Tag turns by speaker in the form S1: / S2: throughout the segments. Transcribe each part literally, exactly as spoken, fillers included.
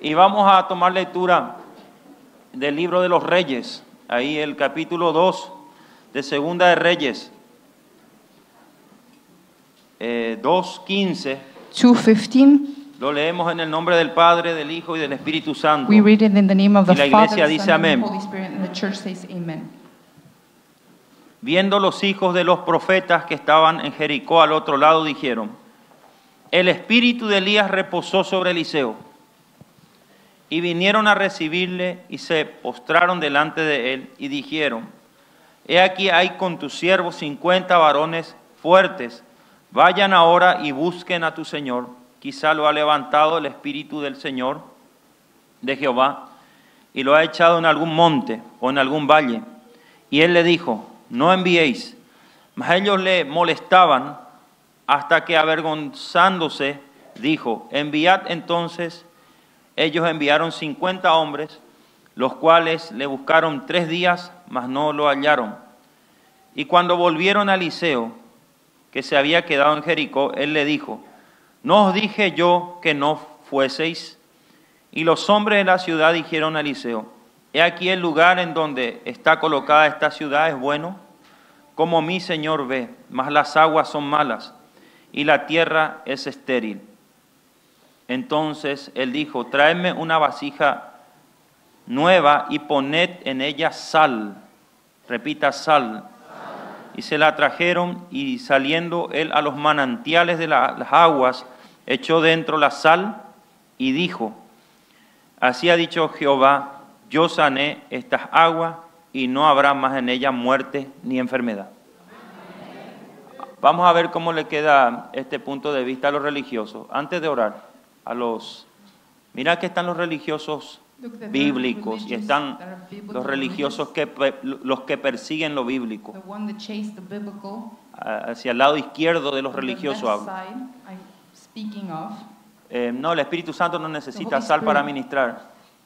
S1: Y vamos a tomar lectura del libro de los Reyes, ahí el capítulo dos de Segunda de Reyes, eh, dos quince.
S2: two fifteen.
S1: Lo leemos en el nombre del Padre, del Hijo y del Espíritu Santo.
S2: We read it in the name of the
S1: Y la
S2: Father,
S1: iglesia
S2: the
S1: dice
S2: Son, and the
S1: amén.
S2: Holy Spirit, and the church says amen.
S1: Viendo los hijos de los profetas que estaban en Jericó al otro lado, dijeron: el espíritu de Elías reposó sobre Eliseo. Y vinieron a recibirle y se postraron delante de él y dijeron: he aquí hay con tus siervos cincuenta varones fuertes. Vayan ahora y busquen a tu señor. Quizá lo ha levantado el espíritu del Señor, de Jehová, y lo ha echado en algún monte o en algún valle. Y él le dijo: no enviéis. Mas ellos le molestaban hasta que, avergonzándose, dijo: enviad entonces. Ellos enviaron cincuenta hombres, los cuales le buscaron tres días, mas no lo hallaron. Y cuando volvieron a Eliseo, que se había quedado en Jericó, él le dijo: ¿no os dije yo que no fueseis? Y los hombres de la ciudad dijeron a Eliseo: he aquí el lugar en donde está colocada esta ciudad es bueno, como mi señor ve, mas las aguas son malas y la tierra es estéril. Entonces él dijo: traedme una vasija nueva y poned en ella sal. Repita: sal. Y se la trajeron, y saliendo él a los manantiales de la, las aguas, echó dentro la sal y dijo: así ha dicho Jehová, yo sané estas aguas y no habrá más en ellas muerte ni enfermedad. Vamos a ver cómo le queda este punto de vista a los religiosos. Antes de orar, a los, mira que están los religiosos bíblicos y están los religiosos que los que persiguen lo bíblico. Hacia el lado izquierdo de los religiosos hablo. Eh, no, el Espíritu Santo no necesita sal para ministrar.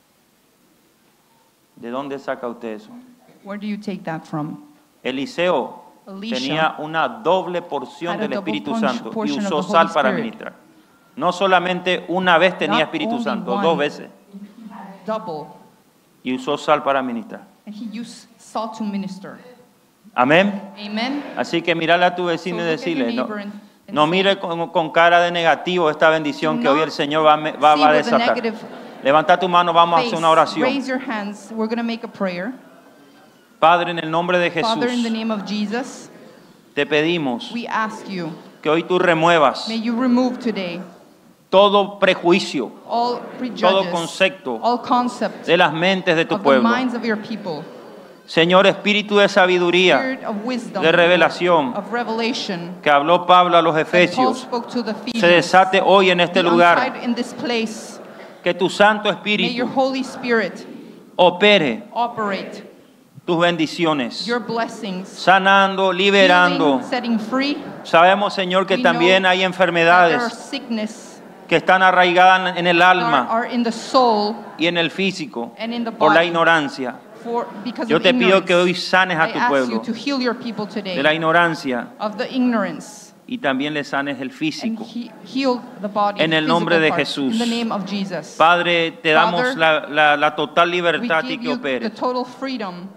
S1: ¿De dónde saca usted eso?
S2: Where do you take that from?
S1: Eliseo
S2: Elisha
S1: tenía una doble porción
S2: had a
S1: del
S2: double
S1: Espíritu
S2: punch-
S1: Santo y
S2: portion of
S1: usó
S2: the Holy
S1: sal para
S2: Spirit.
S1: ministrar. No solamente una vez tenía
S2: Not
S1: Espíritu
S2: only
S1: Santo,
S2: one.
S1: dos veces.
S2: Double.
S1: Y usó sal para ministrar.
S2: And he used salt to minister.
S1: Amén.
S2: Amen.
S1: Así que mirale a tu vecino
S2: So
S1: y
S2: look at your
S1: decirle, no,
S2: neighbor and- and
S1: no
S2: say,
S1: mire con, con cara de negativo esta bendición
S2: Do
S1: que hoy
S2: not
S1: el Señor va, a me- va,
S2: see
S1: va a
S2: with a
S1: desatar.
S2: negative
S1: Levanta tu mano, vamos a
S2: face.
S1: hacer una oración.
S2: Raise your hands. We're going to make a prayer.
S1: Padre, en el nombre de Jesús,
S2: Father, in the name of Jesus,
S1: te pedimos
S2: we ask you,
S1: que hoy tú remuevas
S2: may you remove today
S1: todo prejuicio,
S2: all
S1: todo
S2: prejudice,
S1: concepto
S2: all concepts
S1: de las mentes de tu
S2: of the
S1: pueblo.
S2: minds of your people.
S1: Señor, espíritu de sabiduría,
S2: Spirit of wisdom,
S1: de revelación,
S2: of revelation,
S1: que habló Pablo a los
S2: that Paul
S1: Efesios,
S2: spoke to the Ephesians,
S1: se desate hoy en este
S2: be
S1: lugar.
S2: untied in this place.
S1: Que tu Santo
S2: May your
S1: Espíritu
S2: Holy Spirit
S1: opere
S2: operate
S1: tus bendiciones,
S2: your blessings,
S1: sanando, liberando.
S2: healing, setting free.
S1: Sabemos, Señor, que
S2: We
S1: también
S2: know
S1: hay
S2: that there are
S1: enfermedades
S2: sickness
S1: que están arraigadas en el
S2: that
S1: alma
S2: are in the soul
S1: y en el físico
S2: and in the
S1: por la
S2: body.
S1: ignorancia.
S2: For, because
S1: Yo
S2: of
S1: te pido que hoy
S2: ignorance.
S1: sanes a
S2: I
S1: tu
S2: ask
S1: pueblo
S2: you to heal your people today
S1: de la ignorancia
S2: of the ignorance
S1: y también le sanes el
S2: and
S1: físico.
S2: he, heal the body,
S1: En el
S2: physical
S1: nombre de
S2: parts,
S1: Jesús.
S2: in the name of Jesus.
S1: Padre, te damos
S2: Father,
S1: la, la- la total
S2: We
S1: libertad y
S2: give
S1: que
S2: you the
S1: opere.
S2: total freedom.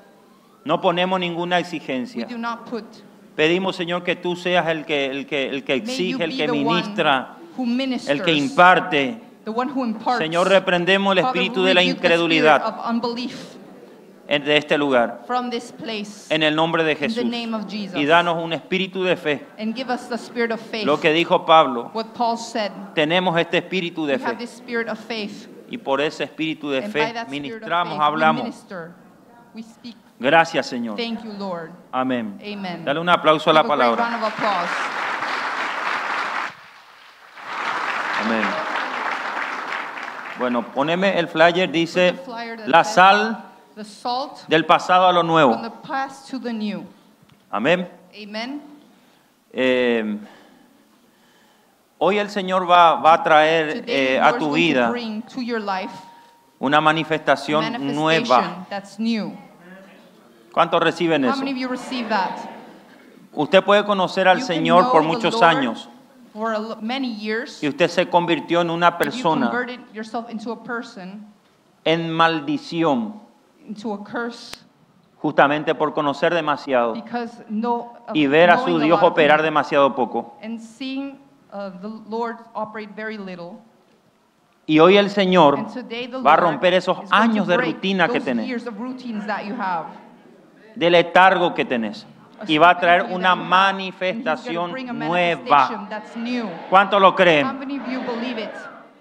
S1: No ponemos ninguna
S2: We
S1: exigencia.
S2: do not put.
S1: Pedimos, Señor, que tú seas el que, el que, el que
S2: May you
S1: exige, el
S2: be
S1: que
S2: the
S1: ministra,
S2: one who ministers,
S1: el que imparte.
S2: the one who imparts.
S1: Señor, reprendemos el
S2: Father,
S1: espíritu
S2: we
S1: de la
S2: rebuke the spirit
S1: incredulidad
S2: of unbelief
S1: en- de este lugar,
S2: from this place
S1: en el nombre de
S2: in the
S1: Jesús.
S2: name of Jesus.
S1: Y danos un espíritu de fe.
S2: And give us the spirit of faith.
S1: Lo que dijo Pablo,
S2: What Paul said.
S1: tenemos este espíritu de
S2: We have
S1: fe.
S2: this spirit of faith.
S1: Y por ese espíritu de
S2: And by
S1: fe
S2: that spirit of
S1: ministramos,
S2: faith, we
S1: hablamos.
S2: minister. We speak.
S1: Gracias, Señor.
S2: Thank you, Lord.
S1: Amén.
S2: Amen.
S1: Dale un aplauso a
S2: Give
S1: la
S2: a great
S1: palabra.
S2: round of applause.
S1: Amén. Bueno, poneme el flyer, dice
S2: Put the flyer that
S1: la
S2: says,
S1: sal
S2: The salt
S1: del pasado a lo
S2: from
S1: nuevo.
S2: the past to the new.
S1: Amén.
S2: Amen.
S1: Eh, hoy el Señor va, va a traer
S2: Today,
S1: eh,
S2: the
S1: a
S2: Lord is
S1: tu
S2: going to
S1: vida
S2: bring to your life
S1: una
S2: a
S1: manifestación
S2: manifestation
S1: nueva.
S2: that's new.
S1: ¿Cuántos reciben
S2: How
S1: eso?
S2: many of you receive that?
S1: Usted puede conocer al
S2: You can
S1: Señor
S2: know
S1: por
S2: the
S1: muchos
S2: Lord
S1: años,
S2: for a lo- many years,
S1: y usted se convirtió en una
S2: if you
S1: persona
S2: converted yourself into a person,
S1: en maldición,
S2: into a curse,
S1: justamente por conocer demasiado
S2: because no, of
S1: y ver a
S2: knowing
S1: su
S2: a
S1: Dios
S2: lot of
S1: operar
S2: things
S1: demasiado poco.
S2: and seeing uh, the Lord operate very little.
S1: Y hoy el Señor
S2: And today the
S1: va a
S2: Lord
S1: romper esos
S2: is going
S1: años
S2: to
S1: de
S2: break
S1: rutina que
S2: those
S1: tenés,
S2: years of routines that you have,
S1: de letargo que tenés,
S2: a
S1: y va a traer
S2: stupidity
S1: una
S2: that you have, and He's gonna
S1: manifestación
S2: bring a
S1: nueva.
S2: manifestation that's new.
S1: ¿Cuántos lo
S2: How
S1: creen?
S2: many of you believe it?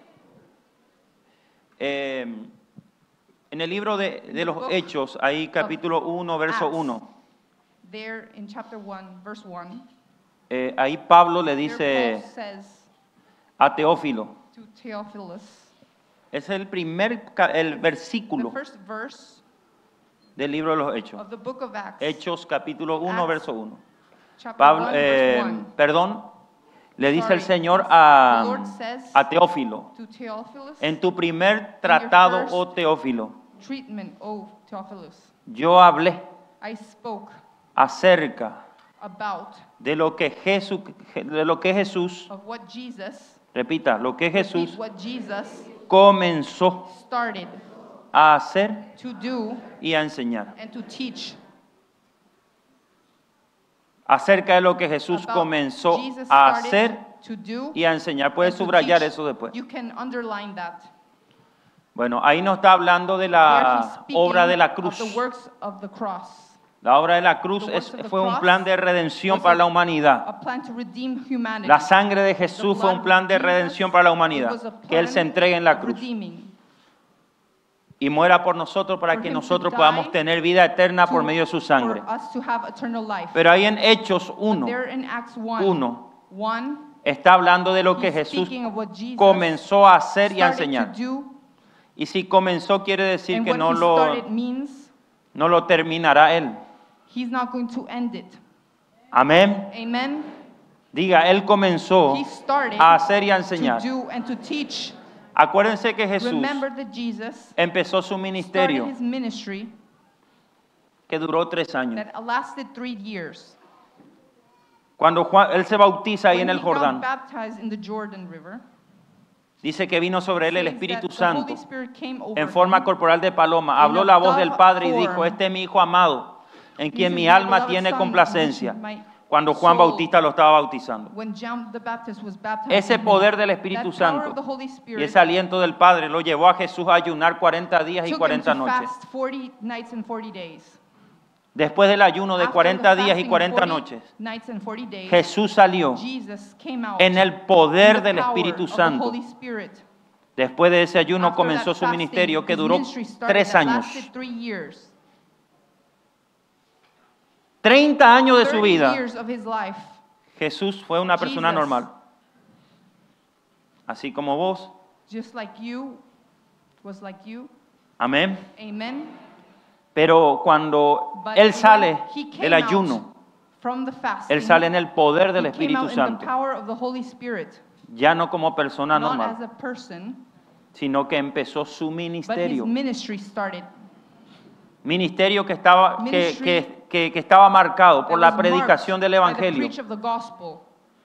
S1: Eh, en el libro de, de los Hechos, ahí capítulo uno, verso
S2: Acts.
S1: uno,
S2: There in chapter one, verse one,
S1: eh, ahí Pablo le
S2: there
S1: dice
S2: Paul says
S1: a Teófilo,
S2: to Theophilus,
S1: es el primer ca- el
S2: the
S1: versículo
S2: first verse
S1: del libro de los Hechos.
S2: of the book of Acts,
S1: Hechos capítulo uno,
S2: Acts.
S1: verso uno.
S2: chapter
S1: Pablo,
S2: one,
S1: eh,
S2: verse one.
S1: perdón, le dice el
S2: Sorry.
S1: Señor
S2: The
S1: a,
S2: Lord says
S1: a Teófilo,
S2: to Theophilus,
S1: en tu primer tratado,
S2: first
S1: oh Teófilo,
S2: treatment, O Theophilus,
S1: yo hablé
S2: I spoke
S1: acerca
S2: about
S1: de lo que Jesús, de lo que Jesús,
S2: of what Jesus,
S1: repita, lo que Jesús
S2: repeat what Jesus
S1: comenzó
S2: started
S1: a hacer
S2: to do
S1: y a enseñar.
S2: and to teach.
S1: Acerca de lo que Jesús
S2: About
S1: comenzó
S2: Jesus
S1: a
S2: started
S1: hacer
S2: to do
S1: y a enseñar. Puedes
S2: and to
S1: subrayar
S2: teach.
S1: eso después.
S2: You can underline that.
S1: Bueno, ahí nos está hablando de
S2: There he's
S1: la
S2: speaking
S1: obra de la
S2: of
S1: cruz.
S2: the works of the cross,
S1: La obra de la cruz
S2: The
S1: es-
S2: works of the
S1: fue un
S2: cross
S1: plan de redención
S2: was
S1: para
S2: a-
S1: la humanidad.
S2: a plan to redeem humanity.
S1: La sangre de
S2: The
S1: Jesús fue
S2: blood
S1: un plan de
S2: of Jesus,
S1: redención para la
S2: it
S1: humanidad.
S2: was a
S1: Que Él
S2: plan
S1: se entregue en la
S2: of
S1: cruz
S2: redeeming.
S1: y muera por nosotros para
S2: For
S1: que
S2: him to
S1: nosotros
S2: die,
S1: podamos tener vida eterna por
S2: to-
S1: medio de su sangre.
S2: For us to have eternal life.
S1: Pero ahí en Hechos uno
S2: There in Acts one,
S1: uno,
S2: one,
S1: está hablando de lo que
S2: he's
S1: Jesús
S2: speaking of what Jesus
S1: comenzó a hacer y a
S2: started
S1: enseñar.
S2: to do,
S1: Y si comenzó quiere decir
S2: and
S1: que
S2: what
S1: no
S2: he
S1: lo,
S2: started means
S1: no lo terminará Él.
S2: he's not going to end it.
S1: Amén.
S2: Amen.
S1: Diga, Él comenzó
S2: He started
S1: a hacer y a
S2: to
S1: enseñar.
S2: do and to teach.
S1: Acuérdense que Jesús
S2: Remember that Jesus
S1: empezó su
S2: started
S1: ministerio
S2: his ministry
S1: que duró tres años.
S2: that lasted three years.
S1: Cuando Juan, Él se bautiza ahí
S2: When
S1: en el
S2: he got
S1: Jordán,
S2: baptized in the Jordan River,
S1: dice que vino sobre Él el
S2: says
S1: Espíritu
S2: that the
S1: Santo
S2: Holy Spirit came over
S1: en forma
S2: him.
S1: corporal de paloma.
S2: In
S1: Habló
S2: a
S1: la voz
S2: dove
S1: del Padre y
S2: form.
S1: dijo, este es mi Hijo amado, en
S2: This
S1: quien
S2: is
S1: mi
S2: my
S1: alma
S2: beloved
S1: tiene
S2: Son,
S1: complacencia.
S2: in which my
S1: Cuando Juan
S2: soul-
S1: Bautista lo estaba bautizando.
S2: When John the Baptist was baptized
S1: Ese
S2: in him,
S1: poder del Espíritu
S2: that power
S1: Santo
S2: of the Holy
S1: y
S2: Spirit
S1: ese aliento del Padre lo llevó a Jesús a ayunar cuarenta días y
S2: took him
S1: cuarenta
S2: to
S1: noches.
S2: fast forty nights and forty days.
S1: Después del ayuno de
S2: After
S1: cuarenta
S2: the
S1: días y
S2: fasting
S1: cuarenta
S2: forty
S1: noches,
S2: nights and forty days,
S1: Jesús salió
S2: Jesus came out
S1: en el
S2: in
S1: poder
S2: the
S1: del
S2: power
S1: Espíritu
S2: of the
S1: Santo.
S2: Holy Spirit.
S1: Después de ese ayuno
S2: After
S1: comenzó
S2: that
S1: su
S2: fasting,
S1: ministerio que
S2: his
S1: duró
S2: ministry started
S1: tres
S2: that
S1: años.
S2: lasted three years.
S1: treinta años de su
S2: thirty
S1: vida,
S2: years of his life.
S1: Jesús fue una persona
S2: Jesus.
S1: normal. Así como vos.
S2: Just like you, was like you.
S1: Amén.
S2: Amen.
S1: Pero cuando
S2: But
S1: Él
S2: when
S1: sale
S2: he came
S1: del
S2: out
S1: ayuno,
S2: from the fasting,
S1: Él sale en el poder del
S2: he came
S1: Espíritu
S2: out in the
S1: Santo.
S2: power of the Holy Spirit,
S1: Ya no como persona
S2: not as
S1: normal,
S2: a person,
S1: sino que empezó su
S2: but his
S1: ministerio.
S2: ministry started.
S1: Ministerio que estaba, que,
S2: Ministry
S1: que, que, que estaba marcado por
S2: that
S1: la
S2: was
S1: predicación
S2: marked
S1: del
S2: by the
S1: Evangelio
S2: preach of the gospel.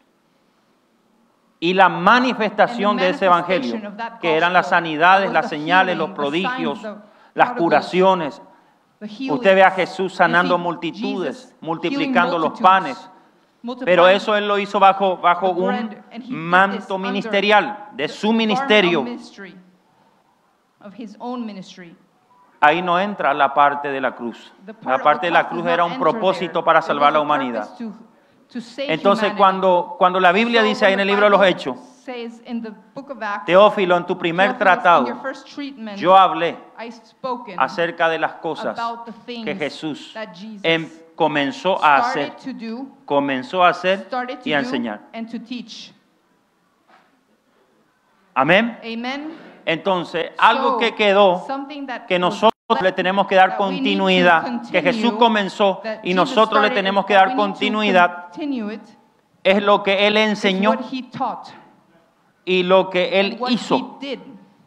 S1: y la manifestación
S2: And the
S1: de ese Evangelio,
S2: manifestation of that
S1: que eran las
S2: gospel,
S1: sanidades,
S2: was
S1: las
S2: the
S1: señales,
S2: healing,
S1: los
S2: the
S1: prodigios,
S2: signs, the
S1: las
S2: prodigals,
S1: curaciones.
S2: the healings.
S1: Usted ve a Jesús sanando
S2: You see
S1: multitudes,
S2: Jesus
S1: multiplicando
S2: healing
S1: los
S2: multitudes,
S1: panes.
S2: multiplying
S1: Pero eso Él lo hizo bajo, bajo
S2: the
S1: un
S2: bread, and he did this
S1: manto
S2: under
S1: ministerial de
S2: the
S1: su
S2: garment of
S1: ministerio.
S2: ministry, of his own ministry.
S1: Ahí no entra la parte de la cruz.
S2: The part
S1: La
S2: of
S1: parte
S2: the
S1: de la
S2: cross
S1: cruz
S2: does
S1: era
S2: not
S1: un
S2: enter
S1: propósito
S2: there.
S1: para
S2: It
S1: salvar
S2: was
S1: la
S2: a
S1: humanidad.
S2: purpose to- to save
S1: Entonces
S2: humanity.
S1: cuando, cuando la Biblia
S2: So
S1: dice ahí en
S2: when
S1: el
S2: the
S1: libro de los
S2: Bible
S1: Hechos,
S2: says in the book of Acts,
S1: Teófilo, en tu primer
S2: Theophilus, in
S1: tratado,
S2: your first treatment,
S1: yo hablé
S2: I spoken
S1: acerca de las cosas
S2: about the things
S1: que Jesús
S2: that Jesus
S1: em- comenzó a hacer,
S2: started to do,
S1: comenzó a hacer
S2: started to
S1: y a
S2: do,
S1: enseñar.
S2: and to teach.
S1: Amén.
S2: Amen.
S1: Entonces, algo
S2: So,
S1: que quedó,
S2: something that
S1: que
S2: was
S1: nosotros
S2: left,
S1: le tenemos que dar
S2: that we need to
S1: continuidad, que
S2: continue,
S1: Jesús comenzó
S2: that
S1: y
S2: Jesus
S1: nosotros le
S2: started,
S1: tenemos que
S2: that
S1: dar
S2: we need to
S1: continuidad,
S2: continue it,
S1: es lo que Él
S2: is
S1: enseñó
S2: what he taught
S1: y lo que Él
S2: and what
S1: hizo.
S2: he did.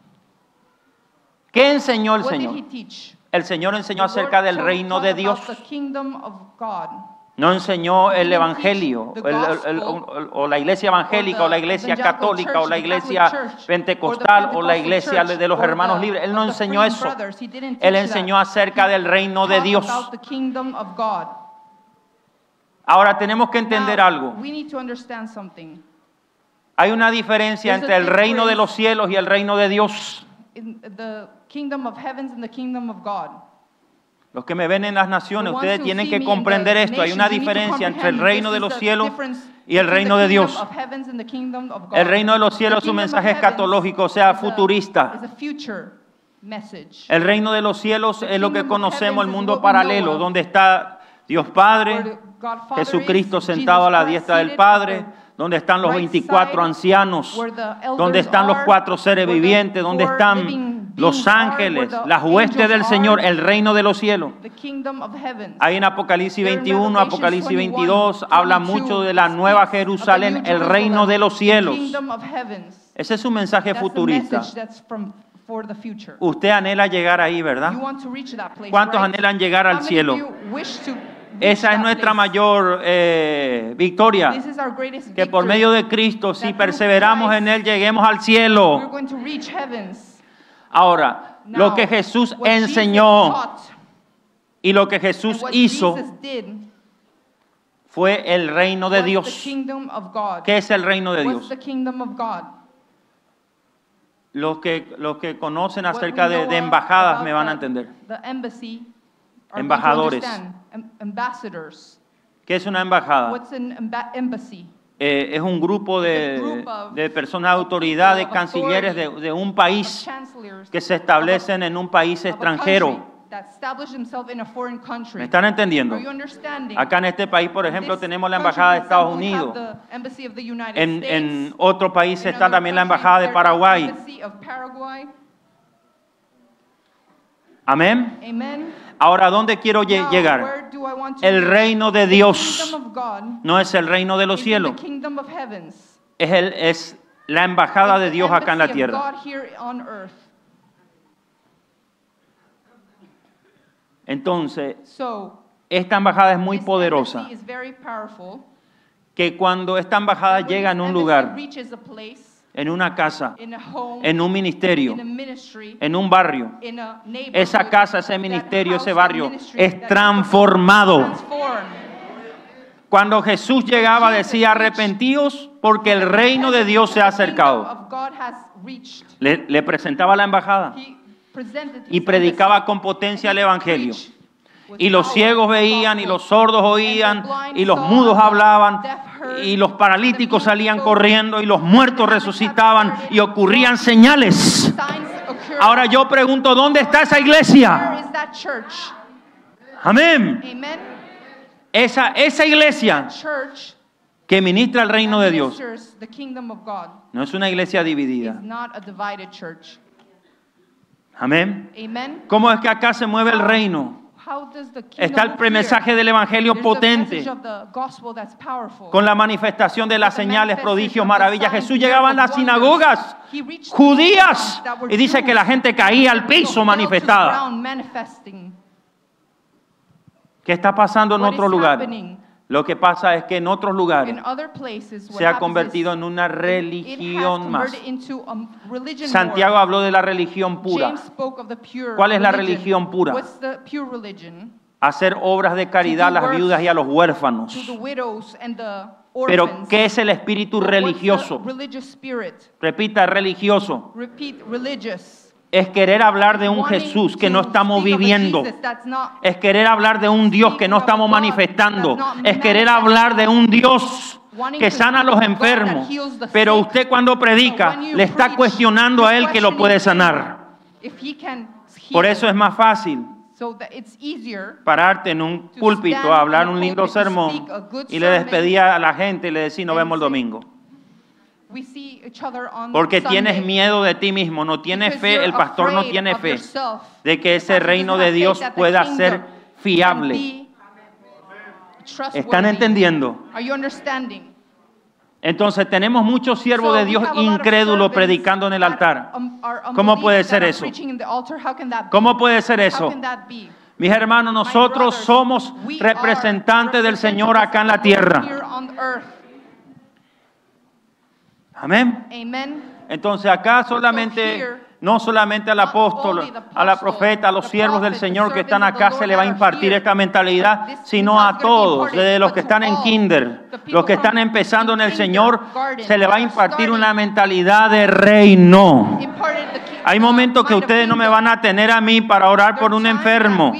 S1: ¿Qué enseñó el
S2: What did
S1: Señor?
S2: he teach?
S1: El Señor enseñó
S2: The Lord
S1: acerca del
S2: taught-
S1: reino
S2: taught
S1: de
S2: about
S1: Dios.
S2: the kingdom of God.
S1: No enseñó el
S2: He didn't
S1: evangelio,
S2: teach the
S1: el- el- el-
S2: gospel,
S1: o la iglesia evangélica, o la iglesia
S2: evangelical
S1: católica,
S2: church,
S1: o la
S2: the
S1: iglesia
S2: Catholic church,
S1: pentecostal,
S2: or the
S1: o la
S2: Pentecostal
S1: iglesia
S2: church,
S1: de los
S2: or
S1: hermanos
S2: the-
S1: libres. Él
S2: of
S1: no
S2: the
S1: enseñó
S2: Freedom
S1: eso.
S2: Brothers. He didn't
S1: Él
S2: teach
S1: enseñó
S2: that.
S1: acerca del reino de
S2: Taught
S1: Dios.
S2: about the kingdom of God.
S1: Ahora tenemos que entender
S2: Now,
S1: algo.
S2: we need to understand something.
S1: Hay una diferencia
S2: There's a
S1: entre el reino de
S2: difference.
S1: los cielos y el reino de Dios.
S2: In the kingdom of heavens and the kingdom of God.
S1: Los que me ven en las naciones,
S2: The ones
S1: ustedes
S2: who
S1: tienen
S2: see
S1: que
S2: me in
S1: comprender
S2: the
S1: esto. Hay una
S2: nations, you need to
S1: diferencia entre el
S2: comprehend
S1: reino
S2: this
S1: de
S2: is
S1: los
S2: the
S1: cielos
S2: difference
S1: y el
S2: between
S1: reino
S2: the
S1: de
S2: kingdom
S1: Dios.
S2: of heavens and the kingdom of God.
S1: El reino de los cielos,
S2: The
S1: su
S2: kingdom
S1: mensaje
S2: of heavens
S1: escatológico, o sea,
S2: is a-
S1: futurista.
S2: is a future message.
S1: El reino de los cielos
S2: The
S1: es lo que
S2: kingdom of
S1: conocemos, el
S2: heavens is
S1: mundo
S2: what we know
S1: paralelo,
S2: of.
S1: donde está Dios
S2: Where
S1: Padre,
S2: the God Father
S1: Jesucristo
S2: is,
S1: sentado a
S2: Jesus
S1: la
S2: Christ
S1: diestra del
S2: seated
S1: Padre,
S2: at the
S1: donde están los
S2: right
S1: veinticuatro
S2: side,
S1: ancianos,
S2: where the elders
S1: donde están los
S2: are,
S1: cuatro seres
S2: where the
S1: vivientes, donde
S2: four
S1: están
S2: living
S1: los
S2: beings are,
S1: ángeles,
S2: where the
S1: las huestes
S2: angels
S1: del
S2: are,
S1: Señor, el reino de los cielos.
S2: the kingdom of heavens.
S1: Ahí en Apocalipsis
S2: There in
S1: veintiuno,
S2: Revelation
S1: Apocalipsis
S2: twenty-one,
S1: veintidós, habla
S2: twenty-two,
S1: mucho de la
S2: it
S1: nueva
S2: speaks of the
S1: Jerusalén,
S2: New
S1: el reino de los
S2: Jerusalem,
S1: cielos.
S2: the kingdom of heavens.
S1: Ese es su mensaje
S2: That's the
S1: futurista.
S2: message that's from, for the future.
S1: Usted anhela llegar ahí, ¿verdad?
S2: You want to reach that place,
S1: ¿Cuántos
S2: right?
S1: anhelan llegar al
S2: How many
S1: cielo?
S2: of you wish to reach
S1: Esa es
S2: that
S1: nuestra
S2: place?
S1: mayor eh, victoria.
S2: This is our greatest
S1: Que por
S2: victory.
S1: medio de Cristo, si
S2: That through
S1: perseveramos en
S2: Christ,
S1: Él, lleguemos al
S2: We're
S1: cielo.
S2: going to reach heavens.
S1: Ahora, lo
S2: Now,
S1: que Jesús
S2: what Jesus
S1: enseñó
S2: taught
S1: y lo que
S2: and
S1: Jesús
S2: what
S1: hizo
S2: Jesus did
S1: fue el reino de
S2: was the
S1: Dios.
S2: kingdom of God.
S1: ¿Qué es el reino de
S2: What's
S1: Dios?
S2: the kingdom of God?
S1: Los que, los que conocen
S2: What
S1: acerca
S2: we
S1: de,
S2: know
S1: de
S2: of
S1: embajadas
S2: about
S1: me van a
S2: the-
S1: entender.
S2: The embassy are
S1: Embajadores.
S2: going to understand. Am- Ambassadors.
S1: ¿Qué es una embajada?
S2: What's an emba- embassy?
S1: Eh, es un grupo
S2: It's a
S1: de,
S2: group of
S1: de personas de autoridad, de
S2: people, of
S1: cancilleres de,
S2: authority,
S1: de un
S2: Of
S1: país
S2: chancellors
S1: que se
S2: of a-
S1: establecen en un país
S2: of a
S1: extranjero.
S2: country that establish themselves in a foreign country.
S1: ¿Me están entendiendo?
S2: Are you understanding?
S1: Acá en este país, por
S2: In
S1: ejemplo,
S2: this
S1: tenemos la
S2: country,
S1: embajada de
S2: for
S1: Estados
S2: example, we have
S1: Unidos.
S2: the embassy of the United
S1: En,
S2: States.
S1: en otro país
S2: In
S1: está
S2: other
S1: también la
S2: countries,
S1: embajada de
S2: there's the
S1: Paraguay.
S2: embassy of Paraguay.
S1: Amén.
S2: Amen.
S1: Ahora, ¿a dónde quiero lle-
S2: Now,
S1: llegar?
S2: where do I want to
S1: El
S2: reach?
S1: reino de
S2: The
S1: Dios
S2: kingdom of God
S1: no es el reino de los
S2: is
S1: cielos,
S2: the kingdom of heavens.
S1: es, el, es la embajada de
S2: It's the
S1: Dios acá en la
S2: embassy of
S1: tierra.
S2: God here on earth.
S1: Entonces,
S2: So,
S1: esta embajada es muy
S2: this
S1: poderosa,
S2: embassy is very powerful.
S1: que cuando esta embajada
S2: When
S1: llega en
S2: this
S1: un
S2: embassy
S1: lugar,
S2: reaches a place,
S1: en una casa,
S2: in a home,
S1: en un ministerio,
S2: in a ministry,
S1: en un barrio,
S2: in a neighborhood,
S1: esa casa, ese
S2: that
S1: ministerio,
S2: house,
S1: ese
S2: that
S1: barrio
S2: ministry,
S1: es
S2: that
S1: transformado.
S2: transformed.
S1: Cuando Jesús llegaba decía arrepentíos porque el reino de Dios se ha
S2: The kingdom
S1: acercado.
S2: of God has reached.
S1: Le, le presentaba la embajada
S2: He presented
S1: y
S2: his
S1: predicaba
S2: embassy,
S1: con potencia el
S2: and he
S1: evangelio.
S2: preached with
S1: Y los
S2: power
S1: ciegos
S2: the
S1: veían y
S2: gospel.
S1: los sordos
S2: And the
S1: oían
S2: blind
S1: y los
S2: saw,
S1: mudos
S2: the
S1: hablaban
S2: deaf heard,
S1: y los paralíticos
S2: the mute
S1: salían
S2: spoke,
S1: corriendo y los muertos resucitaban y ocurrían señales.
S2: signs occurred.
S1: Ahora yo pregunto, ¿dónde está esa
S2: Where
S1: iglesia?
S2: is that church?
S1: Amén.
S2: Amen.
S1: Esa, esa iglesia
S2: Church
S1: que ministra el reino de
S2: that
S1: Dios
S2: ministers the kingdom of God
S1: no es una iglesia
S2: is
S1: dividida.
S2: not a divided church.
S1: Amén.
S2: Amen.
S1: ¿Cómo es que acá se mueve el reino?
S2: How does the kingdom
S1: Está el
S2: move here?
S1: mensaje del evangelio
S2: There's the
S1: potente
S2: message of the gospel that's powerful.
S1: con la manifestación de las
S2: The
S1: señales,
S2: manifestation
S1: prodigios,
S2: of the
S1: maravillas.
S2: signs,
S1: Jesús llegaba a las
S2: miracles,
S1: sinagogas
S2: wonders. He reached the
S1: judías
S2: synagogues that were
S1: y dice que la
S2: Jews.
S1: gente caía al
S2: People
S1: piso
S2: fell to the
S1: manifestada.
S2: ground manifesting.
S1: ¿Qué está pasando en
S2: What
S1: otro
S2: is
S1: lugar?
S2: happening?
S1: Lo que pasa es que en otros lugares
S2: In other places, what
S1: se ha
S2: happens
S1: convertido
S2: is
S1: en una
S2: it has
S1: religión más.
S2: converted into a religion
S1: Santiago
S2: more.
S1: habló de la religión pura.
S2: James spoke of the pure
S1: ¿Cuál es la
S2: religion.
S1: religión pura?
S2: What's the pure religion?
S1: Hacer obras de caridad a las viudas y a los huérfanos.
S2: To the widows and the
S1: Pero
S2: orphans.
S1: ¿qué es el espíritu
S2: But what's the
S1: religioso?
S2: religious spirit?
S1: Repita, religioso.
S2: Repeat, religious.
S1: Es querer hablar de un
S2: Wanting
S1: Jesús que
S2: to
S1: no estamos
S2: speak of a
S1: viviendo.
S2: Jesus that's not
S1: Es querer hablar de un Dios que no estamos manifestando. Es querer hablar de un Dios que sana a los enfermos. Pero usted cuando predica le está cuestionando a Él que lo puede sanar.
S2: if he can
S1: Por
S2: heal.
S1: eso es más fácil
S2: So that it's easier
S1: pararte en un púlpito a hablar un lindo sermón y le despedía a la gente y le decía nos vemos el domingo.
S2: we see each other on
S1: Porque
S2: Sunday.
S1: tienes miedo de ti mismo, no tienes
S2: Because
S1: fe,
S2: you're
S1: el pastor no
S2: afraid
S1: tiene
S2: of
S1: fe
S2: yourself.
S1: de que ese
S2: The pastor
S1: reino
S2: doesn't
S1: de
S2: have
S1: Dios
S2: faith that the
S1: pueda
S2: kingdom
S1: ser
S2: can
S1: fiable.
S2: be trustworthy.
S1: ¿Están entendiendo?
S2: Are you understanding?
S1: Entonces tenemos muchos siervos
S2: So
S1: de
S2: we
S1: Dios
S2: have a lot of
S1: incrédulos
S2: servants
S1: predicando en el
S2: that,
S1: altar.
S2: um, are
S1: ¿Cómo
S2: unbelievers
S1: puede
S2: that
S1: ser
S2: are
S1: eso?
S2: preaching in the altar. How can that be?
S1: ¿Cómo puede ser
S2: How
S1: eso?
S2: can that be?
S1: Mis hermanos, nosotros somos representantes del Señor acá en la tierra. Amén.
S2: Amen.
S1: Entonces acá solamente, no solamente al apóstol, a la profeta, a los siervos del Señor que están acá se le va a impartir esta mentalidad, sino a todos, desde los que están en kinder, los que están empezando en el Señor, se le va a impartir una mentalidad de reino. Hay momentos que ustedes no me van a tener a mí para orar por un enfermo.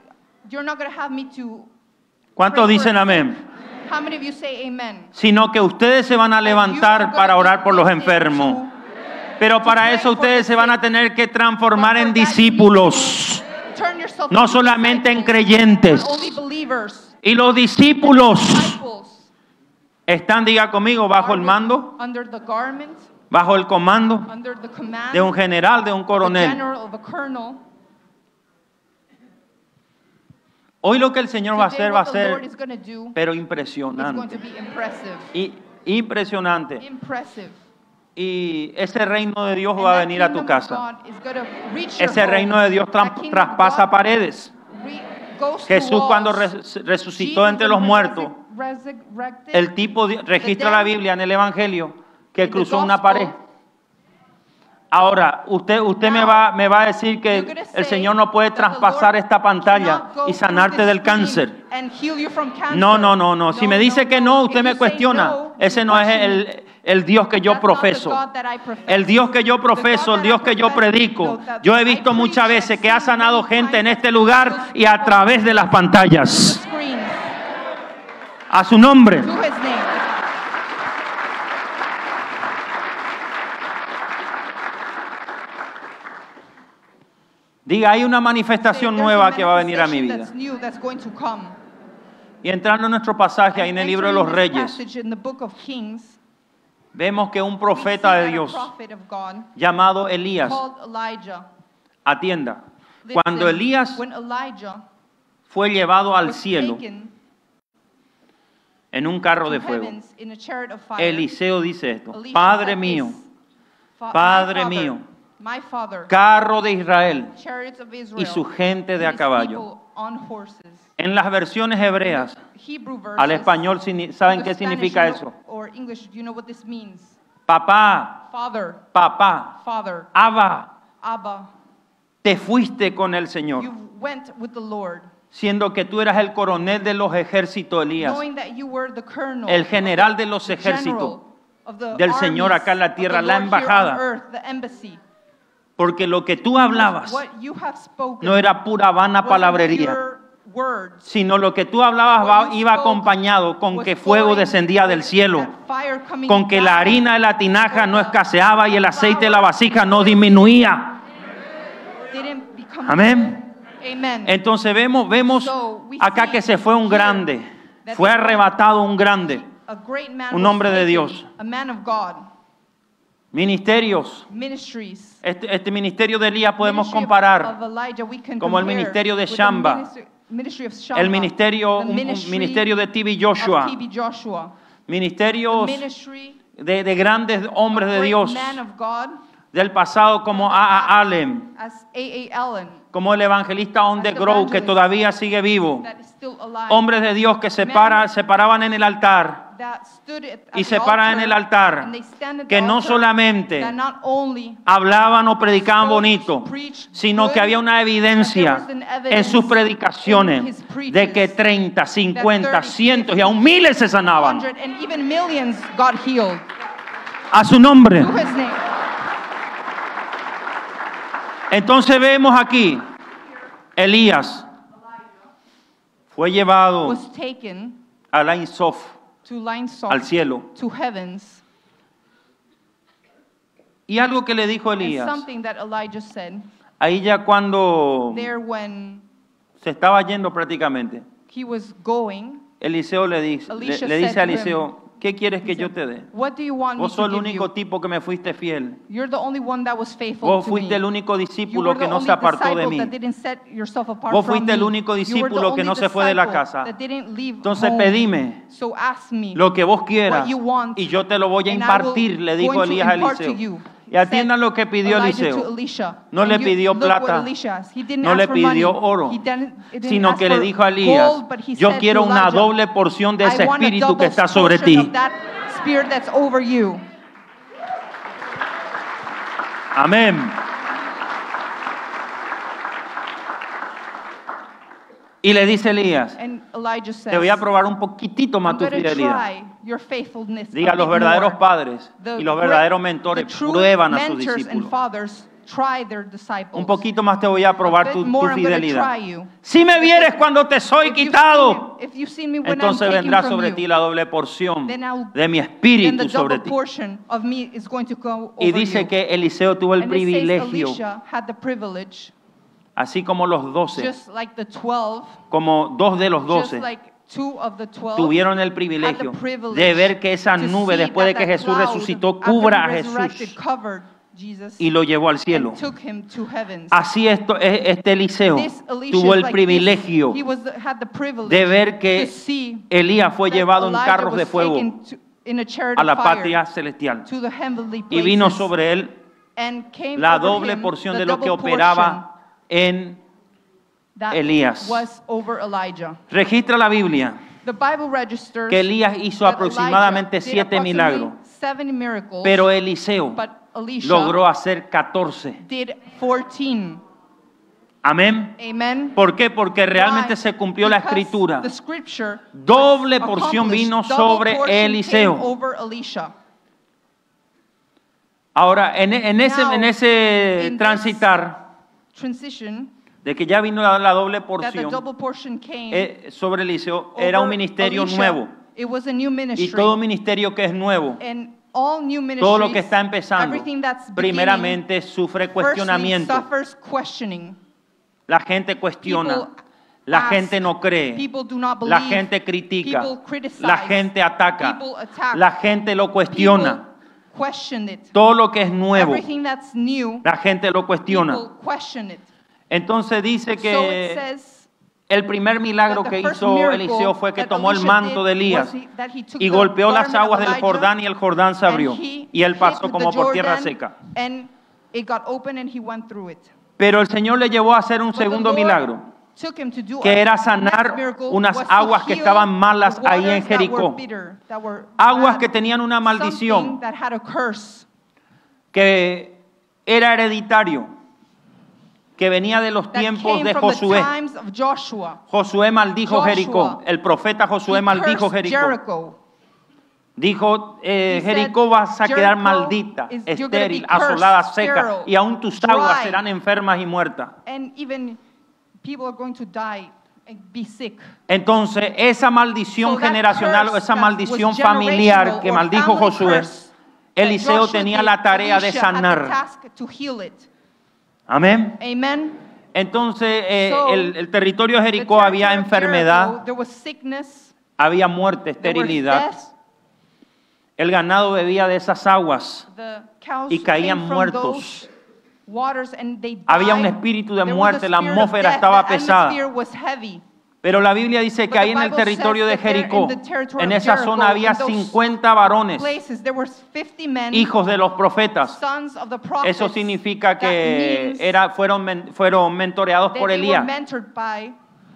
S1: ¿Cuántos dicen amén?
S2: How many of you say amen?
S1: Sino que ustedes se van a levantar para orar por los enfermos. Pero para eso ustedes se van a tener que transformar en discípulos, no solamente en creyentes. Y los discípulos están, diga conmigo, bajo el mando, bajo el comando de un general, de un coronel. Hoy lo que el Señor va a hacer va a ser, pero impresionante. Y impresionante. Y ese reino de Dios va a venir a tu casa. Ese reino de Dios traspasa paredes. Jesús, cuando resucitó entre los muertos, el tipo registra la Biblia en el Evangelio que cruzó una pared. Ahora, usted, usted me va, me va a decir que el Señor no puede traspasar esta pantalla y sanarte del cáncer. No, no, no, no. Si me dice que no, usted me cuestiona. Ese no es el, el Dios que yo profeso. El Dios que yo profeso, el Dios que yo predico. Yo he visto muchas veces que ha sanado gente en este lugar y a través de las pantallas. A su nombre. Diga, hay una manifestación nueva que va a venir a mi vida. Y entrando en nuestro pasaje ahí en el libro de los Reyes, vemos que un profeta de Dios llamado Elías, atienda, cuando Elías fue llevado al cielo en un carro de fuego, Eliseo dice esto: Padre mío, Padre mío, carro de Israel y su gente de a caballo. En las versiones hebreas al español, ¿saben qué significa eso? Papá, papá, Abba, te fuiste con el Señor, siendo que tú eras el coronel de los ejércitos, Elías, el general de los ejércitos del Señor acá en la tierra, la embajada. Porque lo que tú hablabas no era pura vana palabrería, sino lo que tú hablabas iba acompañado con que fuego descendía del cielo, con que la harina de la tinaja no escaseaba y el aceite de la vasija no disminuía. Amén. Entonces vemos, vemos acá que se fue un grande, fue arrebatado un grande, un hombre de Dios. Ministerios. Este, este ministerio de Elías podemos comparar como el ministerio de Shamba, el ministerio, un, un ministerio de T B Joshua, ministerios de, de grandes hombres de Dios del pasado como A A Allen, como el evangelista On the Grove, que todavía sigue vivo. Hombres de Dios que se, para, se paraban en el altar y se paran en el altar, que no solamente hablaban o predicaban bonito, sino que había una evidencia en sus predicaciones de que treinta, cincuenta, cientos y aún miles se sanaban. A su nombre. Entonces vemos aquí, Elías fue llevado a la Insof, al cielo. Y algo que le dijo Elías, ahí ya cuando se estaba yendo prácticamente, Eliseo le dice, le, le dice a Eliseo: ¿qué quieres que yo te dé? Vos sos el único tipo que me fuiste fiel. Vos fuiste el único discípulo que no se apartó de mí. Vos fuiste el único discípulo que no se fue de la casa. Entonces pedime lo que vos quieras y yo te lo voy a impartir, le dijo Elías a Eliseo. Y atiendan
S2: sent
S1: lo que pidió
S2: Elijah
S1: Eliseo.
S2: to Elisha.
S1: No
S2: And
S1: le
S2: you
S1: pidió
S2: look what
S1: plata,
S2: Elisha asked. He didn't
S1: no
S2: ask
S1: le
S2: for money.
S1: pidió oro,
S2: He didn't- he didn't
S1: sino
S2: ask
S1: que le
S2: for
S1: dijo a Elías,
S2: gold, but he
S1: yo
S2: said
S1: quiero
S2: to
S1: una
S2: Elijah,
S1: doble porción de ese
S2: I want a
S1: espíritu que
S2: double
S1: está sobre
S2: portion
S1: ti.
S2: of that spirit that's over you.
S1: Amén. Y le dice Elías,
S2: And Elijah says,
S1: te voy a probar un poquitito más
S2: I'm
S1: tu
S2: going to
S1: fidelidad.
S2: try your faithfulness a
S1: Diga, los
S2: bit
S1: verdaderos
S2: more.
S1: padres
S2: The
S1: y los
S2: great-
S1: verdaderos
S2: the
S1: mentores
S2: true
S1: prueban a sus
S2: mentors and
S1: discípulos.
S2: fathers try their disciples.
S1: Un poquito más te voy a probar
S2: A
S1: tu,
S2: bit
S1: tu
S2: more, I'm gonna
S1: fidelidad.
S2: try you.
S1: Si me vieres cuando te soy
S2: If you've
S1: quitado,
S2: seen me- if you've seen me when I'm
S1: entonces
S2: taken
S1: vendrá
S2: from
S1: sobre
S2: you,
S1: ti la doble porción
S2: then I'll-
S1: de mi
S2: then the
S1: espíritu sobre
S2: double
S1: ti.
S2: portion of me is going to go
S1: Y
S2: over
S1: dice
S2: you.
S1: que Eliseo tuvo el
S2: And it says
S1: privilegio,
S2: Elisha had the privilege,
S1: así como los doce,
S2: just like the twelve,
S1: como dos de los
S2: just
S1: doce,
S2: like two of the twelve,
S1: tuvieron el
S2: had the
S1: privilegio
S2: privilege
S1: de ver que esa
S2: to
S1: nube,
S2: see
S1: después de
S2: that
S1: que
S2: that
S1: Jesús
S2: cloud,
S1: resucitó,
S2: after he
S1: cubra a
S2: resurrected,
S1: Jesús
S2: covered Jesus
S1: y lo llevó al cielo.
S2: and took him to heavens.
S1: Así esto, e- este Eliseo
S2: This Elisha
S1: tuvo
S2: is
S1: el
S2: like
S1: privilegio
S2: this. He was the- had the privilege
S1: de ver que
S2: to see
S1: Elías fue
S2: that
S1: llevado en
S2: Elijah
S1: carros
S2: was
S1: de fuego
S2: taken to- in a chariot
S1: a la
S2: of fire
S1: patria celestial.
S2: to the heavenly
S1: Y vino
S2: places,
S1: sobre él
S2: and came
S1: la
S2: over
S1: doble
S2: him
S1: porción
S2: the
S1: de lo que
S2: double
S1: operaba en
S2: portion that
S1: Elías.
S2: was over Elijah.
S1: Registra la Biblia
S2: The Bible registers
S1: que Elías hizo
S2: that
S1: aproximadamente
S2: Elijah did
S1: siete
S2: approximately
S1: milagros,
S2: seven miracles,
S1: pero Eliseo
S2: but Elisha
S1: logró hacer catorce.
S2: did fourteen.
S1: Amén.
S2: Amen.
S1: ¿Por qué? Porque realmente
S2: Why?
S1: se cumplió la
S2: Because
S1: escritura.
S2: the scripture
S1: Doble
S2: was
S1: porción
S2: accomplished.
S1: vino
S2: Double
S1: sobre
S2: portion
S1: Eliseo.
S2: came over Elisha.
S1: Ahora, en, en ese,
S2: Now,
S1: en ese
S2: in this
S1: transitar
S2: Transition
S1: de que ya vino la, la doble
S2: that the
S1: porción
S2: double portion came
S1: eh, sobre Eliseo,
S2: over
S1: era un ministerio
S2: Elisha.
S1: nuevo.
S2: It was a new
S1: Y
S2: ministry.
S1: todo ministerio que es nuevo,
S2: And all new ministries,
S1: todo lo que está empezando,
S2: everything that's beginning,
S1: primeramente sufre
S2: firstly
S1: cuestionamiento.
S2: suffers questioning.
S1: La gente cuestiona,
S2: People
S1: la
S2: ask,
S1: gente no cree,
S2: people do not
S1: la
S2: believe,
S1: gente critica,
S2: people criticize,
S1: la gente ataca,
S2: people attack,
S1: la gente lo cuestiona.
S2: people question it.
S1: Todo lo que es nuevo,
S2: Everything that's new,
S1: la gente lo cuestiona.
S2: people question it.
S1: Entonces dice
S2: So it
S1: que
S2: says
S1: el primer milagro
S2: that
S1: que
S2: the first
S1: hizo
S2: miracle
S1: Eliseo fue que
S2: that
S1: tomó el
S2: Elisha
S1: manto de
S2: did
S1: Elías
S2: was he- that he took
S1: y
S2: the
S1: golpeó las
S2: garment of
S1: aguas del
S2: Elijah
S1: Jordán y el Jordán se abrió
S2: and he
S1: y él
S2: hit
S1: pasó
S2: the
S1: como por tierra
S2: Jordan,
S1: seca.
S2: And it got open and he went through it.
S1: Pero el Señor le llevó a hacer un
S2: But the
S1: segundo
S2: Lord
S1: milagro,
S2: took him to do
S1: que
S2: a
S1: era
S2: next
S1: sanar
S2: miracle,
S1: unas
S2: was to
S1: aguas que
S2: heal
S1: estaban malas
S2: the
S1: ahí en
S2: waters that were
S1: Jericó.
S2: bitter, that were
S1: Aguas
S2: bad,
S1: que tenían una maldición,
S2: something that had a curse,
S1: que era hereditario, que venía de los
S2: that
S1: tiempos
S2: came
S1: de
S2: from the
S1: Josué.
S2: times of Joshua.
S1: Josué maldijo
S2: Joshua.
S1: Jericó, el profeta Josué
S2: He
S1: maldijo
S2: cursed
S1: Jericó.
S2: Jericho.
S1: Dijo, eh,
S2: He said,
S1: Jericó vas a quedar
S2: Jericho
S1: maldita,
S2: is- you're gonna be
S1: estéril,
S2: cursed,
S1: asolada, seca,
S2: sterile,
S1: y aún tus aguas
S2: dry.
S1: serán enfermas y muertas.
S2: And even people are going to die and be sick.
S1: Entonces, esa maldición
S2: So that
S1: generacional o
S2: curse
S1: esa
S2: that
S1: maldición
S2: was
S1: familiar
S2: generational
S1: que
S2: or
S1: maldijo
S2: family
S1: Josué,
S2: curse that
S1: Eliseo
S2: Joshua
S1: tenía
S2: did,
S1: la tarea de
S2: Elisha had the
S1: sanar.
S2: task to heal it.
S1: Amén.
S2: Amen.
S1: Entonces, eh,
S2: So,
S1: el, el territorio de
S2: The
S1: Jericó había
S2: territory of Jericho,
S1: enfermedad,
S2: there was sickness,
S1: había muerte,
S2: there was
S1: esterilidad.
S2: death.
S1: El ganado bebía de esas aguas.
S2: The cows
S1: Y caían
S2: came from
S1: muertos.
S2: those waters and they died.
S1: Había un espíritu de
S2: There was
S1: muerte,
S2: a
S1: la
S2: spirit of
S1: atmósfera
S2: death,
S1: estaba
S2: the
S1: pesada.
S2: atmosphere was heavy.
S1: Pero la Biblia dice que
S2: But the
S1: ahí en el
S2: Bible
S1: territorio de
S2: says that there
S1: Jericó,
S2: in the territory
S1: en
S2: of
S1: esa
S2: Jericho,
S1: zona había
S2: in those
S1: cincuenta varones,
S2: Places, there were fifty men,
S1: hijos de los profetas.
S2: sons of the prophets.
S1: Eso significa
S2: That
S1: que
S2: means
S1: era, fueron, men- fueron mentoreados
S2: that
S1: por
S2: they were
S1: Elías.
S2: mentored by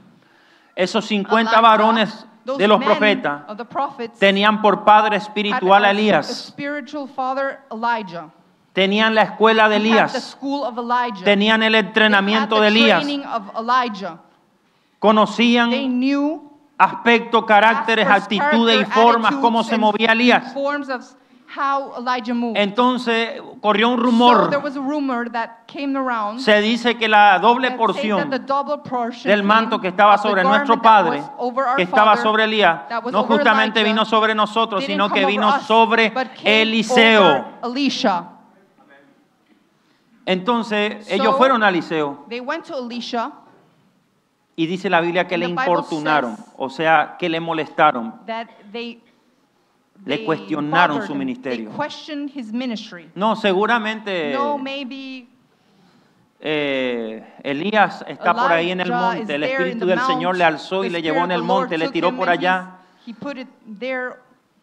S1: Esos cincuenta
S2: Elijah.
S1: varones
S2: Those
S1: de los
S2: men
S1: profetas
S2: of the prophets
S1: tenían por padre
S2: had
S1: espiritual a
S2: a- a
S1: Elías.
S2: spiritual father, Elijah.
S1: Tenían la escuela de
S2: He had the
S1: Elías.
S2: school of Elijah.
S1: Tenían el
S2: They had
S1: entrenamiento
S2: the
S1: de Elías.
S2: training of Elijah. They
S1: Conocían
S2: knew
S1: aspectos, caracteres,
S2: aspects,
S1: actitudes y
S2: character,
S1: formas,
S2: attitudes,
S1: cómo se
S2: and
S1: movía Elías.
S2: Forms of how Elijah moved.
S1: Entonces corrió un
S2: So
S1: rumor.
S2: there was a rumor that came around
S1: Se dice que la doble
S2: that said
S1: porción
S2: that the double portion
S1: del manto
S2: came
S1: que estaba
S2: of the
S1: sobre
S2: garment
S1: nuestro
S2: that
S1: Padre,
S2: was over our
S1: que estaba
S2: father,
S1: sobre Elías,
S2: that was
S1: no
S2: over
S1: justamente
S2: Elijah,
S1: vino sobre nosotros,
S2: didn't
S1: sino
S2: come
S1: que
S2: over
S1: vino
S2: us,
S1: sobre
S2: but came
S1: Eliseo.
S2: over Elisha.
S1: Entonces
S2: So,
S1: ellos fueron a Eliseo
S2: They went to Elisha,
S1: y dice la Biblia que le
S2: the Bible
S1: importunaron,
S2: says
S1: o sea, que le molestaron,
S2: that they,
S1: le
S2: they
S1: cuestionaron
S2: bothered
S1: su
S2: him.
S1: ministerio.
S2: They questioned his ministry.
S1: No, seguramente
S2: no, maybe
S1: eh, Elías está por ahí en el
S2: Elijah
S1: monte,
S2: is
S1: el
S2: there in
S1: Espíritu
S2: the
S1: del Señor
S2: mount.
S1: le alzó
S2: The
S1: y le
S2: Spirit
S1: llevó en
S2: of
S1: el
S2: the Lord
S1: monte, le
S2: took
S1: tiró
S2: him
S1: por
S2: and
S1: allá.
S2: he's- He put it there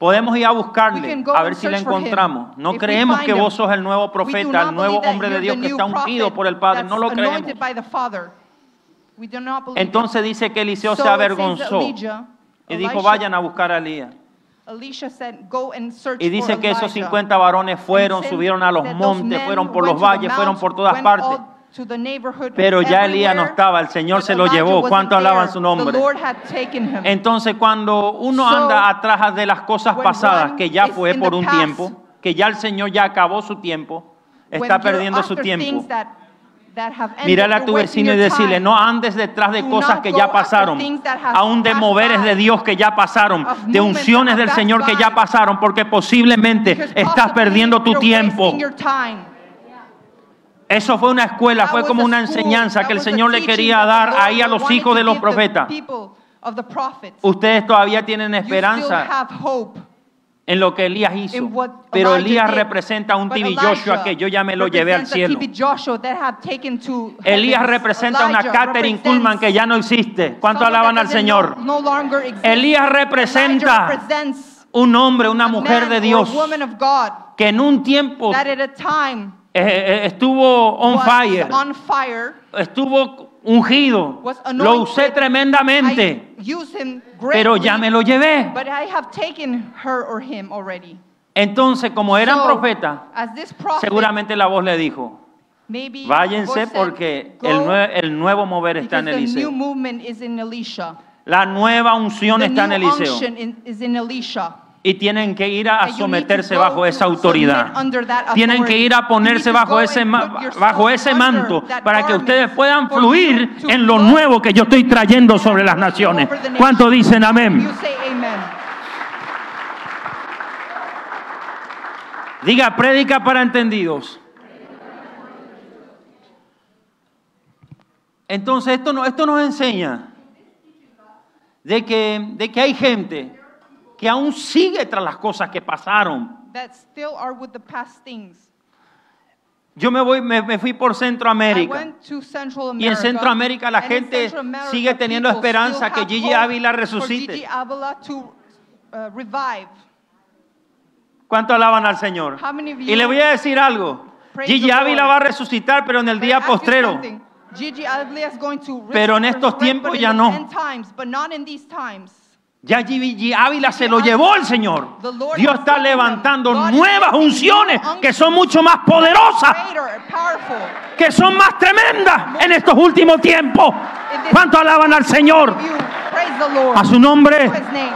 S1: Podemos ir a
S2: We
S1: buscarle,
S2: can go
S1: a ver
S2: and
S1: si le
S2: search for him.
S1: encontramos. No
S2: If we
S1: creemos
S2: find
S1: que
S2: him,
S1: vos sos el nuevo
S2: we do
S1: profeta,
S2: not
S1: el nuevo
S2: believe that
S1: hombre de
S2: you're
S1: Dios
S2: the
S1: que
S2: new
S1: está ungido
S2: prophet
S1: por el Padre.
S2: that's
S1: No lo creemos.
S2: anointed by the Father. We do not believe it.
S1: Entonces dice que Eliseo
S2: So
S1: se
S2: it says that
S1: avergonzó
S2: Elijah-
S1: y dijo,
S2: Elisha-
S1: vayan a buscar a Elías.
S2: Elisha said, "Go and search
S1: Y dice
S2: for
S1: que esos
S2: Elijah."
S1: cincuenta varones fueron,
S2: And
S1: subieron a los
S2: that those
S1: montes,
S2: men
S1: fueron por
S2: went
S1: los
S2: to the
S1: valles, fueron
S2: mounts,
S1: por todas
S2: went
S1: partes.
S2: all to the neighborhood,
S1: Pero ya Elías no
S2: everywhere,
S1: estaba, el Señor
S2: but
S1: se lo
S2: Elijah
S1: llevó.
S2: wasn't
S1: ¿Cuánto alaban
S2: there.
S1: su nombre?
S2: The Lord had taken him.
S1: Entonces cuando uno
S2: So,
S1: anda atrás de las cosas
S2: when
S1: pasadas,
S2: one
S1: que ya
S2: is
S1: fue
S2: in
S1: por
S2: the
S1: un
S2: past,
S1: tiempo, que ya el Señor ya acabó su tiempo,
S2: When
S1: está
S2: you're
S1: perdiendo su
S2: after
S1: tiempo.
S2: things that- that have ended,
S1: Mírale a
S2: you're
S1: tu
S2: wasting
S1: vecino y
S2: your
S1: decirle,
S2: time.
S1: no andes detrás de
S2: Do
S1: cosas
S2: not
S1: que
S2: go
S1: ya
S2: after
S1: pasaron,
S2: things that have
S1: aún de
S2: passed
S1: moveres
S2: by,
S1: de Dios que ya pasaron,
S2: of
S1: de
S2: movements
S1: unciones
S2: that
S1: del
S2: have
S1: Señor
S2: passed
S1: que ya
S2: by.
S1: pasaron, porque posiblemente
S2: Because
S1: estás
S2: possibly
S1: perdiendo tu
S2: you're
S1: tiempo.
S2: wasting your time.
S1: Eso fue una escuela,
S2: That
S1: fue
S2: was
S1: como
S2: a
S1: una
S2: school,
S1: enseñanza
S2: that
S1: que el
S2: was a
S1: Señor le
S2: teaching
S1: quería
S2: that the
S1: dar
S2: Lord
S1: ahí a los
S2: wanted
S1: hijos
S2: to
S1: de los
S2: give the
S1: profetas.
S2: people of the prophets.
S1: Ustedes todavía tienen
S2: You still
S1: esperanza
S2: have hope
S1: en lo que Elías hizo,
S2: in what
S1: pero
S2: Elijah
S1: Elías
S2: did.
S1: representa a un
S2: But
S1: T B
S2: Elijah
S1: Joshua que yo ya me lo llevé al
S2: represents a
S1: cielo.
S2: T B Joshua that had taken to
S1: Elías
S2: heavens.
S1: representa a una
S2: Elijah
S1: Catherine
S2: represents
S1: Kuhlman que ya no existe. ¿Cuánto
S2: someone
S1: alaban
S2: that
S1: al
S2: doesn't
S1: Señor?
S2: No, no longer exist.
S1: Elías
S2: Elijah
S1: representa
S2: represents
S1: un hombre, una
S2: a
S1: mujer
S2: man
S1: de
S2: or
S1: Dios
S2: a woman of God
S1: que en un tiempo
S2: that at a time
S1: eh, eh, estuvo on
S2: was
S1: fire,
S2: on fire.
S1: estuvo ungido,
S2: Was
S1: lo usé
S2: anointed.
S1: tremendamente,
S2: I use him
S1: pero
S2: greatly,
S1: ya me lo llevé.
S2: but I have taken her or him already.
S1: Entonces, como eran
S2: So,
S1: profetas,
S2: as this prophet,
S1: seguramente la voz le dijo,
S2: maybe
S1: váyanse
S2: God said,
S1: porque
S2: "Go,
S1: el, nue- el nuevo mover está en
S2: because the new
S1: Eliseo.
S2: movement is in Elisha.
S1: La nueva unción
S2: The
S1: está en
S2: new
S1: Eliseo.
S2: unction in- is in Elisha.
S1: Y tienen que ir a
S2: And you need to
S1: someterse
S2: go
S1: bajo
S2: to
S1: esa
S2: submit
S1: autoridad.
S2: under that
S1: Tienen que
S2: authority.
S1: ir a
S2: You
S1: ponerse
S2: need to
S1: bajo
S2: go
S1: ese,
S2: and
S1: ma-
S2: put yourself
S1: bajo ese
S2: under
S1: manto
S2: that
S1: para que
S2: garment
S1: ustedes puedan
S2: for
S1: fluir
S2: you to
S1: en lo
S2: flow
S1: nuevo que yo estoy trayendo sobre las naciones.
S2: over the nation.
S1: ¿Cuánto dicen amén?
S2: You say amen.
S1: Diga, prédica para entendidos. Entonces esto, no, esto nos enseña de que, de que hay gente que aún sigue tras las cosas que pasaron.
S2: That still are with the past things.
S1: Yo me voy, me, me fui por
S2: I
S1: Centroamérica.
S2: went to Central
S1: Y
S2: America,
S1: en Centroamérica la
S2: and in
S1: gente
S2: Central America,
S1: sigue teniendo
S2: people
S1: esperanza
S2: still
S1: que
S2: have
S1: Gigi
S2: hope
S1: Ávila
S2: for
S1: resucite.
S2: Gigi Ávila to uh, revive.
S1: ¿Cuánto alaban al Señor?
S2: How many of
S1: Y
S2: you
S1: le voy a decir algo.
S2: praise
S1: Gigi
S2: the
S1: Ávila
S2: Lord?
S1: va a resucitar, pero en el
S2: But I
S1: día
S2: ask you
S1: postrero.
S2: something. Gigi Ávila is going to
S1: Pero en
S2: resurrect,
S1: estos tiempos
S2: but in
S1: ya
S2: the
S1: no.
S2: end times, but not in these times.
S1: Ya Gigi Ávila se lo llevó el Señor.
S2: The Lord
S1: Dios
S2: has
S1: está
S2: taken them.
S1: levantando
S2: God is
S1: nuevas
S2: making
S1: unciones
S2: new
S1: que son
S2: unctions
S1: mucho más poderosas,
S2: greater, powerful.
S1: que son más tremendas en estos últimos tiempos. ¿Cuánto alaban al Señor?
S2: You praise the Lord.
S1: A su nombre.
S2: To his name.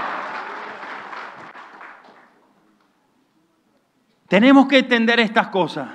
S1: Tenemos que entender estas cosas.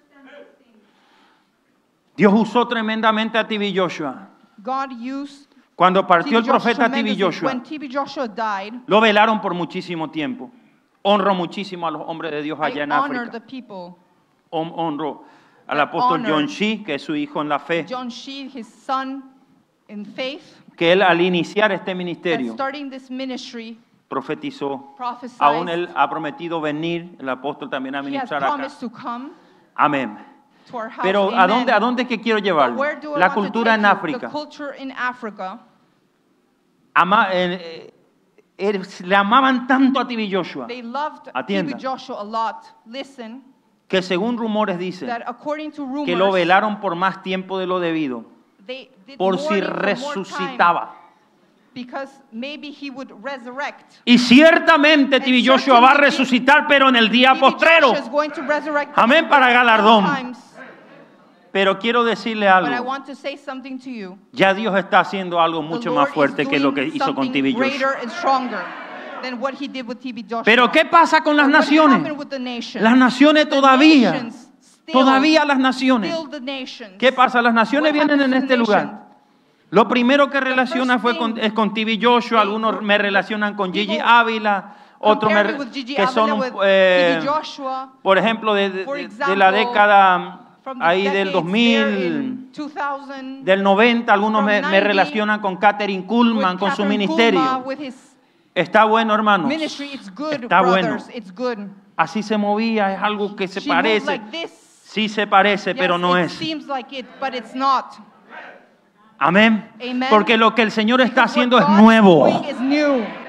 S1: Dios usó tremendamente a T B Joshua.
S2: God used
S1: Cuando partió el
S2: T B Joshua
S1: profeta T B
S2: tremendously.
S1: Joshua,
S2: When T B Joshua died,
S1: lo velaron por muchísimo tiempo. Honro muchísimo a los hombres de Dios
S2: I
S1: allá en
S2: honor
S1: África.
S2: the people.
S1: Hon- Honro al
S2: that
S1: apóstol
S2: honor
S1: John Shee, que es su hijo en la fe,
S2: John Shee, his son in faith,
S1: que él al iniciar este
S2: that
S1: ministerio
S2: starting this ministry,
S1: profetizó.
S2: prophesied,
S1: Aún él ha prometido venir, el apóstol también a
S2: he has
S1: ministrar acá.
S2: promised to come
S1: Amén.
S2: to our house.
S1: Pero ¿a
S2: Amen.
S1: dónde, ¿a dónde que quiero
S2: But
S1: llevarlo?
S2: where do I
S1: La
S2: want to
S1: cultura
S2: take
S1: en
S2: you?
S1: África.
S2: The culture in Africa.
S1: Ama- eh, eh, le amaban tanto a T B Joshua
S2: They loved T B
S1: Atienda.
S2: Joshua a lot. Listen,
S1: que según rumores dicen
S2: that according to rumors,
S1: que lo velaron por más tiempo de lo debido,
S2: they did
S1: por si
S2: mourning for more time
S1: resucitaba.
S2: because maybe he would resurrect.
S1: Y ciertamente T B
S2: And
S1: Joshua va a
S2: certainly
S1: resucitar, pero en el día
S2: T B
S1: postrero.
S2: Joshua is going to resurrect
S1: Amén, para galardón.
S2: times.
S1: Pero quiero decirle
S2: But I
S1: algo.
S2: want to say something to you.
S1: Ya Dios está haciendo algo
S2: The
S1: mucho
S2: Lord
S1: más fuerte
S2: is
S1: que lo que
S2: doing
S1: hizo con
S2: something
S1: T B Joshua.
S2: greater and stronger than what he did with T B Joshua.
S1: Pero ¿qué pasa con las
S2: But what
S1: naciones?
S2: happened with the nations?
S1: Las naciones
S2: The
S1: todavía,
S2: nations still-
S1: todavía las naciones.
S2: still the nations.
S1: ¿Qué pasa? Las naciones
S2: What
S1: vienen en
S2: happens to
S1: este
S2: the
S1: lugar.
S2: nation?
S1: Lo primero que relaciona
S2: first
S1: fue con,
S2: thing
S1: es con T B Joshua,
S2: they-
S1: algunos me relacionan con Gigi
S2: people
S1: Ávila, otros me
S2: Compare
S1: re-
S2: me with Gigi
S1: que son,
S2: Ávila,
S1: un-
S2: with
S1: eh,
S2: T B Joshua,
S1: por ejemplo, de, de-
S2: for
S1: de
S2: example,
S1: la década
S2: from the
S1: ahí del
S2: decades
S1: dos
S2: there
S1: mil,
S2: in two thousand,
S1: del noventa, algunos
S2: from
S1: me, me
S2: ninety,
S1: relacionan con Catherine Kuhlman,
S2: with
S1: con su
S2: Catherine
S1: ministerio.
S2: Kulma, with his
S1: Está bueno, hermanos.
S2: ministry. It's good,
S1: Está bueno.
S2: brothers. It's good.
S1: Así se movía, es algo que se
S2: She moved
S1: parece.
S2: like this.
S1: Sí se parece, pero
S2: Yes,
S1: no
S2: it
S1: es.
S2: seems like it, but it's not.
S1: Amén.
S2: Amen.
S1: Porque lo que el Señor está
S2: Because
S1: haciendo
S2: what
S1: es
S2: God is
S1: nuevo.
S2: doing is new.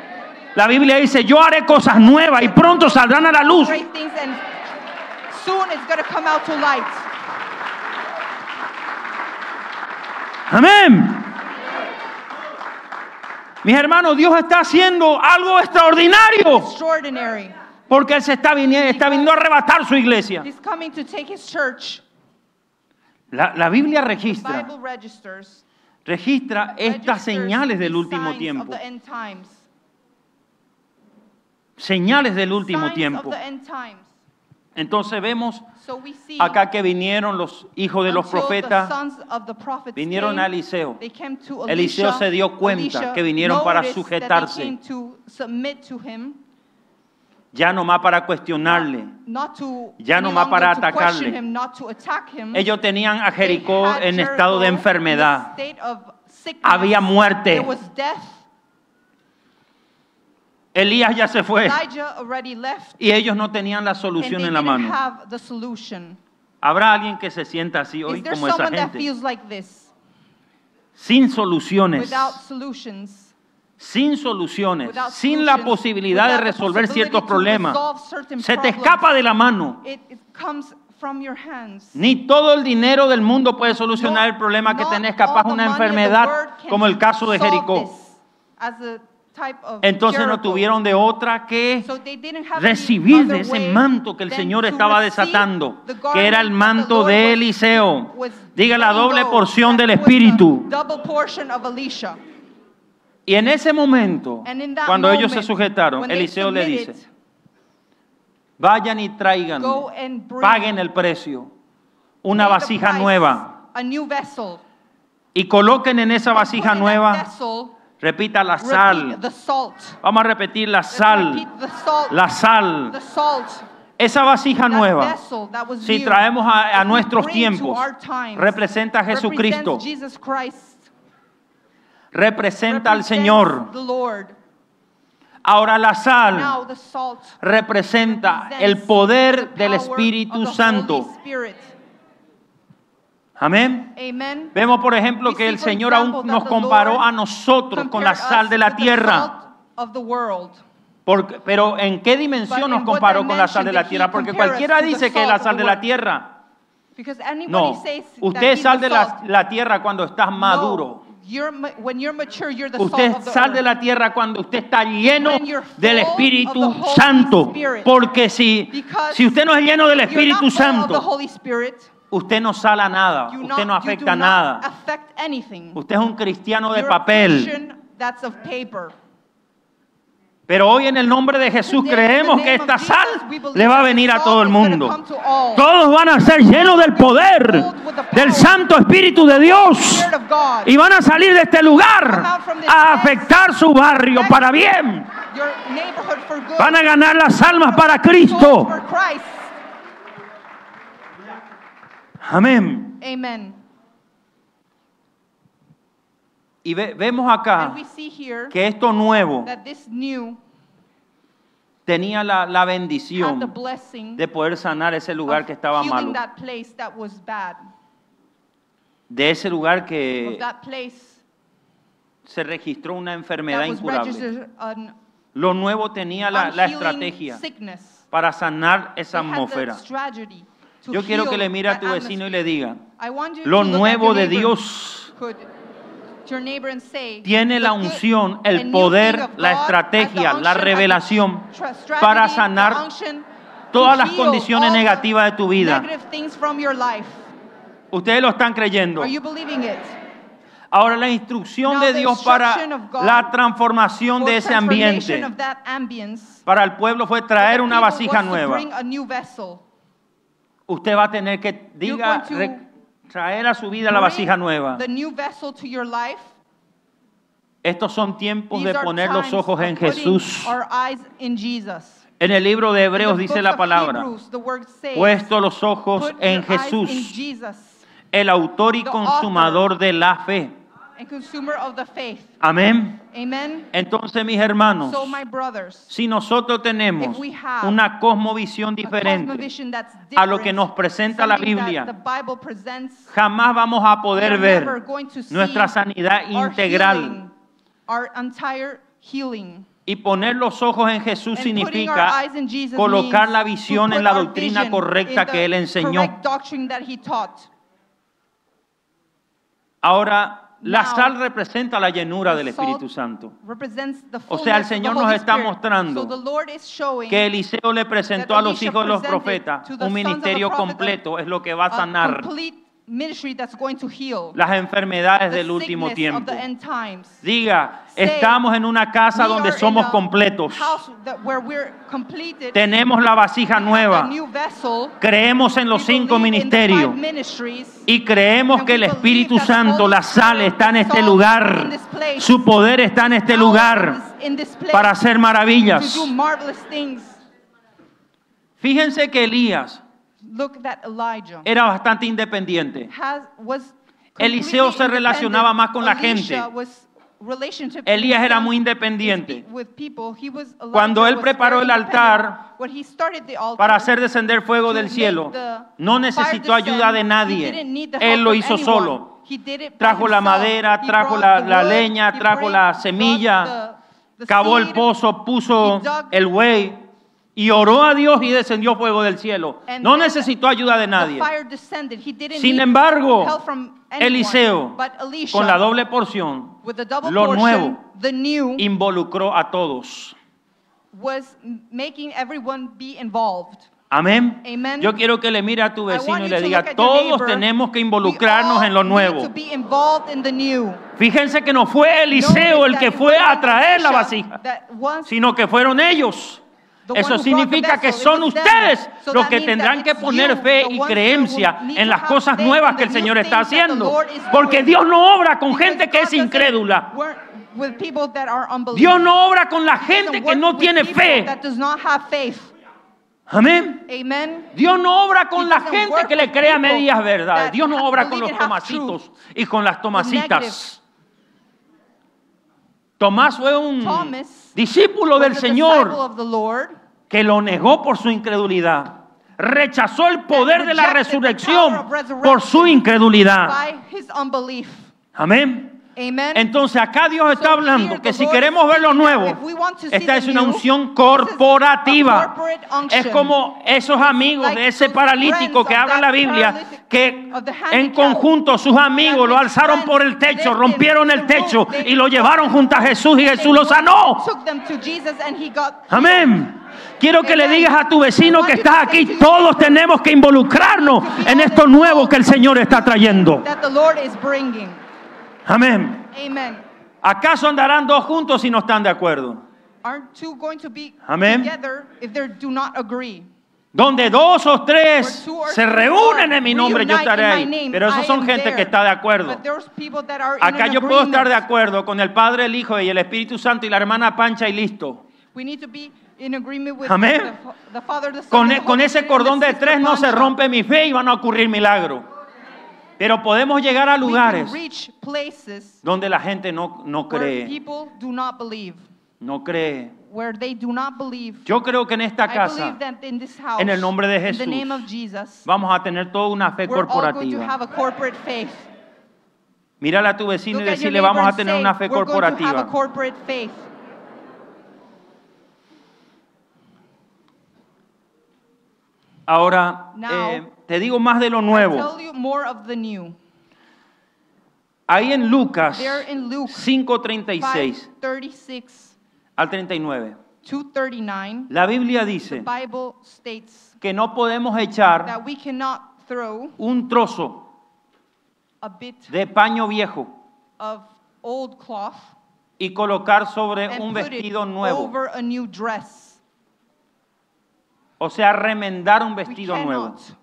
S1: La Biblia dice, yo haré cosas nuevas y pronto saldrán a la luz.
S2: Great things, and soon it's going to come out to light.
S1: Amén. Mis hermanos, Dios está haciendo algo extraordinario.
S2: Extraordinary.
S1: Porque Él se está viniendo, está viniendo a arrebatar su iglesia.
S2: He's coming to take his church.
S1: La, la Biblia
S2: The
S1: registra,
S2: Bible registers,
S1: registra estas
S2: registers
S1: señales del
S2: these
S1: último
S2: signs of
S1: tiempo.
S2: the end times.
S1: Señales del último
S2: Signs
S1: tiempo.
S2: of the end times.
S1: Entonces vemos
S2: So we see
S1: acá que vinieron los hijos de los
S2: until the
S1: profetas,
S2: sons of the prophets
S1: vinieron
S2: came,
S1: a Eliseo.
S2: they came to
S1: Eliseo
S2: Elisha.
S1: se dio cuenta
S2: Elisha
S1: que vinieron para
S2: noticed that they
S1: sujetarse.
S2: came to submit to him,
S1: Ya no más para cuestionarle,
S2: not to,
S1: ya
S2: any
S1: no más para
S2: longer to question
S1: atacarle.
S2: him, not to attack him.
S1: Ellos tenían a
S2: They
S1: Jericó
S2: had
S1: en
S2: Jericho
S1: estado de
S2: in a
S1: enfermedad.
S2: state of sickness.
S1: Había muerte.
S2: There was death.
S1: Elías ya se fue
S2: Elijah already left,
S1: y ellos no tenían la
S2: and
S1: solución
S2: they
S1: en la
S2: didn't
S1: mano.
S2: have the solution.
S1: ¿Habrá alguien que se sienta así hoy
S2: Is there
S1: como esa
S2: someone that
S1: gente?
S2: feels like this,
S1: Sin soluciones,
S2: without solutions,
S1: sin soluciones,
S2: without
S1: sin la
S2: solutions,
S1: posibilidad de
S2: without the
S1: resolver
S2: possibility
S1: ciertos
S2: to
S1: problemas?
S2: resolve certain
S1: Se te
S2: problems?
S1: escapa de la mano.
S2: It, it comes from your hands.
S1: Ni todo el dinero del mundo puede solucionar el problema que
S2: Not
S1: tenés,
S2: all
S1: capaz
S2: the
S1: una
S2: money in the
S1: enfermedad
S2: world can
S1: como el caso de
S2: solve
S1: Jericó.
S2: this as a type of
S1: Entonces no
S2: Jericho.
S1: tuvieron de otra que
S2: So they didn't have
S1: recibir
S2: any
S1: de
S2: other
S1: ese
S2: way
S1: manto que el
S2: than
S1: Señor
S2: to
S1: estaba
S2: receive
S1: desatando,
S2: the
S1: que era el
S2: garment that the
S1: manto
S2: Lord
S1: de
S2: was-
S1: Eliseo.
S2: was
S1: Diga la
S2: letting
S1: doble
S2: go.
S1: porción
S2: That
S1: del
S2: was the
S1: Espíritu.
S2: double portion of Elisha.
S1: Y en ese momento,
S2: And in that
S1: cuando ellos se
S2: moment,
S1: sujetaron,
S2: when they
S1: Eliseo le
S2: submitted,
S1: dice, vayan y traigan,
S2: Go and bring
S1: paguen el precio, una
S2: pay the
S1: vasija
S2: price,
S1: nueva,
S2: a new vessel.
S1: y coloquen en esa vasija
S2: Put in that
S1: nueva,
S2: vessel,
S1: repita la
S2: repeat
S1: sal.
S2: the salt.
S1: Vamos a repetir la
S2: Let's
S1: sal,
S2: repeat the salt.
S1: la sal.
S2: The salt.
S1: Esa vasija
S2: That
S1: nueva,
S2: vessel that was
S1: si
S2: new,
S1: traemos a, a
S2: if we
S1: nuestros
S2: bring to
S1: tiempos,
S2: our times,
S1: representa a Jesucristo,
S2: represents Jesus Christ,
S1: representa al
S2: represents
S1: Señor.
S2: the Lord.
S1: Ahora la sal
S2: Now the salt
S1: representa el
S2: represents
S1: poder
S2: the
S1: del
S2: power
S1: Espíritu
S2: of the
S1: Santo.
S2: Holy Spirit.
S1: Amén.
S2: Amen.
S1: Vemos, por ejemplo,
S2: We
S1: que
S2: see,
S1: el
S2: for
S1: Señor
S2: example,
S1: aún
S2: that
S1: nos
S2: the
S1: comparó
S2: Lord
S1: a nosotros con la
S2: compared
S1: sal
S2: us
S1: de la
S2: with the
S1: tierra.
S2: salt of the world.
S1: Porque- pero ¿en qué dimensión
S2: But
S1: nos
S2: in what
S1: comparó con la sal de la
S2: dimension did
S1: tierra?
S2: he
S1: Porque
S2: compare us
S1: cualquiera
S2: to the
S1: dice que es la
S2: salt of
S1: sal
S2: the
S1: de la
S2: world?
S1: tierra.
S2: Because anybody
S1: No,
S2: says that
S1: usted
S2: he's
S1: es sal
S2: the
S1: de la,
S2: salt.
S1: la tierra cuando estás maduro.
S2: No, you're, ma- when you're mature, you're the
S1: Usted
S2: salt of the
S1: sal de
S2: earth.
S1: la tierra cuando usted está lleno
S2: When you're
S1: del
S2: full
S1: Espíritu
S2: of the Holy
S1: Santo.
S2: Spirit.
S1: Porque si,
S2: Because
S1: si usted no es lleno del
S2: You're
S1: Espíritu
S2: not full of the
S1: Santo,
S2: Holy Spirit.
S1: usted no sala nada,
S2: You
S1: usted
S2: not-
S1: no
S2: you
S1: afecta
S2: do not
S1: nada.
S2: affect anything.
S1: Usted es un cristiano de
S2: You're a
S1: papel.
S2: Christian that's of paper.
S1: Pero hoy en el nombre de Jesús
S2: Today, in
S1: creemos
S2: the
S1: que
S2: name
S1: esta
S2: of Jesus,
S1: sal
S2: we believe
S1: le va a
S2: that
S1: venir a
S2: salt
S1: todo el
S2: is gonna
S1: mundo.
S2: come to all.
S1: Todos van a ser llenos del poder del Santo Espíritu de Dios
S2: Spirit of God.
S1: y van a salir de este lugar a afectar su barrio para bien.
S2: Your neighborhood for good.
S1: Van a ganar las almas para
S2: Souls
S1: Cristo.
S2: for Christ.
S1: Amén.
S2: Amen.
S1: Y ve- vemos acá
S2: And we see here
S1: que esto nuevo
S2: that this new
S1: tenía la, la
S2: had the
S1: bendición
S2: blessing
S1: de poder sanar ese lugar
S2: of
S1: que estaba
S2: healing
S1: malo.
S2: that place that was bad.
S1: De ese lugar
S2: Of
S1: que
S2: that place
S1: se registró una enfermedad
S2: that was
S1: incurable.
S2: registered an
S1: Lo nuevo tenía la, la
S2: unhealing
S1: estrategia
S2: sickness.
S1: para sanar esa
S2: They had the
S1: atmósfera.
S2: strategy to
S1: Yo quiero
S2: heal
S1: que le mire a
S2: that
S1: tu vecino y le
S2: atmosphere.
S1: diga,
S2: I want you
S1: lo
S2: to look at
S1: nuevo
S2: your
S1: de
S2: neighbor,
S1: Dios
S2: could- to your neighbor and say,
S1: tiene la
S2: "The good
S1: unción,
S2: and
S1: el
S2: new
S1: poder,
S2: thing of
S1: la
S2: God has the
S1: estrategia,
S2: unction,
S1: la
S2: has the
S1: revelación
S2: tra- strategy,
S1: para
S2: the
S1: sanar
S2: unction
S1: todas
S2: to
S1: las
S2: heal
S1: condiciones
S2: all the
S1: negativas de tu vida.
S2: negative things from your life.
S1: Ustedes lo están creyendo.
S2: Are you believing it?
S1: Ahora la instrucción
S2: Now
S1: de
S2: the
S1: Dios para
S2: instruction of God
S1: la transformación
S2: For
S1: de ese
S2: transformation
S1: ambiente
S2: of that ambience,
S1: para el pueblo fue
S2: the
S1: traer una
S2: people
S1: vasija
S2: was to
S1: nueva.
S2: bring a new vessel.
S1: Usted va a tener que diga,
S2: going to
S1: re- traer a su vida la
S2: Bring
S1: vasija nueva.
S2: The new vessel to your life.
S1: Estos son tiempos
S2: These
S1: de
S2: are
S1: poner los
S2: times
S1: ojos
S2: of
S1: en
S2: putting
S1: Jesús.
S2: our eyes in Jesus.
S1: En el libro de
S2: In
S1: Hebreos
S2: the
S1: dice
S2: book
S1: la
S2: of
S1: palabra,
S2: Hebrews, the word says,
S1: puesto los ojos
S2: put
S1: en
S2: your eyes in
S1: Jesús,
S2: Jesus,
S1: el autor y
S2: the
S1: consumador de la fe.
S2: and consumer of the faith.
S1: Amén.
S2: Amen.
S1: Entonces, mis hermanos,
S2: So my brothers,
S1: si nosotros tenemos
S2: if we have
S1: una cosmovisión
S2: a
S1: diferente
S2: cosmovision that's
S1: a lo que
S2: different,
S1: nos presenta la
S2: something that
S1: Biblia,
S2: the Bible presents,
S1: jamás vamos a
S2: we
S1: poder
S2: are
S1: ver
S2: never going to see
S1: nuestra sanidad
S2: our
S1: integral
S2: healing, our entire healing.
S1: Y poner los ojos en Jesús
S2: And putting our
S1: significa
S2: eyes in Jesus
S1: colocar
S2: means
S1: la
S2: to
S1: visión
S2: put
S1: en la
S2: our
S1: doctrina
S2: vision
S1: correcta
S2: in the
S1: que Él enseñó.
S2: correct doctrine that he taught.
S1: Ahora, la
S2: Now,
S1: sal representa la llenura del
S2: The salt
S1: Espíritu Santo.
S2: represents the
S1: O sea, el
S2: fullness of the
S1: Señor nos
S2: Holy
S1: está
S2: Spirit.
S1: mostrando
S2: So the Lord is showing
S1: Que Eliseo le presentó
S2: that
S1: a los
S2: Elisha
S1: hijos de los
S2: presented
S1: profetas
S2: to the
S1: un
S2: sons of the
S1: ministerio
S2: prophet
S1: completo, es lo que va a
S2: a
S1: sanar
S2: complete ministry that's going to heal
S1: las enfermedades
S2: the
S1: del último
S2: sickness
S1: tiempo.
S2: of the end times.
S1: Diga,
S2: Say,
S1: estamos en una casa
S2: We
S1: donde
S2: are in
S1: somos
S2: a
S1: completos.
S2: house that- where we're completed,
S1: Tenemos la vasija
S2: a
S1: nueva.
S2: new vessel.
S1: Creemos en los
S2: We
S1: cinco
S2: believe in the five
S1: ministerios.
S2: ministries.
S1: Y creemos
S2: And
S1: que
S2: we
S1: el
S2: believe
S1: Espíritu
S2: that the
S1: Santo,
S2: Holy
S1: la sal,
S2: Spirit,
S1: está en
S2: the
S1: este
S2: salt
S1: lugar.
S2: in this place.
S1: Su poder está en este
S2: Power
S1: lugar
S2: is in this place
S1: para hacer
S2: to
S1: maravillas.
S2: do marvelous things.
S1: Fíjense que Elías
S2: Look that Elijah
S1: era bastante independiente.
S2: has, was
S1: Eliseo
S2: completely
S1: se relacionaba más con la
S2: Elisha
S1: gente.
S2: was relationship
S1: Elías era
S2: himself
S1: muy
S2: with
S1: independiente.
S2: pe- with people. He was- Elijah
S1: Cuando él
S2: was
S1: preparó
S2: very
S1: el altar
S2: independent. When he started the altar
S1: para hacer descender fuego
S2: to
S1: del
S2: make
S1: cielo,
S2: the
S1: no
S2: fire
S1: necesitó
S2: descend,
S1: ayuda de
S2: he
S1: nadie.
S2: didn't need the
S1: Él
S2: help
S1: lo
S2: of
S1: hizo
S2: anyone.
S1: solo.
S2: He did it by
S1: Trajo la
S2: himself.
S1: madera,
S2: He
S1: trajo
S2: brought
S1: la,
S2: the
S1: la
S2: wood,
S1: leña,
S2: he
S1: trajo
S2: brought
S1: la
S2: the-
S1: semilla,
S2: the
S1: cavó el
S2: seed,
S1: pozo, puso
S2: he dug
S1: el buey y oró a Dios y descendió fuego del cielo.
S2: And
S1: No
S2: then
S1: necesitó ayuda de
S2: the
S1: nadie.
S2: fire descended. He didn't
S1: Sin
S2: need
S1: embargo,
S2: help from anyone.
S1: Eliseo,
S2: But Elisha,
S1: con la doble porción,
S2: with the double
S1: lo
S2: portion,
S1: nuevo,
S2: the new
S1: involucró a todos.
S2: was making everyone be involved.
S1: Amén.
S2: Amen.
S1: Yo quiero que le mire a tu
S2: I
S1: vecino
S2: want
S1: y
S2: you
S1: le
S2: to
S1: diga,
S2: look at your
S1: todos
S2: neighbor.
S1: tenemos que
S2: We
S1: involucrarnos
S2: all
S1: en lo
S2: need
S1: nuevo.
S2: to be involved in the new.
S1: Fíjense que no fue Eliseo
S2: Notice
S1: el
S2: that
S1: que
S2: it
S1: fue a
S2: wasn't
S1: traer la
S2: Elisha
S1: vasija,
S2: that was
S1: sino que fueron ellos.
S2: the one
S1: Eso
S2: who brought the
S1: significa que
S2: vessel. It
S1: son
S2: was them.
S1: ustedes
S2: So
S1: los
S2: that
S1: que
S2: means
S1: tendrán
S2: that
S1: que
S2: it's
S1: poner
S2: you,
S1: fe
S2: the
S1: y
S2: ones that
S1: creencia
S2: will need
S1: en
S2: to
S1: las
S2: have
S1: cosas
S2: faith
S1: nuevas
S2: in
S1: que
S2: the
S1: el
S2: new
S1: Señor está
S2: things that the
S1: haciendo.
S2: Lord is
S1: Porque
S2: doing.
S1: Dios no obra con
S2: Because
S1: gente que
S2: God
S1: es
S2: doesn't
S1: incrédula.
S2: work with people that are unbelievers.
S1: Dios no obra con la
S2: He
S1: gente
S2: doesn't
S1: que
S2: work
S1: no
S2: with
S1: tiene
S2: people
S1: fe.
S2: that does not have faith.
S1: Amén.
S2: Amen.
S1: Dios no obra con
S2: He
S1: la
S2: doesn't
S1: gente
S2: work
S1: que le
S2: with
S1: crea
S2: people
S1: medias verdades.
S2: that
S1: Dios no
S2: ha-
S1: obra con
S2: believe
S1: los
S2: and have
S1: tomacitos y con las
S2: negative.
S1: tomacitas. Tomás fue un
S2: Thomas
S1: discípulo
S2: was
S1: del
S2: a disciple
S1: Señor
S2: of the Lord
S1: que lo negó por su incredulidad. Rechazó el poder de la
S2: rejected the
S1: resurrección
S2: power of resurrection
S1: por su incredulidad.
S2: by his unbelief.
S1: Amén.
S2: Amen.
S1: Entonces acá Dios está
S2: So
S1: hablando
S2: here
S1: que
S2: the
S1: si
S2: Lord
S1: queremos
S2: is
S1: ver lo
S2: speaking
S1: nuevo,
S2: now. If we want to see
S1: esta
S2: the
S1: es una
S2: new,
S1: unción
S2: this is a
S1: corporativa.
S2: corporate unction.
S1: Es como esos amigos
S2: like
S1: de ese
S2: those
S1: paralítico
S2: friends
S1: que
S2: of
S1: habla
S2: that
S1: la Biblia,
S2: paralytic-
S1: que
S2: of the
S1: en
S2: handicapped,
S1: conjunto sus amigos lo
S2: that his
S1: alzaron por el
S2: friends
S1: techo,
S2: lifted
S1: rompieron el
S2: the roof,
S1: techo
S2: they
S1: y lo llevaron junto a Jesús y
S2: They
S1: Jesús lo sanó.
S2: took them to Jesus and he got
S1: Amén. Quiero que le
S2: Amen.
S1: digas a tu vecino
S2: I want
S1: que
S2: you to
S1: estás
S2: say
S1: aquí,
S2: to your
S1: todos
S2: neighbor,
S1: tenemos que involucrarnos en esto nuevo que el Señor está trayendo.
S2: that the Lord is bringing.
S1: Amén.
S2: Amen.
S1: ¿Acaso andarán dos juntos si no están de acuerdo?
S2: Aren't two going to be
S1: Amén.
S2: together if they do not agree?
S1: Donde dos o tres
S2: Where two or
S1: se
S2: three
S1: reúnen
S2: are
S1: en mi nombre, yo
S2: reunite
S1: estaré
S2: in my
S1: ahí.
S2: name,
S1: Pero esos
S2: I
S1: son
S2: am
S1: gente
S2: there.
S1: que está de acuerdo.
S2: But there's people that are in
S1: Acá
S2: an
S1: yo puedo estar de
S2: agreement.
S1: acuerdo con el Padre, el Hijo y el Espíritu Santo y la hermana Pancha y listo.
S2: We need to be in agreement with
S1: Amén.
S2: the, fa- the Father, the Son,
S1: Con,
S2: and
S1: e-
S2: the
S1: con
S2: Holy
S1: ese
S2: Spirit, and
S1: cordón
S2: the
S1: de
S2: Sister
S1: tres no se
S2: Pancha.
S1: rompe mi fe y van a ocurrir milagros. Pero podemos llegar a
S2: We can
S1: lugares
S2: reach places
S1: donde la gente no, no
S2: where
S1: cree.
S2: people do not believe,
S1: No cree.
S2: where they do not believe.
S1: Yo creo que en esta
S2: I
S1: casa
S2: believe that in this house,
S1: en el nombre de
S2: in the
S1: Jesús,
S2: name of Jesus,
S1: vamos a tener toda una fe
S2: we're all going to
S1: corporativa.
S2: have a corporate faith.
S1: Mírale a tu vecino y
S2: Look at your
S1: decirle,
S2: neighbor
S1: vamos a
S2: and
S1: tener
S2: say,
S1: una fe
S2: we're going to have a
S1: corporativa.
S2: corporate faith.
S1: Ahora,
S2: Now,
S1: eh, te digo más de lo
S2: I'll
S1: nuevo.
S2: tell you more of the new.
S1: Ahí en Lucas
S2: There in Luke
S1: cinco treinta y seis
S2: five thirty-six
S1: al treinta y nueve,
S2: to thirty-nine,
S1: la Biblia
S2: the
S1: dice
S2: Bible states
S1: que no podemos echar
S2: that we cannot throw
S1: un trozo
S2: a bit
S1: de paño viejo
S2: of old cloth
S1: y colocar sobre
S2: and
S1: un
S2: put it
S1: vestido nuevo.
S2: over a new dress.
S1: O sea, remendar un
S2: We
S1: vestido nuevo.
S2: cannot.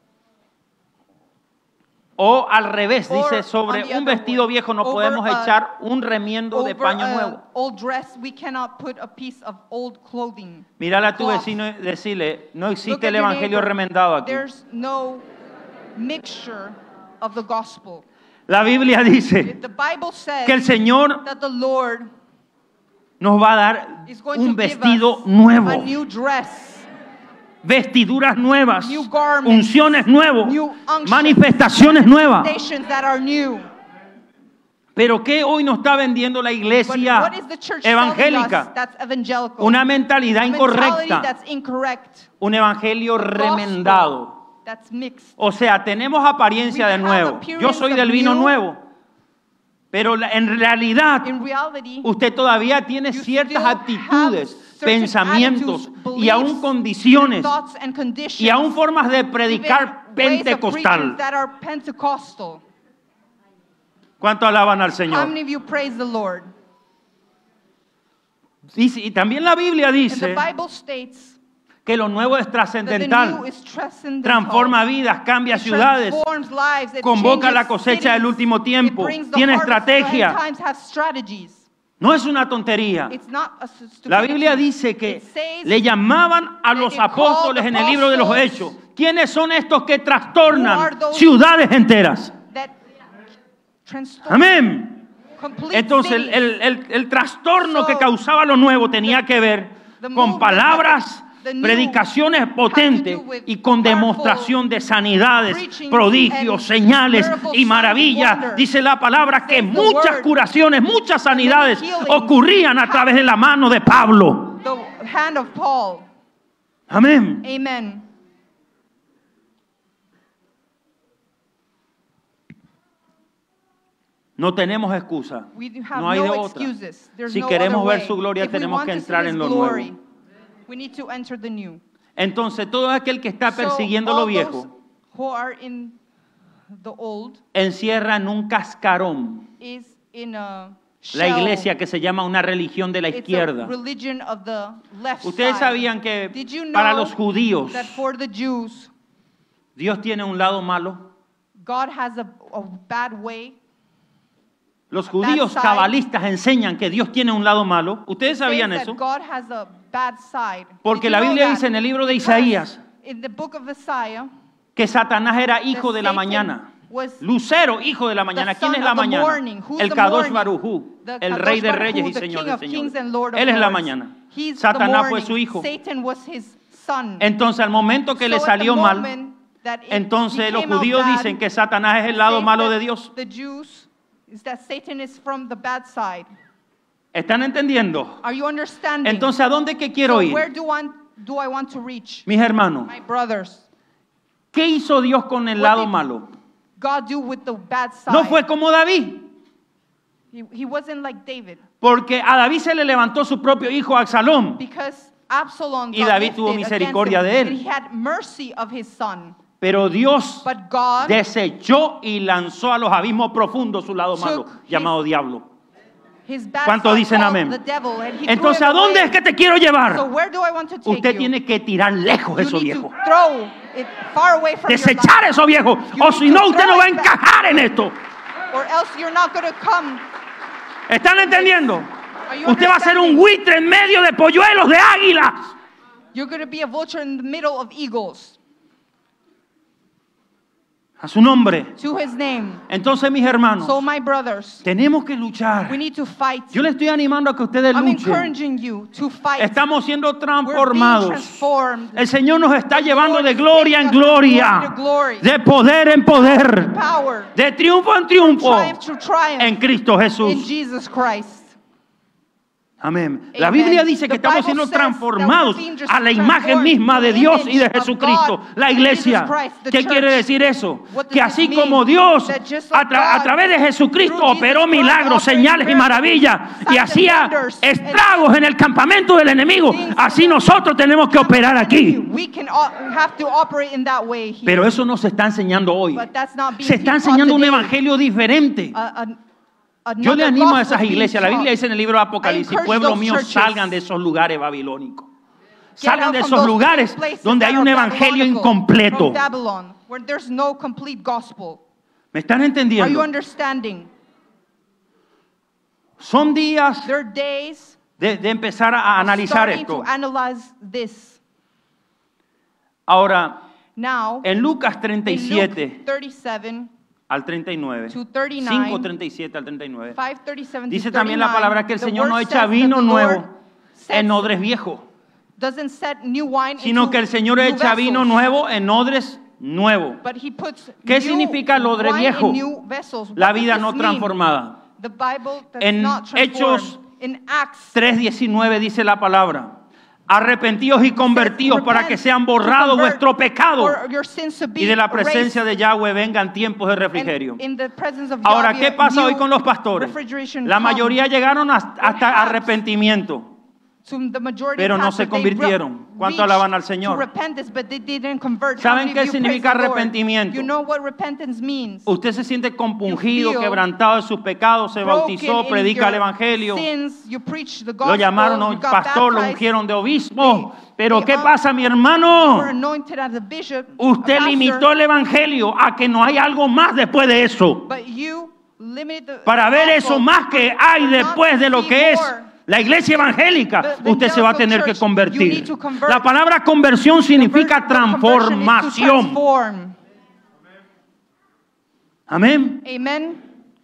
S1: O al revés,
S2: Or
S1: dice, sobre
S2: on the
S1: un
S2: other
S1: vestido
S2: way,
S1: viejo no
S2: over
S1: podemos
S2: a-
S1: echar un remiendo de
S2: Over
S1: paño
S2: an
S1: nuevo.
S2: old dress, we cannot put a piece of old clothing.
S1: Mírale a tu
S2: cloth.
S1: vecino y decirle, no
S2: Look
S1: existe
S2: at
S1: el
S2: your
S1: evangelio
S2: neighbor.
S1: remendado aquí.
S2: There's no mixture of the gospel.
S1: La Biblia dice
S2: The Bible says
S1: que el Señor
S2: that the Lord
S1: nos va a dar
S2: is going
S1: un
S2: to give
S1: vestido
S2: us
S1: nuevo,
S2: a new dress,
S1: vestiduras nuevas,
S2: new garments,
S1: unciones nuevas,
S2: new unctions,
S1: manifestaciones nuevas.
S2: stations that are new.
S1: Pero ¿qué hoy nos está vendiendo la
S2: But
S1: iglesia
S2: what is the church telling us
S1: evangélica?
S2: that's evangelical?
S1: Una mentalidad
S2: A mentality
S1: incorrecta,
S2: that's incorrect.
S1: un evangelio
S2: A gospel
S1: remendado.
S2: that's mixed.
S1: O sea, tenemos apariencia
S2: We
S1: de
S2: have
S1: nuevo.
S2: appearance
S1: Yo soy
S2: of
S1: del vino
S2: new.
S1: nuevo. Pero la- en realidad
S2: In reality,
S1: usted todavía tiene
S2: you
S1: ciertas
S2: still
S1: actitudes,
S2: have certain
S1: pensamientos
S2: attitudes,
S1: y aún
S2: beliefs,
S1: condiciones
S2: thoughts and conditions,
S1: y aún formas de
S2: even
S1: predicar
S2: ways of
S1: pentecostal.
S2: preaching that are Pentecostal.
S1: ¿Cuánto alaban al
S2: How
S1: Señor?
S2: many of you praise the Lord?
S1: Dice- y también la Biblia
S2: And the
S1: dice
S2: Bible states
S1: que lo nuevo es
S2: that the
S1: trascendental,
S2: new is transcendental.
S1: transforma vidas, cambia
S2: It
S1: ciudades,
S2: transforms lives, it
S1: convoca
S2: changes
S1: la cosecha del
S2: cities,
S1: último tiempo,
S2: it brings the
S1: tiene
S2: harvest,
S1: estrategia.
S2: end times have strategies.
S1: No es una tontería.
S2: It's not a
S1: La
S2: stupidity.
S1: Biblia dice que
S2: It says
S1: le llamaban a
S2: that
S1: los
S2: they called
S1: apóstoles en el libro de los
S2: apostles.
S1: Hechos. ¿Quiénes son estos que
S2: Who are
S1: trastornan
S2: those
S1: ciudades enteras?
S2: that transform
S1: Amén.
S2: complete
S1: Entonces el,
S2: cities.
S1: el- el- el trastorno
S2: So,
S1: que causaba lo nuevo tenía que ver
S2: the
S1: con
S2: movement
S1: palabras,
S2: that the new
S1: predicaciones
S2: had to
S1: potentes
S2: do with
S1: y con
S2: powerful
S1: demostración de sanidades,
S2: preaching
S1: prodigios,
S2: and
S1: señales
S2: miracles,
S1: y
S2: signs,
S1: maravillas.
S2: wonders.
S1: Dice la palabra que
S2: Says the
S1: muchas
S2: word.
S1: curaciones, muchas sanidades
S2: healings
S1: ocurrían a través de la mano de Pablo.
S2: The hand of Paul.
S1: Amén.
S2: Amen.
S1: No tenemos excusa.
S2: We do have
S1: No hay
S2: no
S1: de otra.
S2: excuses. There's
S1: Si
S2: no
S1: queremos
S2: other
S1: ver
S2: way.
S1: su gloria,
S2: If we
S1: tenemos
S2: want
S1: que
S2: to see
S1: entrar
S2: His
S1: en lo
S2: glory,
S1: nuevo.
S2: we need to enter the new.
S1: Entonces, todo aquel que está
S2: So,
S1: persiguiendo
S2: all
S1: lo
S2: those
S1: viejo
S2: who are in the old
S1: encierra en un cascarón
S2: is in a
S1: la
S2: shell.
S1: iglesia que se llama una religión de la
S2: It's a
S1: izquierda.
S2: religion of the left
S1: Ustedes
S2: side.
S1: sabían que
S2: Did you know
S1: para los judíos
S2: that for the Jews,
S1: Dios tiene un lado malo.
S2: God has a, a bad way?
S1: Los judíos
S2: side.
S1: cabalistas enseñan que Dios tiene un lado malo. ¿Ustedes sabían
S2: Says
S1: eso?
S2: that God has a bad side.
S1: Porque
S2: Did you
S1: la
S2: know
S1: Biblia
S2: that?
S1: dice en el libro de
S2: Because
S1: Isaías
S2: in the book of Isaiah,
S1: que Satanás era hijo
S2: that
S1: de la
S2: Satan
S1: mañana.
S2: was
S1: Lucero, hijo de la mañana.
S2: the
S1: ¿Quién
S2: son
S1: es la
S2: of the
S1: mañana?
S2: morning. Who's
S1: El
S2: the
S1: Kadosh
S2: morning?
S1: Barujú,
S2: The
S1: el
S2: Kadosh
S1: rey de
S2: Baruj
S1: reyes
S2: Hu,
S1: y
S2: the
S1: señor
S2: King
S1: de
S2: of kings
S1: señores.
S2: and Lord of
S1: Él es la
S2: lords.
S1: mañana.
S2: He's the
S1: Satanás fue
S2: morning.
S1: su hijo.
S2: Satan was his son.
S1: Entonces, al momento que
S2: So
S1: le
S2: at the
S1: salió mal,
S2: moment that it
S1: entonces los
S2: became out
S1: judíos
S2: bad,
S1: dicen que Satanás es el lado
S2: says
S1: malo
S2: that
S1: de Dios.
S2: The Jews is that Satan is from the bad side.
S1: ¿Están entendiendo?
S2: Are you understanding?
S1: Entonces, ¿a dónde que quiero
S2: so
S1: ir?
S2: where do, want, do I want to reach?
S1: Mis hermanos,
S2: My brothers,
S1: ¿qué hizo Dios con el
S2: What
S1: lado
S2: did
S1: malo?
S2: God do with the bad side?
S1: No fue como David,
S2: He, he wasn't like David.
S1: porque a David se le levantó su propio hijo Absalón,
S2: Because Absalom
S1: Y
S2: got
S1: David tuvo
S2: lifted
S1: misericordia
S2: against
S1: de
S2: him,
S1: él.
S2: and he had mercy of his son.
S1: pero Dios
S2: But God
S1: desechó y lanzó a los abismos profundos su lado
S2: Took
S1: malo,
S2: his-
S1: llamado diablo.
S2: his bad
S1: ¿Cuántos
S2: side
S1: dicen
S2: called
S1: amén?
S2: the devil, and he threw
S1: Entonces,
S2: him
S1: ¿a dónde
S2: away.
S1: es que te quiero
S2: So
S1: llevar?
S2: where do I want to take
S1: Usted
S2: you?
S1: tiene que tirar lejos
S2: You
S1: eso
S2: need
S1: viejo.
S2: to throw it far away from your
S1: Desechar
S2: life,
S1: eso viejo.
S2: You
S1: O
S2: need
S1: si
S2: to
S1: no, usted
S2: throw
S1: no va a
S2: it back.
S1: encajar en esto.
S2: or else you're not going to come.
S1: ¿Están entendiendo?
S2: Are you
S1: Usted va a ser un
S2: understanding?
S1: buitre en medio de polluelos, de águilas.
S2: You're going to be a vulture in the middle of eagles.
S1: A su nombre.
S2: To his name.
S1: Entonces, mis hermanos,
S2: So my brothers,
S1: tenemos que luchar.
S2: we need to fight.
S1: Yo le estoy animando a que ustedes
S2: I'm
S1: luchen.
S2: encouraging you to fight.
S1: Estamos siendo
S2: We're being
S1: transformados.
S2: transformed.
S1: El Señor nos está llevando
S2: Lord
S1: de
S2: is
S1: gloria en
S2: taking us from
S1: gloria,
S2: glory to glory.
S1: de poder en poder,
S2: Power.
S1: de triunfo en triunfo
S2: Triumph to triumph.
S1: en Cristo
S2: In
S1: Jesús.
S2: Jesus Christ.
S1: Amén. La
S2: Amen.
S1: Biblia dice que
S2: The
S1: estamos
S2: Bible
S1: siendo
S2: says that
S1: transformados
S2: we're being just
S1: a la imagen
S2: transformed
S1: misma de
S2: to the
S1: Dios y de
S2: image of
S1: Jesucristo,
S2: God
S1: la
S2: and
S1: iglesia.
S2: Jesus Christ, the
S1: ¿Qué
S2: church.
S1: quiere decir eso?
S2: What does
S1: Que así
S2: this mean?
S1: como Dios
S2: That just
S1: a,
S2: like
S1: tra- a
S2: God,
S1: través de Jesucristo
S2: through Jesus
S1: operó
S2: Christ,
S1: milagros,
S2: operated
S1: señales y
S2: miracles,
S1: maravillas
S2: signs
S1: y
S2: and
S1: hacía
S2: wonders,
S1: estragos en el campamento del enemigo,
S2: things
S1: así nosotros tenemos que operar aquí.
S2: We can o- we have to operate in that way here.
S1: Pero eso no se está enseñando hoy.
S2: But that's not being
S1: Se está
S2: taught
S1: enseñando un
S2: today.
S1: evangelio diferente.
S2: A- a-
S1: Yo le
S2: another
S1: animo a
S2: gospel
S1: esas
S2: being
S1: iglesias. La Biblia
S2: taught.
S1: dice en el libro de Apocalipsis,
S2: I encourage
S1: pueblo
S2: those
S1: mío,
S2: churches.
S1: salgan de esos lugares babilónicos.
S2: Get
S1: Salgan
S2: out
S1: de
S2: from
S1: esos
S2: those
S1: lugares
S2: places
S1: donde
S2: that
S1: hay
S2: are
S1: un evangelio
S2: Babylonical,
S1: incompleto.
S2: from Babylon, where there's no complete gospel.
S1: ¿Me están
S2: Are you
S1: entendiendo?
S2: understanding?
S1: Son días
S2: There are days
S1: de, de empezar a analizar
S2: starting
S1: esto.
S2: to analyze this.
S1: Ahora,
S2: Now,
S1: en Lucas
S2: in
S1: treinta y siete
S2: Luke thirty-seven
S1: al treinta y nueve,
S2: to thirty-nine,
S1: cinco treinta y siete al treinta y nueve,
S2: five thirty-seven
S1: dice
S2: to
S1: también la palabra que el
S2: thirty-nine,
S1: Señor
S2: the
S1: no
S2: word
S1: echa
S2: says
S1: vino
S2: that the
S1: nuevo
S2: Lord
S1: en
S2: sets-
S1: odres viejos,
S2: doesn't set new wine
S1: sino
S2: into
S1: que el Señor
S2: new
S1: echa vino
S2: vessels,
S1: nuevo en odres nuevos.
S2: but he puts
S1: ¿Qué
S2: new
S1: significa el odre
S2: wine
S1: viejo?
S2: in new vessels.
S1: La
S2: What does
S1: vida
S2: this
S1: no
S2: mean?
S1: transformada.
S2: The Bible that's
S1: En
S2: not
S1: Hechos
S2: transformed. In Acts,
S1: tres diecinueve dice la palabra: arrepentíos y convertíos para que sean
S2: to
S1: borrados
S2: convert
S1: vuestros pecados
S2: for your sins to be
S1: y de la presencia
S2: erased,
S1: de Yahweh vengan tiempos de refrigerio.
S2: and in the presence of
S1: Ahora,
S2: Yahweh,
S1: ¿qué pasa
S2: new
S1: hoy con los pastores?
S2: refrigeration
S1: La
S2: come.
S1: mayoría llegaron hasta, hasta
S2: happens?
S1: arrepentimiento,
S2: To the majority
S1: pero
S2: of
S1: no se
S2: pastors, they
S1: convirtieron.
S2: re-
S1: ¿Cuánto
S2: reached
S1: alaban al
S2: to
S1: Señor?
S2: repentance, but they didn't convert. How
S1: ¿Saben
S2: many
S1: qué
S2: of you praise
S1: significa
S2: the Lord?
S1: arrepentimiento?
S2: You know what repentance means.
S1: Usted se siente compungido,
S2: You feel
S1: quebrantado de sus pecados, se bautizó,
S2: Broken in
S1: predica
S2: your
S1: el evangelio.
S2: sins, you preach the
S1: Lo
S2: gospel,
S1: llamaron
S2: you
S1: un
S2: got
S1: pastor, lo
S2: baptized,
S1: ungieron de obispo.
S2: they-
S1: Pero
S2: they
S1: ¿qué
S2: are-
S1: pasa, mi
S2: you were
S1: hermano?
S2: anointed as a bishop,
S1: Usted
S2: a pastor,
S1: limitó el evangelio a que no hay algo más después de eso.
S2: but you limited the
S1: Para ver
S2: gospel
S1: eso más que hay
S2: not
S1: después de lo
S2: see
S1: que es
S2: more.
S1: la iglesia evangélica,
S2: The- the
S1: usted se va a tener que
S2: Evangelical Church, you need
S1: convertir.
S2: to convert.
S1: La palabra conversión significa
S2: The conversion is to
S1: transformación.
S2: transform.
S1: Amén.
S2: Amen.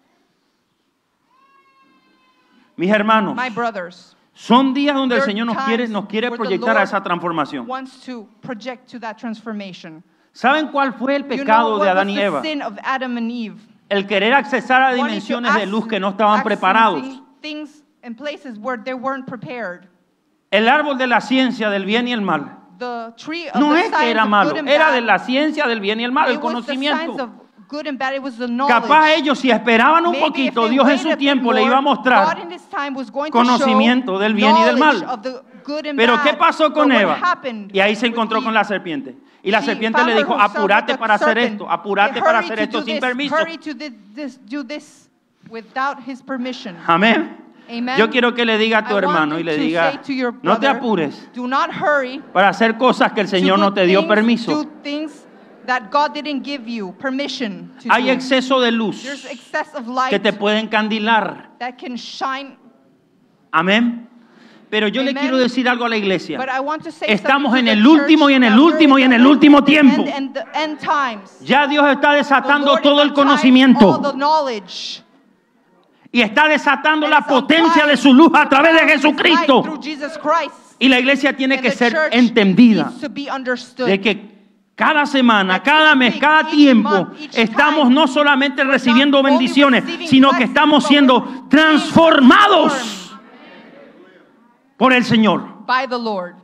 S1: Mis hermanos,
S2: My brothers,
S1: son días donde el
S2: there are
S1: Señor nos quiere,
S2: times
S1: nos quiere
S2: where the
S1: proyectar a
S2: Lord
S1: esa transformación.
S2: wants to project to that transformation.
S1: ¿Saben cuál fue el
S2: You know
S1: pecado de
S2: what
S1: Adán
S2: was
S1: y
S2: the
S1: Eva?
S2: sin of Adam and Eve?
S1: El querer accesar a
S2: Wanting to
S1: dimensiones de
S2: act-
S1: luz que no estaban preparados.
S2: accessing things and places where they weren't prepared.
S1: El árbol de la ciencia del bien y el mal.
S2: The tree of
S1: No
S2: the
S1: es que
S2: science
S1: era
S2: of
S1: malo,
S2: good and
S1: era
S2: bad,
S1: de la ciencia del bien y el mal, el
S2: it was the science
S1: conocimiento.
S2: of good and bad, it was the knowledge.
S1: Capaz ellos, si esperaban un
S2: Maybe if
S1: poquito,
S2: they
S1: Dios en
S2: waited
S1: su
S2: a bit
S1: tiempo le
S2: more,
S1: iba a
S2: God
S1: mostrar.
S2: in His time was going to
S1: conocimiento
S2: show
S1: del bien y del mal.
S2: knowledge of the good and
S1: Pero
S2: bad.
S1: ¿qué pasó con
S2: But what
S1: Eva?
S2: happened
S1: Y ahí se
S2: with
S1: encontró
S2: Eve?
S1: con la serpiente. Y la
S2: She
S1: serpiente
S2: found
S1: le dijo:
S2: herself with
S1: apúrate
S2: the
S1: para hacer
S2: serpent.
S1: esto, apúrate
S2: Hurry
S1: para
S2: to
S1: hacer
S2: do
S1: esto sin
S2: this,
S1: permiso.
S2: Hurry to di- this, do this without His permission.
S1: Amén.
S2: Amen.
S1: Yo quiero que le diga a tu
S2: I want
S1: hermano y
S2: you
S1: le
S2: to
S1: diga:
S2: say to your
S1: no te
S2: brother,
S1: apures
S2: Do not hurry
S1: para hacer cosas que el Señor
S2: to
S1: no
S2: do
S1: te dio
S2: things-
S1: permiso.
S2: Do things that God didn't give you permission to
S1: Hay
S2: do.
S1: exceso de luz
S2: There's excess of light
S1: que te puede encandilar.
S2: that can shine.
S1: Amén. Pero yo le
S2: Amen.
S1: quiero decir algo a la iglesia.
S2: But I want to say
S1: Estamos
S2: something
S1: en
S2: to
S1: el
S2: the
S1: último
S2: church
S1: y en el
S2: that we're
S1: último y en
S2: the
S1: el último
S2: end
S1: tiempo.
S2: and the end times.
S1: Ya Dios está
S2: The
S1: desatando
S2: Lord
S1: todo
S2: is
S1: el
S2: applying
S1: conocimiento
S2: all the knowledge.
S1: y está desatando
S2: And
S1: la
S2: is
S1: potencia de
S2: applying
S1: su luz a
S2: the
S1: través de
S2: power of His light
S1: Jesucristo.
S2: through Jesus Christ.
S1: Y la iglesia tiene
S2: And
S1: que
S2: the
S1: ser
S2: church
S1: entendida
S2: needs to be understood.
S1: de que cada semana,
S2: That
S1: cada
S2: each
S1: mes,
S2: week,
S1: cada
S2: each
S1: tiempo,
S2: month, each
S1: estamos
S2: time,
S1: no solamente
S2: we're
S1: recibiendo
S2: not only
S1: bendiciones,
S2: receiving
S1: sino que
S2: blessings,
S1: estamos
S2: but
S1: siendo
S2: we're being
S1: transformados
S2: transformed
S1: por el Señor.
S2: by the Lord.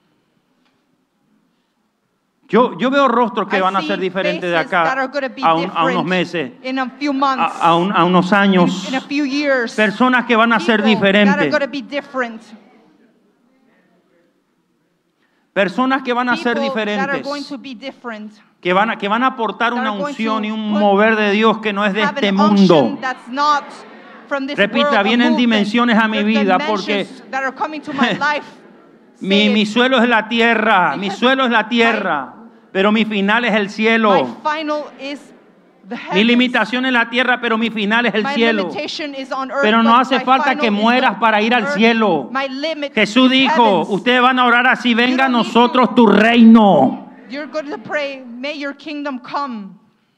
S1: Yo, yo veo rostros que
S2: I
S1: van a
S2: see
S1: ser diferentes de
S2: faces that are
S1: acá
S2: gonna be
S1: a, un- a unos
S2: different
S1: meses,
S2: in a few months,
S1: a, a un- a unos años.
S2: in a few years.
S1: Personas que van a ser
S2: People that are
S1: diferentes.
S2: going to be different.
S1: Personas que van a ser
S2: People that are
S1: diferentes.
S2: going to be different.
S1: Que van a, que van a aportar
S2: that
S1: una
S2: are going
S1: unción
S2: to
S1: y un
S2: put-
S1: mover de Dios que no es de
S2: Have
S1: este
S2: an
S1: mundo.
S2: unction that's not from this
S1: Repita,
S2: world, a
S1: vienen
S2: movement.
S1: dimensiones a mi
S2: There's
S1: vida
S2: dimensions that are coming to my life.
S1: Mi,
S2: Say
S1: mi
S2: it.
S1: suelo es la tierra, mi
S2: Because
S1: suelo es la tierra, pero mi final es el
S2: My
S1: cielo.
S2: final is the
S1: Mi
S2: heavens.
S1: limitación es la tierra, pero mi final es el
S2: My
S1: cielo.
S2: limitation is on earth,
S1: Pero no
S2: but
S1: hace
S2: my
S1: falta
S2: final
S1: que
S2: is
S1: mueras
S2: the
S1: para ir al
S2: earth.
S1: cielo.
S2: My limit
S1: Jesús
S2: is
S1: dijo:
S2: heavens.
S1: ustedes van a orar así, venga a
S2: don't need
S1: nosotros
S2: to-
S1: tu reino.
S2: You're going to pray, may your kingdom come.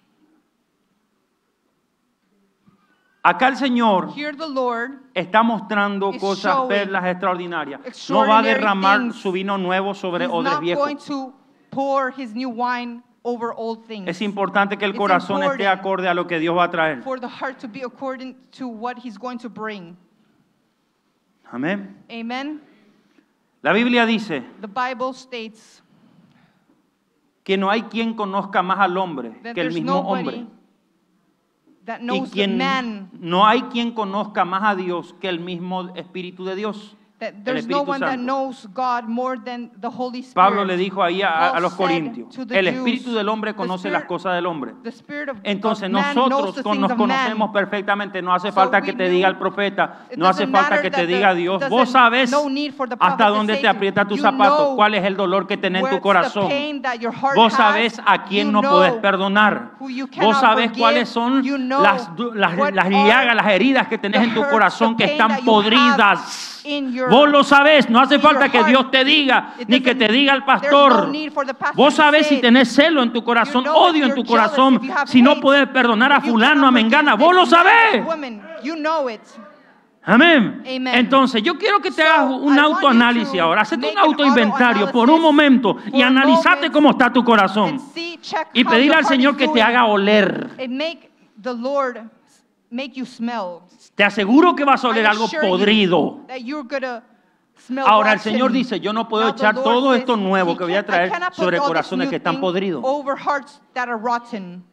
S1: Acá el Señor
S2: Here the Lord
S1: está mostrando
S2: is
S1: cosas,
S2: showing
S1: perlas extraordinarias. No va a
S2: extraordinary
S1: derramar
S2: things.
S1: su vino nuevo sobre
S2: He's
S1: odres
S2: not
S1: viejos.
S2: going to pour his new wine over old things.
S1: Es importante que el
S2: It's
S1: corazón esté
S2: important
S1: acorde a lo que Dios va a traer.
S2: for the heart to be according to what he's going to bring.
S1: Amén.
S2: Amen.
S1: La Biblia dice
S2: The Bible states
S1: que no hay quien conozca más al hombre
S2: that
S1: que el
S2: there's
S1: mismo
S2: nobody
S1: hombre.
S2: that
S1: Y
S2: knows the
S1: quien,
S2: man,
S1: no hay quien conozca más a Dios que el mismo Espíritu de Dios.
S2: that
S1: el
S2: there's no
S1: Espíritu
S2: one that
S1: Santo.
S2: knows God more than the Holy Spirit.
S1: Pablo le dijo ahí a, a
S2: Paul
S1: los
S2: said
S1: corintios,
S2: to the
S1: el
S2: Jews,
S1: Espíritu del hombre
S2: the
S1: conoce
S2: Spirit-
S1: las cosas del hombre.
S2: The spirit of,
S1: Entonces
S2: of man knows
S1: nosotros
S2: the
S1: con-
S2: things
S1: nos
S2: of man.
S1: conocemos perfectamente, no hace
S2: So
S1: falta
S2: we
S1: que te
S2: do-
S1: diga el profeta,
S2: It
S1: no hace
S2: doesn't
S1: falta
S2: matter
S1: que te
S2: that
S1: diga
S2: the-
S1: Dios,
S2: doesn't-
S1: vos sabes
S2: no need for the prophet
S1: hasta
S2: to
S1: dónde
S2: say
S1: te
S2: to you.
S1: aprieta tu
S2: You
S1: zapato,
S2: know
S1: cuál es el dolor que tenés en
S2: where's
S1: tu corazón.
S2: the pain that your heart
S1: Vos
S2: has.
S1: sabés a quién
S2: You
S1: no
S2: know
S1: podés perdonar.
S2: who you
S1: Vos
S2: cannot
S1: sabés
S2: forgive.
S1: cuáles son
S2: You know
S1: las, du- las,
S2: what
S1: las
S2: are
S1: llagas, las heridas que tenés
S2: the
S1: en tu
S2: hurts,
S1: corazón
S2: the
S1: que
S2: pain
S1: están
S2: that you
S1: podridas.
S2: have in your-
S1: Vos lo sabés, no hace
S2: in
S1: falta
S2: your
S1: que
S2: heart.
S1: Dios te diga,
S2: It
S1: ni que te
S2: doesn't-
S1: diga el
S2: there's
S1: pastor.
S2: no need for the pastor
S1: Vos
S2: to
S1: sabés
S2: say
S1: si
S2: it.
S1: tenés celo en tu corazón,
S2: You know if
S1: odio en
S2: you're
S1: tu
S2: jealous,
S1: corazón,
S2: if you have
S1: si no
S2: hate,
S1: puedes perdonar a
S2: if you
S1: fulano, a
S2: cannot
S1: mengana,
S2: forgive
S1: vos lo
S2: this man,
S1: sabés.
S2: woman, you know it.
S1: Amén.
S2: Amen.
S1: Entonces, yo quiero que te
S2: So,
S1: hagas
S2: I
S1: un
S2: want you
S1: autoanálisis
S2: to
S1: ahora. Hacete
S2: make
S1: un
S2: an
S1: autoinventario por un
S2: autoanalysis
S1: momento y
S2: for a
S1: analizate
S2: moment
S1: cómo está tu corazón.
S2: And see, check
S1: Y
S2: how
S1: pedirle
S2: your
S1: al
S2: heart
S1: Señor
S2: is
S1: que te
S2: doing.
S1: haga oler.
S2: And make the Lord make you smell.
S1: Te aseguro que vas a oler
S2: I
S1: algo
S2: assure you
S1: podrido.
S2: that you're gonna smell
S1: Ahora el
S2: rotten.
S1: Señor dice, yo no puedo
S2: Now the
S1: echar
S2: Lord
S1: todo
S2: says,
S1: esto nuevo
S2: he
S1: que voy a
S2: can't- I
S1: traer
S2: cannot put
S1: sobre
S2: all this
S1: corazones
S2: new
S1: que están
S2: thing
S1: podridos.
S2: over hearts that are rotten.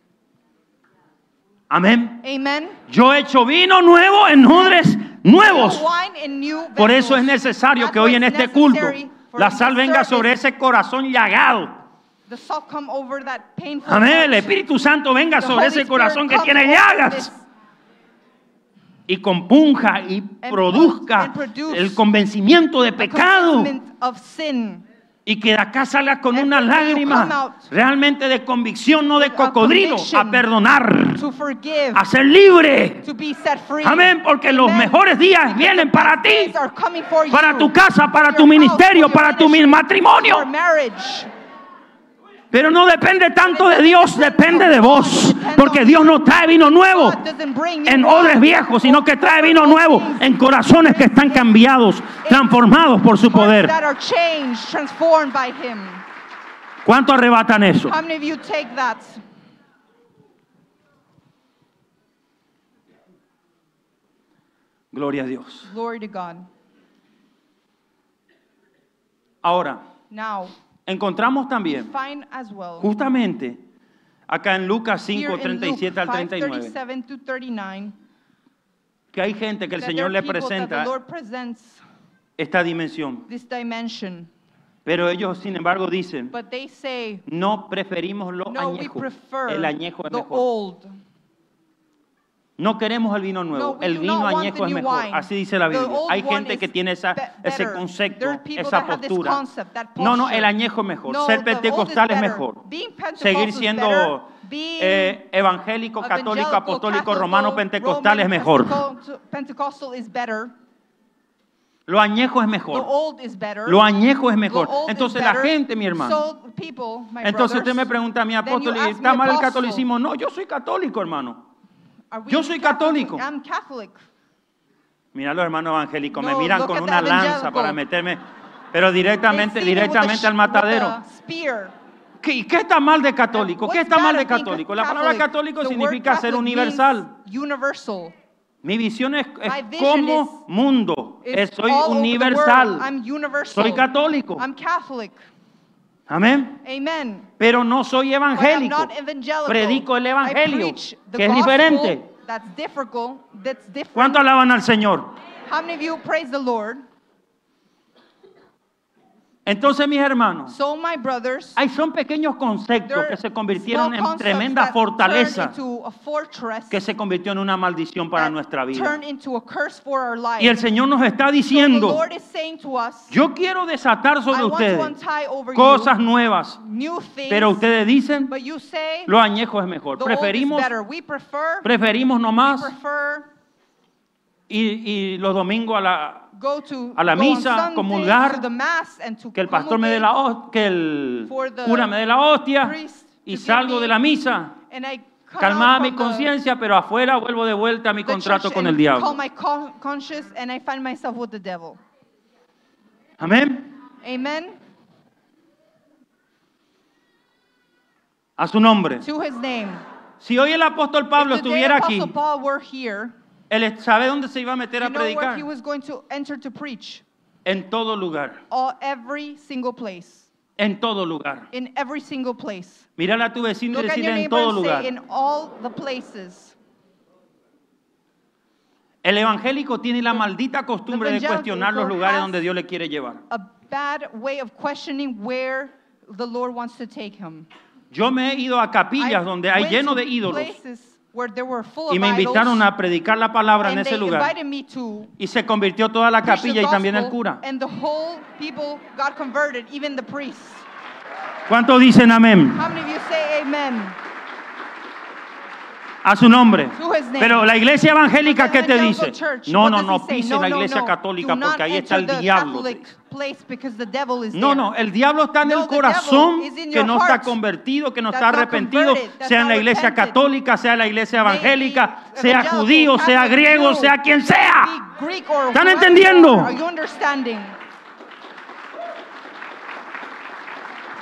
S1: Amén.
S2: Amen.
S1: Yo he hecho vino nuevo en odres nuevos.
S2: New wine in new
S1: Por eso es
S2: vessels.
S1: necesario
S2: That's
S1: que hoy
S2: why
S1: en
S2: it's
S1: este culto
S2: necessary for
S1: la
S2: this
S1: sal venga
S2: service,
S1: sobre ese corazón llagado.
S2: the salt come over that painful
S1: Amén.
S2: heart.
S1: El Espíritu Santo venga
S2: The
S1: sobre
S2: Holy
S1: ese
S2: Spirit
S1: corazón que
S2: comes
S1: tiene
S2: over
S1: llagas
S2: this
S1: y compunja y
S2: and
S1: produzca
S2: and produce
S1: el convencimiento de pecado
S2: convincement of sin.
S1: y que de acá salga con
S2: And
S1: una
S2: may you come
S1: lágrima
S2: out
S1: realmente de convicción, no de
S2: with a
S1: cocodrilo,
S2: conviction
S1: a perdonar,
S2: To forgive,
S1: a ser libre.
S2: to be set free.
S1: Amén, porque los
S2: Amen.
S1: mejores días
S2: Because
S1: vienen
S2: the
S1: para
S2: best
S1: ti,
S2: days are coming for you.
S1: para tu casa, para
S2: For
S1: tu
S2: your house,
S1: ministerio,
S2: for your
S1: para tu
S2: ministry,
S1: matrimonio.
S2: for marriage.
S1: Pero no depende tanto de Dios, depende de vos. Porque Dios no trae vino nuevo
S2: God doesn't bring new
S1: en
S2: wine
S1: odres viejos, sino que trae vino nuevo en corazones que están cambiados, transformados por su
S2: hearts
S1: poder.
S2: that are changed, transformed by Him.
S1: ¿Cuánto arrebatan eso?
S2: How many of you take that?
S1: Gloria a Dios.
S2: Glory to God.
S1: Ahora,
S2: Now,
S1: encontramos también,
S2: find as well
S1: justamente, acá en Lucas
S2: here
S1: cinco,
S2: in
S1: treinta y
S2: Luke
S1: siete al
S2: five
S1: treinta y nueve,
S2: thirty-seven to thirty-nine
S1: que hay gente que el
S2: that there
S1: Señor
S2: are
S1: le
S2: people that
S1: presenta
S2: the Lord presents
S1: esta dimensión.
S2: this dimension,
S1: Pero ellos, sin embargo, dicen,
S2: but they say,
S1: no preferimos lo
S2: no, we
S1: añejo.
S2: prefer
S1: El añejo es
S2: the
S1: mejor.
S2: old.
S1: No queremos el vino
S2: No,
S1: nuevo,
S2: we
S1: el
S2: do
S1: vino
S2: not want
S1: añejo
S2: the
S1: es
S2: new
S1: mejor.
S2: wine.
S1: Así dice la
S2: The
S1: Biblia.
S2: old
S1: Hay
S2: one
S1: gente
S2: is
S1: que tiene esa,
S2: be-
S1: ese
S2: better.
S1: concepto,
S2: There are people
S1: esa
S2: that have this
S1: postura.
S2: concept, that
S1: No, no,
S2: posture.
S1: el añejo es mejor.
S2: No,
S1: Ser
S2: the old is
S1: pentecostal es
S2: better.
S1: mejor.
S2: Being Pentecostal
S1: Seguir
S2: is
S1: siendo
S2: better. Being
S1: eh, evangélico, católico,
S2: evangelical,
S1: apostólico,
S2: Catholic,
S1: romano, pentecostal
S2: Roman,
S1: es mejor.
S2: Pentecostal- Pentecostal is better.
S1: Lo añejo es
S2: The
S1: mejor.
S2: old is better.
S1: Lo añejo es
S2: The
S1: mejor.
S2: old is
S1: Entonces la
S2: better.
S1: gente, mi hermano.
S2: So, people, my
S1: Entonces usted
S2: brothers,
S1: me pregunta a mi
S2: then you
S1: apóstol, ¿y
S2: ask
S1: está
S2: me,
S1: mal el
S2: apostle,
S1: catolicismo? No, yo soy católico, hermano.
S2: are we
S1: Yo soy
S2: Catholic?
S1: católico.
S2: I'm Catholic.
S1: Mira los hermanos evangélicos, me
S2: No,
S1: miran
S2: look
S1: con
S2: at
S1: una
S2: the
S1: lanza
S2: evangelical.
S1: para meterme, pero directamente,
S2: They see me with
S1: directamente
S2: the
S1: al
S2: sh-
S1: matadero.
S2: with the spear.
S1: ¿Qué, qué está mal de católico?
S2: What's
S1: ¿Qué está mal
S2: bad
S1: de
S2: of being
S1: católico? La palabra
S2: Catholic?
S1: católico
S2: The word
S1: significa ser
S2: Catholic
S1: universal.
S2: means universal.
S1: Mi visión es, es
S2: My vision
S1: como
S2: is-
S1: mundo.
S2: It's
S1: Es- soy
S2: all over the
S1: universal.
S2: world. I'm universal.
S1: Soy católico.
S2: I'm Catholic.
S1: Amén.
S2: Amen.
S1: Pero no soy
S2: But I'm
S1: evangélico.
S2: not evangelical.
S1: Predico el
S2: I
S1: evangelio,
S2: preach the
S1: que es
S2: gospel.
S1: diferente.
S2: That's difficult. That's different.
S1: ¿Cuánto alaban al Señor?
S2: How many of you praise the Lord?
S1: Entonces, mis hermanos,
S2: So, my brothers,
S1: hay son pequeños conceptos
S2: there
S1: que se
S2: are
S1: convirtieron
S2: small
S1: en
S2: concepts
S1: tremenda
S2: that
S1: fortaleza,
S2: turn into a fortress,
S1: que se convirtió en una maldición para
S2: that
S1: nuestra vida.
S2: turn into a curse for our life.
S1: Y el Señor nos está
S2: So the
S1: diciendo,
S2: Lord is saying to us,
S1: yo quiero desatar sobre
S2: I want to
S1: ustedes
S2: untie over
S1: cosas
S2: you
S1: nuevas,
S2: new things,
S1: pero ustedes dicen,
S2: but you say
S1: lo añejo es mejor.
S2: the old is
S1: Preferimos,
S2: better. We prefer,
S1: preferimos nomás
S2: prefer
S1: ir, ir los domingos a la,
S2: go to
S1: a la
S2: go on
S1: misa,
S2: Sundays
S1: comulgar,
S2: to the mass and to
S1: que el pastor me dé la
S2: congregate,
S1: hostia, que el
S2: for the
S1: cura me dé la hostia
S2: priest
S1: y
S2: to give
S1: salgo
S2: me-
S1: de la misa,
S2: and I come
S1: calmada
S2: out
S1: mi
S2: from the-
S1: conciencia, pero afuera vuelvo de vuelta a mi
S2: the
S1: contrato
S2: church
S1: con
S2: and
S1: el diablo.
S2: call my con- conscience and I find myself with the devil.
S1: Amén.
S2: Amen.
S1: A su nombre.
S2: To his name.
S1: Si hoy el apóstol Pablo
S2: If today
S1: estuviera aquí,
S2: Apostle Paul were here,
S1: él sabe dónde se iba a meter
S2: you
S1: a
S2: know where
S1: predicar.
S2: he was going to enter to preach?
S1: En todo lugar.
S2: All, every single place.
S1: En todo lugar.
S2: In every single place.
S1: Mírala a tu vecino y
S2: Look at your
S1: decirle en
S2: neighbor
S1: todo
S2: and
S1: lugar.
S2: say, in all the places.
S1: El evangélico tiene la maldita costumbre de
S2: evangelical
S1: cuestionar los lugares
S2: has-
S1: donde Dios le quiere llevar.
S2: A bad way of questioning where the Lord wants to take him.
S1: Yo me he ido a capillas
S2: I
S1: donde hay
S2: went
S1: lleno
S2: to
S1: de ídolos
S2: places where there were full
S1: y
S2: of
S1: me invitaron
S2: idols,
S1: a predicar la palabra en
S2: and
S1: ese
S2: they
S1: lugar
S2: invited me to
S1: y se convirtió toda la
S2: preach the
S1: capilla y también el
S2: gospel,
S1: cura.
S2: and the whole people got converted, even the priests.
S1: ¿Cuántos dicen amén?
S2: How many of you say amen?
S1: A su nombre.
S2: To his name.
S1: Pero la iglesia evangélica,
S2: But the
S1: ¿qué te dice?
S2: evangelical church,
S1: No,
S2: what
S1: no,
S2: does
S1: no
S2: he say?
S1: pise
S2: No,
S1: la
S2: no,
S1: iglesia
S2: no.
S1: católica
S2: Do not
S1: porque ahí está
S2: enter
S1: el
S2: the
S1: diablo.
S2: Catholic place because the devil is
S1: No,
S2: there.
S1: no, el diablo está en
S2: No,
S1: el
S2: the
S1: corazón
S2: devil is in
S1: que
S2: your
S1: no está
S2: heart
S1: convertido, que no
S2: that's
S1: está
S2: not
S1: arrepentido,
S2: converted, that's
S1: sea en la
S2: not
S1: iglesia
S2: repented.
S1: católica, sea en la iglesia
S2: Maybe
S1: evangélica, sea
S2: evangelical,
S1: judío, sea
S2: Catholic,
S1: griego,
S2: Jew,
S1: sea quien sea.
S2: be Greek or
S1: ¿Están
S2: whoever
S1: entendiendo?
S2: you are. Are you understanding?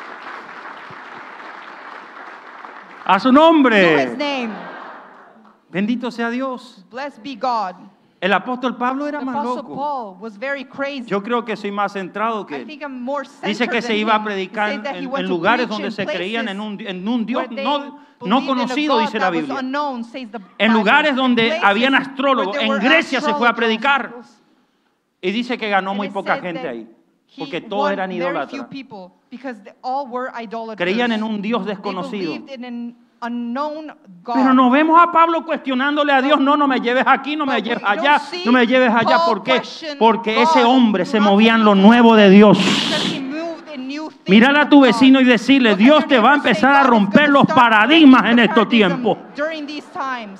S1: A su
S2: To his
S1: nombre.
S2: name.
S1: Bendito sea Dios.
S2: Blessed be God.
S1: El apóstol Pablo era
S2: The
S1: más
S2: Apostle
S1: loco.
S2: Paul was very crazy.
S1: Yo creo que soy más centrado que
S2: I
S1: él.
S2: think I'm more
S1: Dice
S2: centered
S1: que se
S2: than
S1: iba a
S2: him. He
S1: predicar
S2: said that he
S1: en,
S2: went
S1: en
S2: to
S1: lugares
S2: preach
S1: donde
S2: in
S1: se creían
S2: places
S1: en un, en un Dios
S2: where they
S1: no, no
S2: believed in a
S1: conocido,
S2: God
S1: dice la
S2: that was
S1: Biblia.
S2: unknown, says the
S1: En
S2: Bible.
S1: lugares donde
S2: Places
S1: habían
S2: where
S1: astrólogos.
S2: there
S1: En
S2: were
S1: Grecia se fue a
S2: astrologers.
S1: predicar. Y dice que ganó
S2: And
S1: muy
S2: it
S1: poca
S2: said
S1: gente
S2: that
S1: ahí.
S2: he
S1: Porque todos
S2: won
S1: eran
S2: very few
S1: idólatras.
S2: people because they all were idolaters.
S1: Creían en un Dios
S2: They
S1: desconocido.
S2: believed in an unknown God.
S1: Pero no vemos a Pablo cuestionándole a Dios, no, no me lleves aquí, no me
S2: But we
S1: lleves
S2: don't
S1: allá,
S2: see
S1: no me lleves allá.
S2: Paul
S1: ¿Por qué?
S2: question
S1: Porque ese
S2: God.
S1: hombre
S2: Do
S1: se
S2: not
S1: movía en
S2: take
S1: lo
S2: him
S1: nuevo de Dios.
S2: because he moved in new things
S1: Mírale a
S2: with
S1: tu
S2: God.
S1: vecino y decirle,
S2: Look at
S1: Dios
S2: your
S1: te va a
S2: neighbor, say,
S1: empezar a
S2: God is
S1: romper
S2: gonna
S1: los
S2: start
S1: paradigmas
S2: breaking
S1: en
S2: the
S1: estos
S2: paradigm
S1: tiempos.
S2: during these times.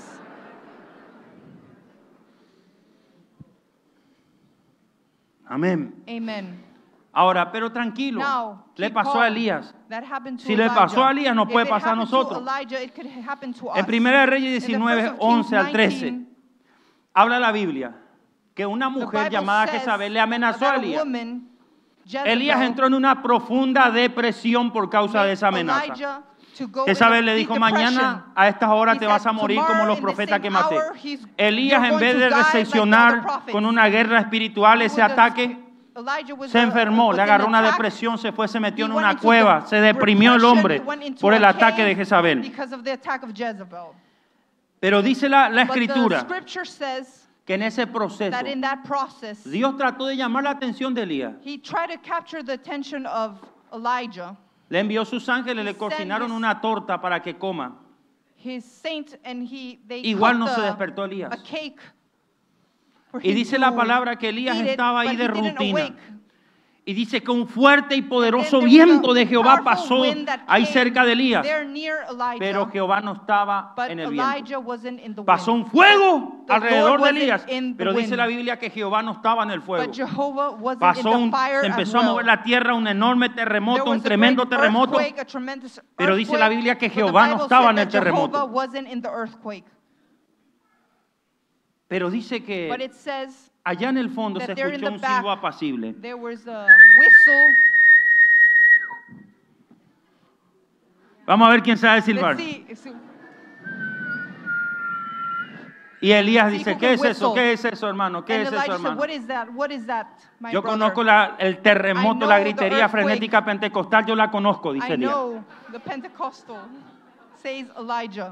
S1: Amén.
S2: Amen.
S1: Ahora, pero tranquilo,
S2: Now,
S1: le
S2: keep
S1: pasó
S2: calm.
S1: a Elías.
S2: That happened to
S1: Si le
S2: Elijah.
S1: pasó a Elías, nos
S2: If
S1: puede
S2: it
S1: pasar a
S2: happened to
S1: nosotros.
S2: Elijah, it could happen to us.
S1: En Primera de Reyes
S2: In the first
S1: diecinueve,
S2: of Kings
S1: once al trece,
S2: nineteen,
S1: habla la Biblia que una
S2: the
S1: mujer
S2: Bible
S1: llamada
S2: says
S1: Jezabel le amenazó
S2: that
S1: a
S2: a
S1: Elías.
S2: woman, Jezebel,
S1: Elías entró en una profunda depresión por causa de esa
S2: made
S1: amenaza.
S2: Elijah to go
S1: Jezabel
S2: in
S1: le
S2: a
S1: dijo,
S2: deep
S1: mañana
S2: depression.
S1: a estas horas
S2: He
S1: te
S2: said,
S1: vas a morir como
S2: "Tomorrow
S1: los
S2: in the
S1: profetas
S2: same
S1: que maté.
S2: hour, he's-
S1: Elías,
S2: you're
S1: en
S2: going
S1: vez
S2: to
S1: de
S2: die like the other
S1: recepcionar
S2: prophets."
S1: con una guerra espiritual
S2: He
S1: ese
S2: was-
S1: ataque,
S2: Elijah was
S1: se
S2: a-
S1: enfermó,
S2: was
S1: le
S2: in
S1: agarró una
S2: attack.
S1: depresión, se fue, se metió
S2: He
S1: en
S2: went
S1: una
S2: into
S1: cueva,
S2: the
S1: se deprimió el
S2: depression,
S1: hombre
S2: went into
S1: por
S2: a
S1: el ataque
S2: cave
S1: de Jezabel.
S2: because of the attack of Jezebel.
S1: Pero dice la, la
S2: But the
S1: escritura
S2: scripture says
S1: que en ese proceso
S2: that in that process,
S1: Dios trató de llamar la atención de Elías.
S2: he tried to capture the attention of Elijah,
S1: Le envió sus ángeles, le
S2: He sent
S1: cocinaron
S2: his-
S1: una torta para que coma.
S2: his saint, and he they
S1: Igual
S2: cooked
S1: no se
S2: a-
S1: despertó Elías.
S2: a cake for
S1: Y
S2: him
S1: dice
S2: to
S1: la palabra que Elías
S2: eat it,
S1: estaba ahí
S2: but
S1: de
S2: he didn't
S1: rutina.
S2: awake.
S1: Y dice que un fuerte y poderoso
S2: And then there was
S1: viento
S2: a
S1: de Jehová
S2: powerful
S1: pasó
S2: wind that
S1: ahí
S2: came
S1: cerca de Elías.
S2: there near Elijah,
S1: Pero Jehová no estaba
S2: but
S1: en el viento.
S2: Elijah wasn't in the
S1: Pasó
S2: wind.
S1: un fuego
S2: The
S1: alrededor
S2: Lord
S1: de
S2: wasn't
S1: Elías.
S2: in the
S1: Pero dice
S2: wind.
S1: la Biblia que Jehová no estaba en el fuego.
S2: But Jehovah wasn't
S1: Pasó
S2: in
S1: un,
S2: the fire
S1: se
S2: as
S1: empezó a
S2: well.
S1: mover la tierra, un enorme
S2: There
S1: terremoto,
S2: was
S1: un
S2: a
S1: tremendo
S2: great
S1: terremoto.
S2: earthquake, a tremendous
S1: Pero dice la
S2: earthquake,
S1: Biblia que
S2: but the
S1: Jehová no
S2: Bible
S1: estaba
S2: said
S1: en el
S2: that Jehovah
S1: terremoto.
S2: wasn't in the earthquake.
S1: Pero dice
S2: But
S1: que
S2: it says
S1: allá en el fondo se
S2: that there in
S1: escuchó
S2: the
S1: un
S2: back,
S1: silbo apacible.
S2: there was a whistle.
S1: Vamos a ver quién sabe silbar.
S2: Let's see. see-
S1: Y Elías
S2: See
S1: dice,
S2: who
S1: ¿qué
S2: can
S1: es eso?
S2: whistle.
S1: ¿Qué es eso, hermano? ¿Qué
S2: And
S1: es eso,
S2: Elijah said,
S1: hermano?
S2: what is that? What is that, my
S1: Yo
S2: brother?
S1: conozco la- el terremoto,
S2: I
S1: la
S2: know the
S1: gritería
S2: earthquake.
S1: frenética pentecostal, yo la conozco, dice
S2: I
S1: Elías.
S2: know the Pentecostal, says Elijah.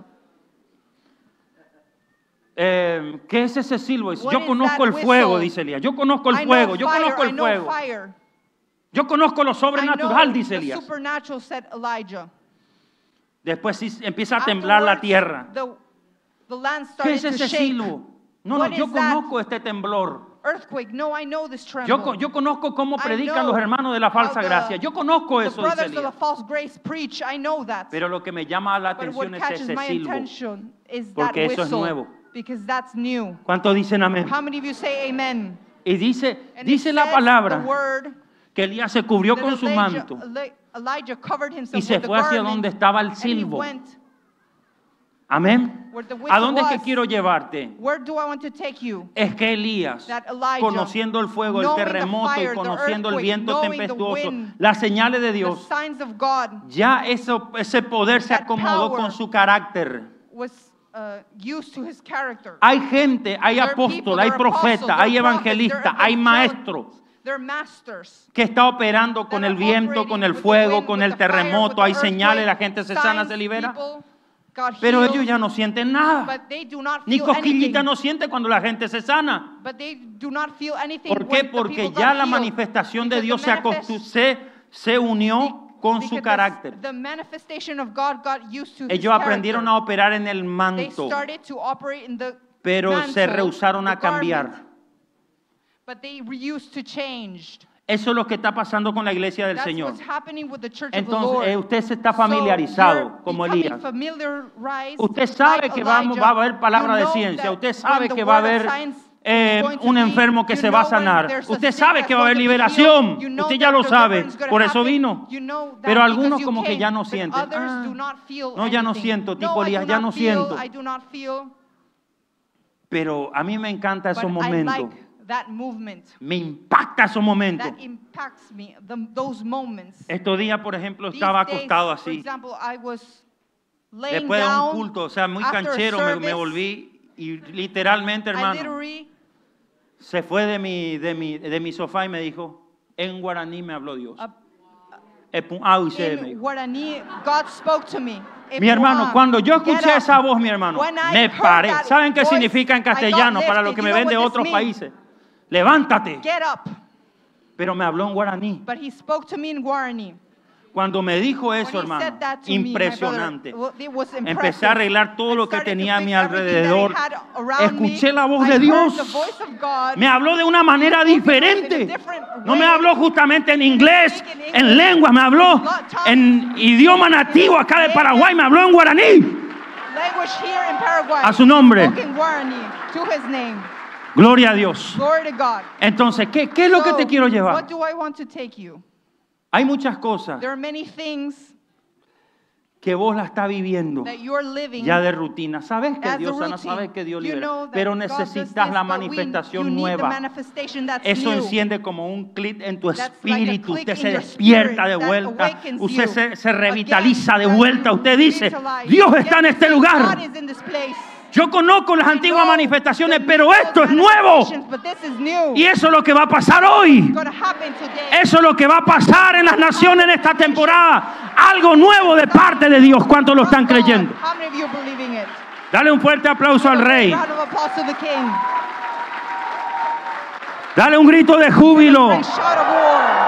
S1: Eh, ¿Qué es ese silbo? Dice,
S2: What
S1: yo
S2: is
S1: conozco
S2: that
S1: el fuego,
S2: whistle?
S1: dice Elías. Yo conozco el
S2: I
S1: fuego,
S2: know
S1: yo
S2: fire,
S1: conozco
S2: I
S1: el
S2: know
S1: fuego.
S2: fire.
S1: Yo conozco lo
S2: I
S1: sobrenatural,
S2: know
S1: dice
S2: the
S1: Elías.
S2: supernatural, said Elijah.
S1: Después sí empieza a temblar la
S2: Afterwards,
S1: tierra.
S2: The, the land
S1: ¿Qué
S2: started
S1: es
S2: to
S1: ese
S2: shake.
S1: silbo? No, no,
S2: What
S1: yo
S2: is that?
S1: conozco este temblor.
S2: Earthquake. No, I know this tremble.
S1: Yo, co- yo conozco cómo
S2: I
S1: predican
S2: know
S1: los hermanos de la
S2: how
S1: falsa
S2: the-
S1: gracia. Yo conozco
S2: The
S1: eso, dice
S2: brothers of the
S1: Elías.
S2: false grace preach. I know that.
S1: Pero lo que me llama la
S2: But what
S1: atención es
S2: catches
S1: ese
S2: my
S1: silbo.
S2: attention is that
S1: Porque eso es
S2: whistle.
S1: nuevo.
S2: Because that's new.
S1: ¿Cuántos dicen amén?
S2: How many of you say amen?
S1: Y dice,
S2: And
S1: dice
S2: it
S1: la
S2: says
S1: palabra
S2: the word
S1: que Elías se cubrió
S2: that
S1: con su
S2: Elijah,
S1: manto
S2: Eli- Elijah covered himself
S1: y se
S2: with the
S1: fue hacia
S2: garment,
S1: donde estaba el
S2: and he
S1: silbo.
S2: went.
S1: Amén.
S2: Where the whistle
S1: ¿A dónde es que
S2: was.
S1: quiero llevarte?
S2: Where do I want to take you?
S1: Es que Elías,
S2: That Elijah,
S1: conociendo el fuego, el
S2: knowing the
S1: terremoto
S2: fire,
S1: y
S2: the
S1: conociendo el
S2: earthquake,
S1: viento
S2: knowing the
S1: tempestuoso,
S2: wind,
S1: las señales de
S2: The
S1: Dios,
S2: signs of God
S1: ya eso, ese poder se
S2: that
S1: acomodó
S2: power
S1: con su carácter.
S2: was uh, used to his character.
S1: Hay gente, hay
S2: There are
S1: apóstol,
S2: people,
S1: hay
S2: there are apostles,
S1: profeta,
S2: there are
S1: hay
S2: prophets,
S1: evangelista,
S2: there are
S1: hay
S2: evangelists,
S1: maestros
S2: They're masters.
S1: que está operando con
S2: that
S1: el
S2: are
S1: viento,
S2: operating
S1: con el
S2: with the
S1: fuego,
S2: wind,
S1: con
S2: with
S1: el
S2: the fire,
S1: terremoto,
S2: with
S1: hay
S2: the
S1: señales, la
S2: earthquake,
S1: gente se sana,
S2: signs,
S1: se libera.
S2: people got
S1: Pero
S2: healed,
S1: ellos ya no sienten nada.
S2: but they do not
S1: Ni
S2: feel
S1: cosquillita
S2: anything.
S1: no siente cuando la gente se sana.
S2: But they do not feel anything
S1: ¿Por qué?
S2: when the
S1: Porque
S2: people
S1: ya
S2: got
S1: la
S2: healed.
S1: manifestación de
S2: Because
S1: Dios
S2: the
S1: se,
S2: manifest-
S1: acostu- se, se unió con su
S2: because
S1: carácter.
S2: The, the manifestation of God got used to his
S1: Ellos aprendieron a
S2: character.
S1: operar en el
S2: They
S1: manto,
S2: started to operate in the
S1: pero se
S2: mantle,
S1: rehusaron a
S2: the garment,
S1: cambiar.
S2: But they refused to change.
S1: Eso es lo que está pasando con la iglesia del
S2: That's
S1: Señor.
S2: what's happening with the church of the
S1: Entonces,
S2: Lord.
S1: eh, usted se está
S2: So,
S1: familiarizado
S2: you're
S1: como
S2: becoming
S1: Elías.
S2: familiarized
S1: Usted sabe
S2: like
S1: que vamos,
S2: Elijah.
S1: va a haber palabra
S2: You
S1: de
S2: know
S1: ciencia.
S2: that
S1: Usted
S2: when
S1: sabe
S2: the
S1: que va a
S2: word of
S1: haber
S2: science
S1: eh,
S2: is going to
S1: un
S2: be,
S1: enfermo que
S2: you
S1: se va a
S2: know when
S1: sanar.
S2: there's a
S1: Usted
S2: sick
S1: sabe
S2: that's
S1: que va a haber
S2: going to be
S1: liberación.
S2: healed. You know
S1: Usted ya
S2: that
S1: lo sabe.
S2: deliverance is gonna
S1: Por eso
S2: happen.
S1: vino.
S2: You know that
S1: Pero algunos
S2: because you
S1: como que
S2: came,
S1: ya no
S2: but
S1: sienten.
S2: others
S1: Ah,
S2: do not feel
S1: no, ya no
S2: anything.
S1: siento, tipo
S2: No, I
S1: Elías,
S2: do
S1: ya
S2: not
S1: no
S2: feel,
S1: siento.
S2: I do not feel.
S1: Pero a mí me encantan
S2: But
S1: esos
S2: I
S1: momentos.
S2: like that movement.
S1: Me impacta esos momentos.
S2: That impacts me, the, those moments.
S1: Estos días, por ejemplo,
S2: These
S1: estaba
S2: days,
S1: acostado
S2: for
S1: así.
S2: example, I was laying
S1: Después de un
S2: down
S1: culto, o sea, muy
S2: after a
S1: canchero, me, me
S2: service.
S1: volví y literalmente,
S2: I
S1: hermano,
S2: literally,
S1: se fue de mi, de mi, de mi sofá y me dijo, en guaraní me habló Dios.
S2: uh,
S1: Epun- ah, usted me
S2: in
S1: dijo.
S2: Guarani, God spoke to me.
S1: Mi hermano,
S2: Epuan,
S1: cuando yo
S2: get
S1: escuché
S2: up.
S1: esa voz, mi hermano,
S2: When I
S1: me
S2: heard
S1: paré.
S2: that
S1: ¿Saben qué
S2: voice,
S1: significa en
S2: I got
S1: castellano para los
S2: lifted.
S1: que
S2: You
S1: me
S2: know
S1: ven de
S2: what this
S1: otros
S2: means?
S1: países? Levántate.
S2: Get up.
S1: Pero me habló en guaraní.
S2: But he spoke to me in Guarani.
S1: Cuando me dijo
S2: When
S1: eso,
S2: he
S1: hermano,
S2: said that to me, my
S1: impresionante.
S2: brother, well, it was
S1: Empecé a
S2: impressive.
S1: arreglar todo
S2: I
S1: lo que
S2: started to
S1: tenía a mi
S2: fix everything that I
S1: alrededor.
S2: had around me.
S1: Escuché la voz
S2: I
S1: de
S2: heard
S1: Dios.
S2: the voice of God.
S1: Me habló de una manera
S2: He spoke to us in a
S1: diferente.
S2: different
S1: No me
S2: way.
S1: habló justamente en inglés,
S2: Speak in
S1: en
S2: English,
S1: lengua, me habló
S2: in tongues,
S1: en idioma nativo acá de Paraguay, me habló en guaraní.
S2: Language here in Paraguay.
S1: A su nombre.
S2: Spoke in Guarani, to his name.
S1: Gloria a Dios.
S2: Glory to God.
S1: Entonces, ¿qué, qué es lo que
S2: So,
S1: te quiero
S2: what
S1: llevar?
S2: do I want to take you?
S1: Hay muchas cosas
S2: There are many things
S1: que vos la estás viviendo
S2: that you're living
S1: ya de rutina. Sabes que
S2: as a
S1: Dios sana,
S2: routine.
S1: sabes que Dios
S2: You
S1: libera,
S2: know that
S1: pero
S2: God does
S1: necesitas
S2: this,
S1: la
S2: but we-
S1: manifestación
S2: you need the
S1: nueva.
S2: manifestation that's
S1: Eso
S2: new.
S1: enciende como un clic en tu
S2: That's like a
S1: espíritu.
S2: click
S1: Usted
S2: in
S1: se
S2: your
S1: despierta
S2: spirit
S1: de
S2: that
S1: vuelta.
S2: awakens
S1: Usted
S2: you.
S1: se, se revitaliza de
S2: Again,
S1: vuelta.
S2: you
S1: Usted dice,
S2: revitalize.
S1: Dios está en
S2: Yes,
S1: este
S2: God
S1: lugar.
S2: is in this place.
S1: Yo conozco las
S2: I
S1: antiguas
S2: know
S1: manifestaciones,
S2: the
S1: pero
S2: old
S1: esto es nuevo.
S2: manifestations, but this is new.
S1: Y eso es lo que va a pasar hoy.
S2: It's gonna happen today.
S1: Eso es lo que va a pasar en las naciones en esta temporada. Algo nuevo de parte de Dios. ¿Cuántos lo están
S2: From God.
S1: creyendo?
S2: How many of you are believing it?
S1: Dale un fuerte aplauso al Rey.
S2: Round of applause to the King.
S1: Dale un grito de júbilo.
S2: Great shout of war.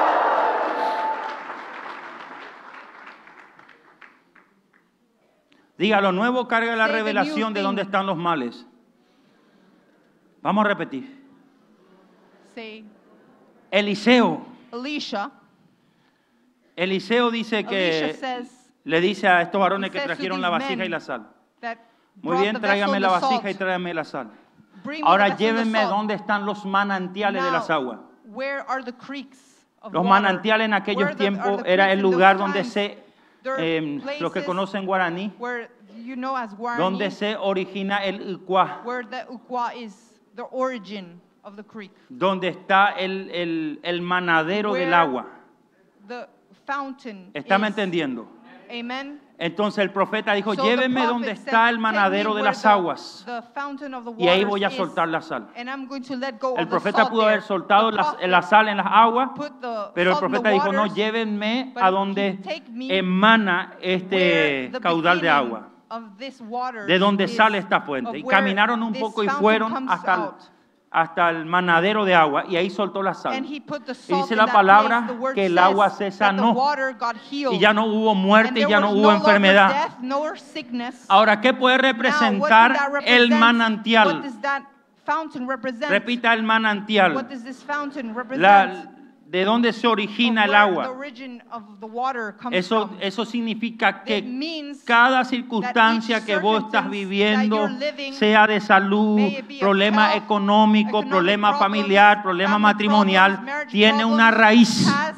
S1: Diga, lo nuevo carga la
S2: Say the new
S1: revelación de
S2: thing.
S1: dónde están los males. Vamos a repetir.
S2: Say,
S1: Eliseo.
S2: Elisha.
S1: Eliseo dice
S2: Elisha
S1: que
S2: says
S1: le dice a estos varones
S2: he
S1: que
S2: says to
S1: trajeron la
S2: these
S1: vasija
S2: men
S1: y la sal.
S2: that
S1: Muy
S2: brought
S1: bien,
S2: the vessel
S1: tráigame
S2: and
S1: la
S2: the
S1: vasija
S2: salt.
S1: y tráigame la sal.
S2: Bring me
S1: Ahora
S2: the vessel and the
S1: llévenme
S2: salt.
S1: dónde están los manantiales de las
S2: Now,
S1: aguas.
S2: where are the creeks of
S1: Los
S2: water?
S1: manantiales en
S2: Where
S1: aquellos
S2: are the- are
S1: tiempos
S2: the
S1: era
S2: creeks
S1: el
S2: in those
S1: lugar donde
S2: times?
S1: se,
S2: There are
S1: eh, los que
S2: places
S1: conocen guaraní,
S2: where you know as Guarani,
S1: donde se origina el Ucuá,
S2: where the Ukwa is the origin of the creek.
S1: donde está el, el, el manadero del
S2: Where
S1: agua.
S2: The fountain
S1: ¿Está me
S2: is.
S1: entendiendo?
S2: Amen.
S1: Entonces el profeta dijo,
S2: So the
S1: llévenme
S2: prophet
S1: donde
S2: said,
S1: está el
S2: "Take
S1: manadero
S2: me
S1: de
S2: where
S1: las
S2: the-
S1: aguas
S2: the fountain of the
S1: y ahí
S2: waters
S1: voy a
S2: is,
S1: soltar la sal.
S2: and I'm going to let go
S1: El
S2: of the
S1: profeta
S2: salt
S1: pudo
S2: there."
S1: haber soltado
S2: The
S1: la,
S2: prophet
S1: la sal en las aguas,
S2: put the
S1: pero el
S2: salt in the
S1: profeta dijo, no,
S2: waters,
S1: llévenme
S2: but
S1: a
S2: he
S1: donde
S2: take me
S1: emana
S2: where
S1: este
S2: the
S1: caudal de
S2: beginning
S1: agua,
S2: of this water
S1: de donde
S2: is,
S1: sale esta fuente.
S2: of
S1: Y
S2: where
S1: caminaron un
S2: this
S1: poco y
S2: fountain
S1: fueron
S2: comes
S1: hasta el,
S2: out.
S1: hasta el manadero de agua y ahí soltó la sal.
S2: And he put the
S1: Y
S2: salt
S1: dice
S2: in
S1: la
S2: that
S1: palabra
S2: place. The word
S1: que el
S2: says
S1: agua se
S2: that the
S1: sanó
S2: water got healed.
S1: y ya no hubo
S2: And
S1: muerte y
S2: there
S1: ya no
S2: was
S1: hubo
S2: no longer
S1: enfermedad.
S2: death, nor sickness.
S1: Ahora, ¿qué puede
S2: Now, what
S1: representar
S2: does that
S1: el
S2: represent? What
S1: manantial?
S2: does that fountain represent?
S1: Repita el manantial.
S2: What does this fountain represent?
S1: La, ¿De dónde se
S2: Of
S1: origina el
S2: where
S1: agua?
S2: The origin of the water comes
S1: Eso,
S2: from.
S1: eso significa
S2: It
S1: que
S2: means
S1: cada
S2: that
S1: circunstancia
S2: each
S1: que vos estás
S2: circumstance
S1: viviendo,
S2: that you're living,
S1: sea de salud,
S2: may it be a
S1: problema
S2: health,
S1: económico,
S2: economic
S1: problema
S2: problems,
S1: familiar, problema
S2: family
S1: matrimonial,
S2: problems, marriage
S1: tiene una
S2: problems,
S1: raíz.
S2: has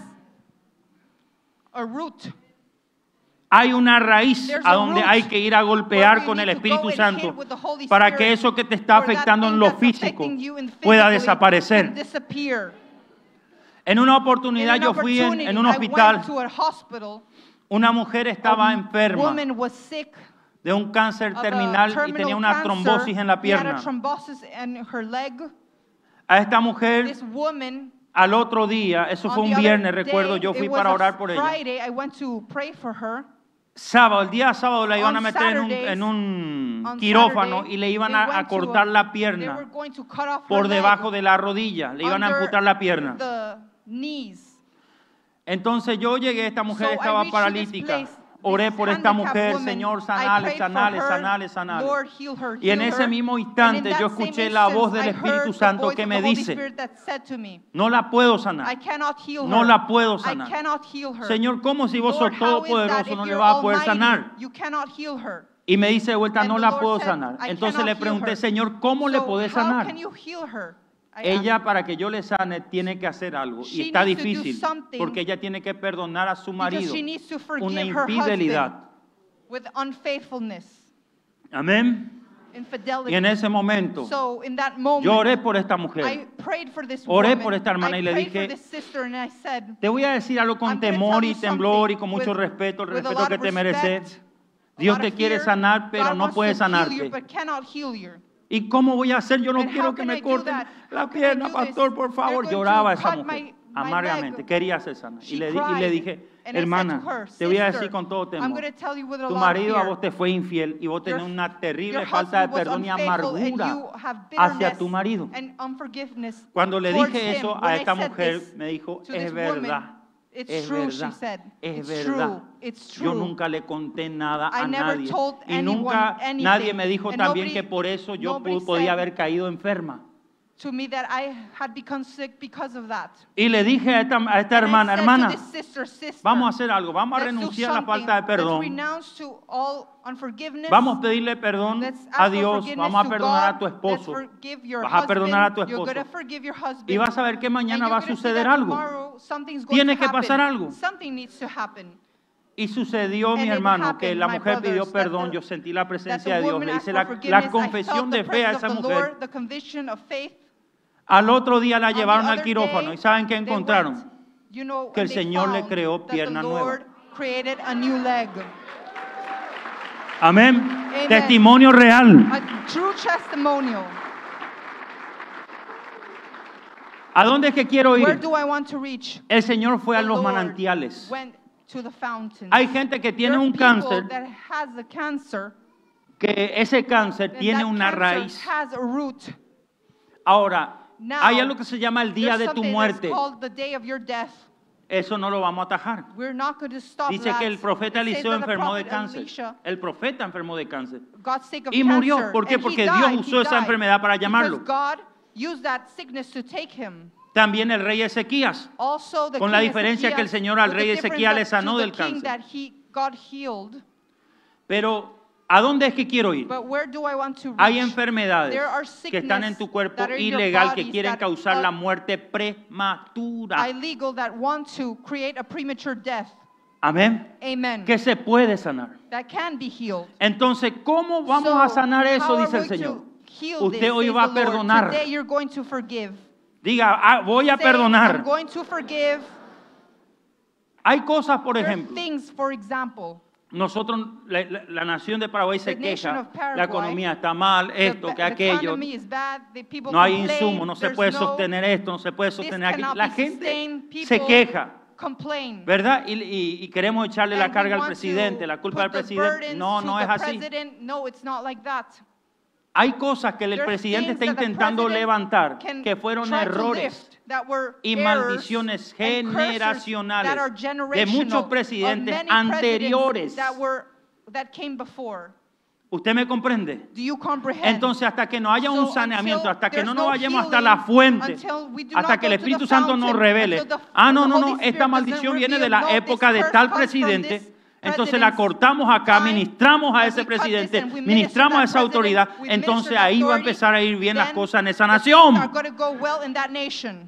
S2: a root.
S1: Hay una raíz
S2: There's
S1: a
S2: a
S1: donde
S2: root
S1: hay que ir a golpear
S2: where we
S1: con el
S2: need to
S1: Espíritu
S2: go and
S1: Santo
S2: hit with the Holy
S1: para
S2: Spirit
S1: que eso que te está
S2: for that
S1: afectando en
S2: thing
S1: lo
S2: that's
S1: físico
S2: affecting you in
S1: pueda
S2: physically
S1: desaparecer.
S2: can disappear.
S1: En una
S2: In
S1: oportunidad
S2: an
S1: yo fui en,
S2: opportunity,
S1: en un
S2: I
S1: hospital,
S2: went to a hospital.
S1: una mujer estaba
S2: A
S1: enferma
S2: woman was sick
S1: de un cáncer
S2: of a
S1: terminal y
S2: terminal
S1: tenía una
S2: cancer.
S1: trombosis en la
S2: She had a
S1: pierna.
S2: thrombosis in her leg.
S1: A esta mujer
S2: This woman,
S1: al otro día, eso
S2: on
S1: fue un
S2: the other
S1: viernes,
S2: day,
S1: recuerdo, yo
S2: it
S1: fui
S2: was
S1: para
S2: a
S1: orar por ella.
S2: Friday, I went to pray for her.
S1: Sábado, el día sábado la iban a
S2: On
S1: meter en un,
S2: Saturdays,
S1: en un
S2: on
S1: quirófano
S2: Saturday,
S1: y le iban
S2: they
S1: a,
S2: went
S1: a
S2: to a-
S1: cortar la
S2: They were
S1: pierna
S2: going to cut off her
S1: por
S2: leg
S1: debajo de la rodilla, le iban a
S2: under
S1: amputar la pierna.
S2: the knees.
S1: Entonces yo llegué, esta mujer
S2: So I
S1: estaba
S2: reached
S1: paralítica.
S2: this place,
S1: Oré
S2: this
S1: por esta
S2: handicapped
S1: mujer,
S2: woman.
S1: Señor,
S2: I
S1: sanale,
S2: prayed
S1: sanale,
S2: for her.
S1: sanale, sanale.
S2: Lord, heal her,
S1: Y en
S2: heal
S1: ese
S2: her.
S1: mismo
S2: And in
S1: instante
S2: that
S1: yo
S2: same
S1: escuché la voz
S2: instance,
S1: del
S2: I
S1: Espíritu
S2: heard the
S1: Santo
S2: voice
S1: que
S2: of
S1: me
S2: the Holy
S1: dice,
S2: Spirit that said to me,
S1: no la puedo
S2: I
S1: sanar.
S2: cannot heal
S1: No
S2: her.
S1: la puedo
S2: I
S1: sanar.
S2: cannot heal her.
S1: Señor, ¿cómo si vos
S2: Lord,
S1: sos
S2: how is that
S1: todopoderoso
S2: if
S1: no le
S2: you're
S1: vas a poder
S2: almighty,
S1: sanar?
S2: you cannot heal her?
S1: Y me dice de vuelta,
S2: And
S1: no
S2: the
S1: la
S2: Lord
S1: puedo
S2: said,
S1: sanar.
S2: I
S1: Entonces
S2: cannot
S1: le
S2: heal
S1: pregunté,
S2: her.
S1: Señor, ¿cómo le
S2: So
S1: podés
S2: how
S1: sanar?
S2: can you heal her? I
S1: Ella,
S2: asked.
S1: para que yo le sane, tiene que hacer algo.
S2: She
S1: Y está
S2: needs to do
S1: difícil,
S2: something
S1: porque ella tiene que perdonar a su
S2: Because
S1: marido
S2: she needs to
S1: una
S2: forgive her
S1: infidelidad.
S2: husband with unfaithfulness,
S1: Amén.
S2: infidelity.
S1: Y en ese momento,
S2: So in that moment,
S1: yo oré por esta
S2: I
S1: mujer.
S2: prayed for this
S1: Oré
S2: woman.
S1: por esta hermana
S2: I
S1: y le
S2: prayed
S1: dije,
S2: for this sister and I said,
S1: Te voy a decir algo con
S2: I'm gonna
S1: temor
S2: tell
S1: y
S2: you
S1: temblor y
S2: something
S1: con mucho
S2: with-
S1: respeto, el
S2: with a
S1: respeto
S2: lot
S1: que
S2: of
S1: te
S2: respect.
S1: mereces. Dios
S2: lot
S1: te
S2: of
S1: quiere
S2: fear.
S1: sanar, pero
S2: God
S1: no
S2: wants
S1: puede
S2: to heal
S1: sanarte.
S2: you, but cannot heal you.
S1: ¿Y cómo voy a hacer? Yo no
S2: And how
S1: quiero que
S2: can I
S1: me
S2: do
S1: corten
S2: that?
S1: la
S2: How can I
S1: pierna,
S2: do
S1: pastor,
S2: this?
S1: por
S2: They're
S1: favor.
S2: going to
S1: Lloraba esa
S2: cut
S1: mujer,
S2: my- my
S1: amargamente,
S2: leg.
S1: quería ser sana. Y
S2: She
S1: le, di- y le
S2: cried.
S1: dije,
S2: And I said to
S1: hermana,
S2: her,
S1: te voy a
S2: "Sister,
S1: decir con todo
S2: I'm
S1: temor,
S2: going to tell you with a
S1: tu
S2: lot of
S1: marido a
S2: fear.
S1: vos te fue infiel y vos tenés
S2: Your-
S1: una terrible
S2: Your
S1: falta de
S2: husband was
S1: perdón y
S2: unfaithful and
S1: amargura
S2: you have
S1: hacia
S2: bitterness
S1: tu marido.
S2: and unforgiveness
S1: Cuando le
S2: towards
S1: dije
S2: him.
S1: eso
S2: When
S1: a
S2: I
S1: esta
S2: said
S1: mujer,
S2: this
S1: me dijo,
S2: to
S1: es
S2: this woman,
S1: verdad,
S2: it's
S1: es
S2: true, she
S1: verdad,
S2: said.
S1: es
S2: It's
S1: verdad.
S2: true, it's
S1: Yo
S2: true.
S1: nunca le conté nada
S2: I
S1: a
S2: never
S1: nadie.
S2: told
S1: Y
S2: anyone
S1: nunca
S2: anything.
S1: nadie me dijo
S2: And
S1: también
S2: nobody-
S1: que por eso yo
S2: nobody
S1: pu- podía
S2: said
S1: haber caído enferma.
S2: to me that I had become sick because of that.
S1: Y le dije a esta, a esta
S2: And I
S1: hermana,
S2: said to
S1: hermana,
S2: this sister, sister,
S1: vamos a hacer algo, vamos a
S2: let's do
S1: renunciar a la
S2: something.
S1: falta de
S2: Let's
S1: perdón.
S2: renounce to all unforgiveness.
S1: Vamos a pedirle perdón
S2: Let's ask
S1: a
S2: for
S1: Dios,
S2: forgiveness
S1: vamos a
S2: to
S1: perdonar a
S2: God.
S1: tu
S2: Let's
S1: esposo.
S2: forgive your
S1: Vas a perdonar a tu
S2: husband. You're
S1: esposo.
S2: gonna forgive your husband.
S1: Y vas a ver que mañana
S2: And
S1: va a
S2: you're gonna see
S1: suceder
S2: that
S1: algo.
S2: tomorrow something's going
S1: Tiene
S2: to
S1: que
S2: happen.
S1: pasar algo.
S2: Something needs to happen.
S1: Y sucedió,
S2: And
S1: mi
S2: it
S1: hermano, que
S2: happened,
S1: la
S2: my
S1: mujer pidió
S2: brothers, that
S1: perdón.
S2: the-
S1: Yo sentí la
S2: That
S1: presencia
S2: the
S1: de Dios.
S2: woman
S1: Le
S2: asked
S1: hice
S2: for
S1: la,
S2: forgiveness.
S1: la
S2: I
S1: confesión
S2: felt
S1: de
S2: the
S1: fe a
S2: presence
S1: esa
S2: of the
S1: mujer.
S2: Lord, the conviction of faith.
S1: Al otro día la
S2: On the
S1: llevaron al
S2: other
S1: quirófano.
S2: day,
S1: ¿Y saben qué
S2: they
S1: encontraron?
S2: went, you know,
S1: Que el
S2: and they
S1: Señor le
S2: found
S1: creó
S2: that
S1: pierna
S2: the
S1: nueva.
S2: Lord created a new leg.
S1: Amén.
S2: Amen.
S1: Testimonio real.
S2: A true testimonial.
S1: ¿A dónde es que quiero
S2: Where
S1: ir?
S2: do I want to reach?
S1: El Señor fue a
S2: The
S1: los
S2: Lord
S1: manantiales.
S2: went to the fountains.
S1: Hay gente que tiene
S2: There are
S1: un
S2: people
S1: cáncer,
S2: that has a cancer,
S1: que ese cáncer
S2: and
S1: tiene
S2: that
S1: una
S2: cancer
S1: raíz.
S2: has a root.
S1: Ahora,
S2: Now,
S1: hay algo que se llama el día
S2: There's
S1: de tu
S2: something
S1: muerte.
S2: that's called the day of your death.
S1: Eso no lo vamos a atajar.
S2: We're not going to stop
S1: Dice
S2: that.
S1: que el profeta
S2: It says
S1: Eliseo
S2: that the
S1: enfermó de
S2: prophet
S1: cáncer.
S2: Elisha
S1: El profeta enfermó de cáncer.
S2: got sick of
S1: Y murió.
S2: cancer,
S1: ¿Por qué?
S2: and he
S1: Porque
S2: died,
S1: Dios
S2: he
S1: usó esa
S2: died,
S1: enfermedad para llamarlo.
S2: because God used that sickness to take him.
S1: También el rey Ezequías.
S2: Also, the
S1: Con la
S2: king
S1: diferencia que el
S2: Ezequías,
S1: Señor al
S2: with
S1: rey
S2: the difference
S1: Ezequiel le
S2: that
S1: sanó
S2: to the
S1: del
S2: king
S1: cáncer.
S2: that he got healed.
S1: Pero, ¿a dónde es que quiero ir?
S2: But where do I want to reach?
S1: Hay enfermedades
S2: There are
S1: que están en tu
S2: sickness
S1: cuerpo
S2: that are in your
S1: ilegal que
S2: bodies
S1: quieren
S2: that
S1: causar
S2: are
S1: la muerte prematura.
S2: illegal that want to create a premature death.
S1: Amén.
S2: Amen.
S1: Que se puede sanar.
S2: That can be healed.
S1: Entonces, ¿cómo vamos
S2: So,
S1: a sanar eso?
S2: how are
S1: Dice el
S2: we to
S1: Señor.
S2: heal
S1: Usted
S2: this,
S1: hoy
S2: says
S1: va a
S2: the Lord.
S1: perdonar.
S2: Today you're going to forgive.
S1: Diga, ah, voy a
S2: Say, I'm
S1: perdonar.
S2: going to forgive.
S1: Hay cosas, por
S2: There are
S1: ejemplo,
S2: things, for example,
S1: nosotros, la, la- la nación de Paraguay se
S2: The nation
S1: queja,
S2: of Paraguay,
S1: la economía está mal,
S2: the,
S1: esto, que
S2: the
S1: aquello,
S2: economy is bad, the people
S1: no hay
S2: complain,
S1: insumo, no se
S2: there's
S1: puede
S2: no-
S1: sostener esto, no se puede
S2: this
S1: sostener aquí.
S2: cannot
S1: La
S2: be
S1: gente
S2: sustained.
S1: se
S2: People
S1: queja,
S2: complain.
S1: ¿verdad? Y, y- y queremos echarle la
S2: And we
S1: carga al
S2: want
S1: presidente,
S2: to
S1: la culpa del
S2: put the
S1: presidente.
S2: burdens
S1: No,
S2: to
S1: no
S2: the
S1: es así.
S2: president. No, it's not like that.
S1: Hay cosas que el
S2: There are
S1: presidente está
S2: things that the
S1: intentando
S2: president
S1: levantar
S2: can
S1: que fueron
S2: try to
S1: errores
S2: lift that were
S1: y
S2: errors
S1: maldiciones
S2: and curses
S1: generacionales
S2: that are
S1: de
S2: generational
S1: muchos
S2: of
S1: presidentes
S2: many
S1: anteriores.
S2: presidents that were that came before.
S1: ¿Usted me comprende?
S2: Do you comprehend?
S1: Entonces, hasta que no haya un
S2: So,
S1: saneamiento,
S2: until
S1: do que
S2: there's
S1: no nos
S2: no
S1: vayamos hasta
S2: healing,
S1: la fuente,
S2: until we do
S1: hasta
S2: not
S1: que el
S2: go to the
S1: Espíritu Santo nos
S2: fountain,
S1: revele,
S2: until the-
S1: ah, no,
S2: the
S1: no,
S2: Holy
S1: no,
S2: Spirit
S1: esta
S2: doesn't
S1: maldición viene de
S2: reveal,
S1: la
S2: no, this
S1: época de
S2: curse
S1: tal
S2: comes from
S1: presidente,
S2: this
S1: entonces la
S2: president's
S1: cortamos acá,
S2: time,
S1: ministramos a
S2: and
S1: ese
S2: we cut this
S1: presidente,
S2: and we minister
S1: ministramos a
S2: that
S1: esa autoridad,
S2: president, we minister
S1: entonces
S2: that
S1: ahí va a
S2: authority,
S1: empezar a ir bien las
S2: then
S1: cosas en esa
S2: the things
S1: nación.
S2: are going to go well in that nation.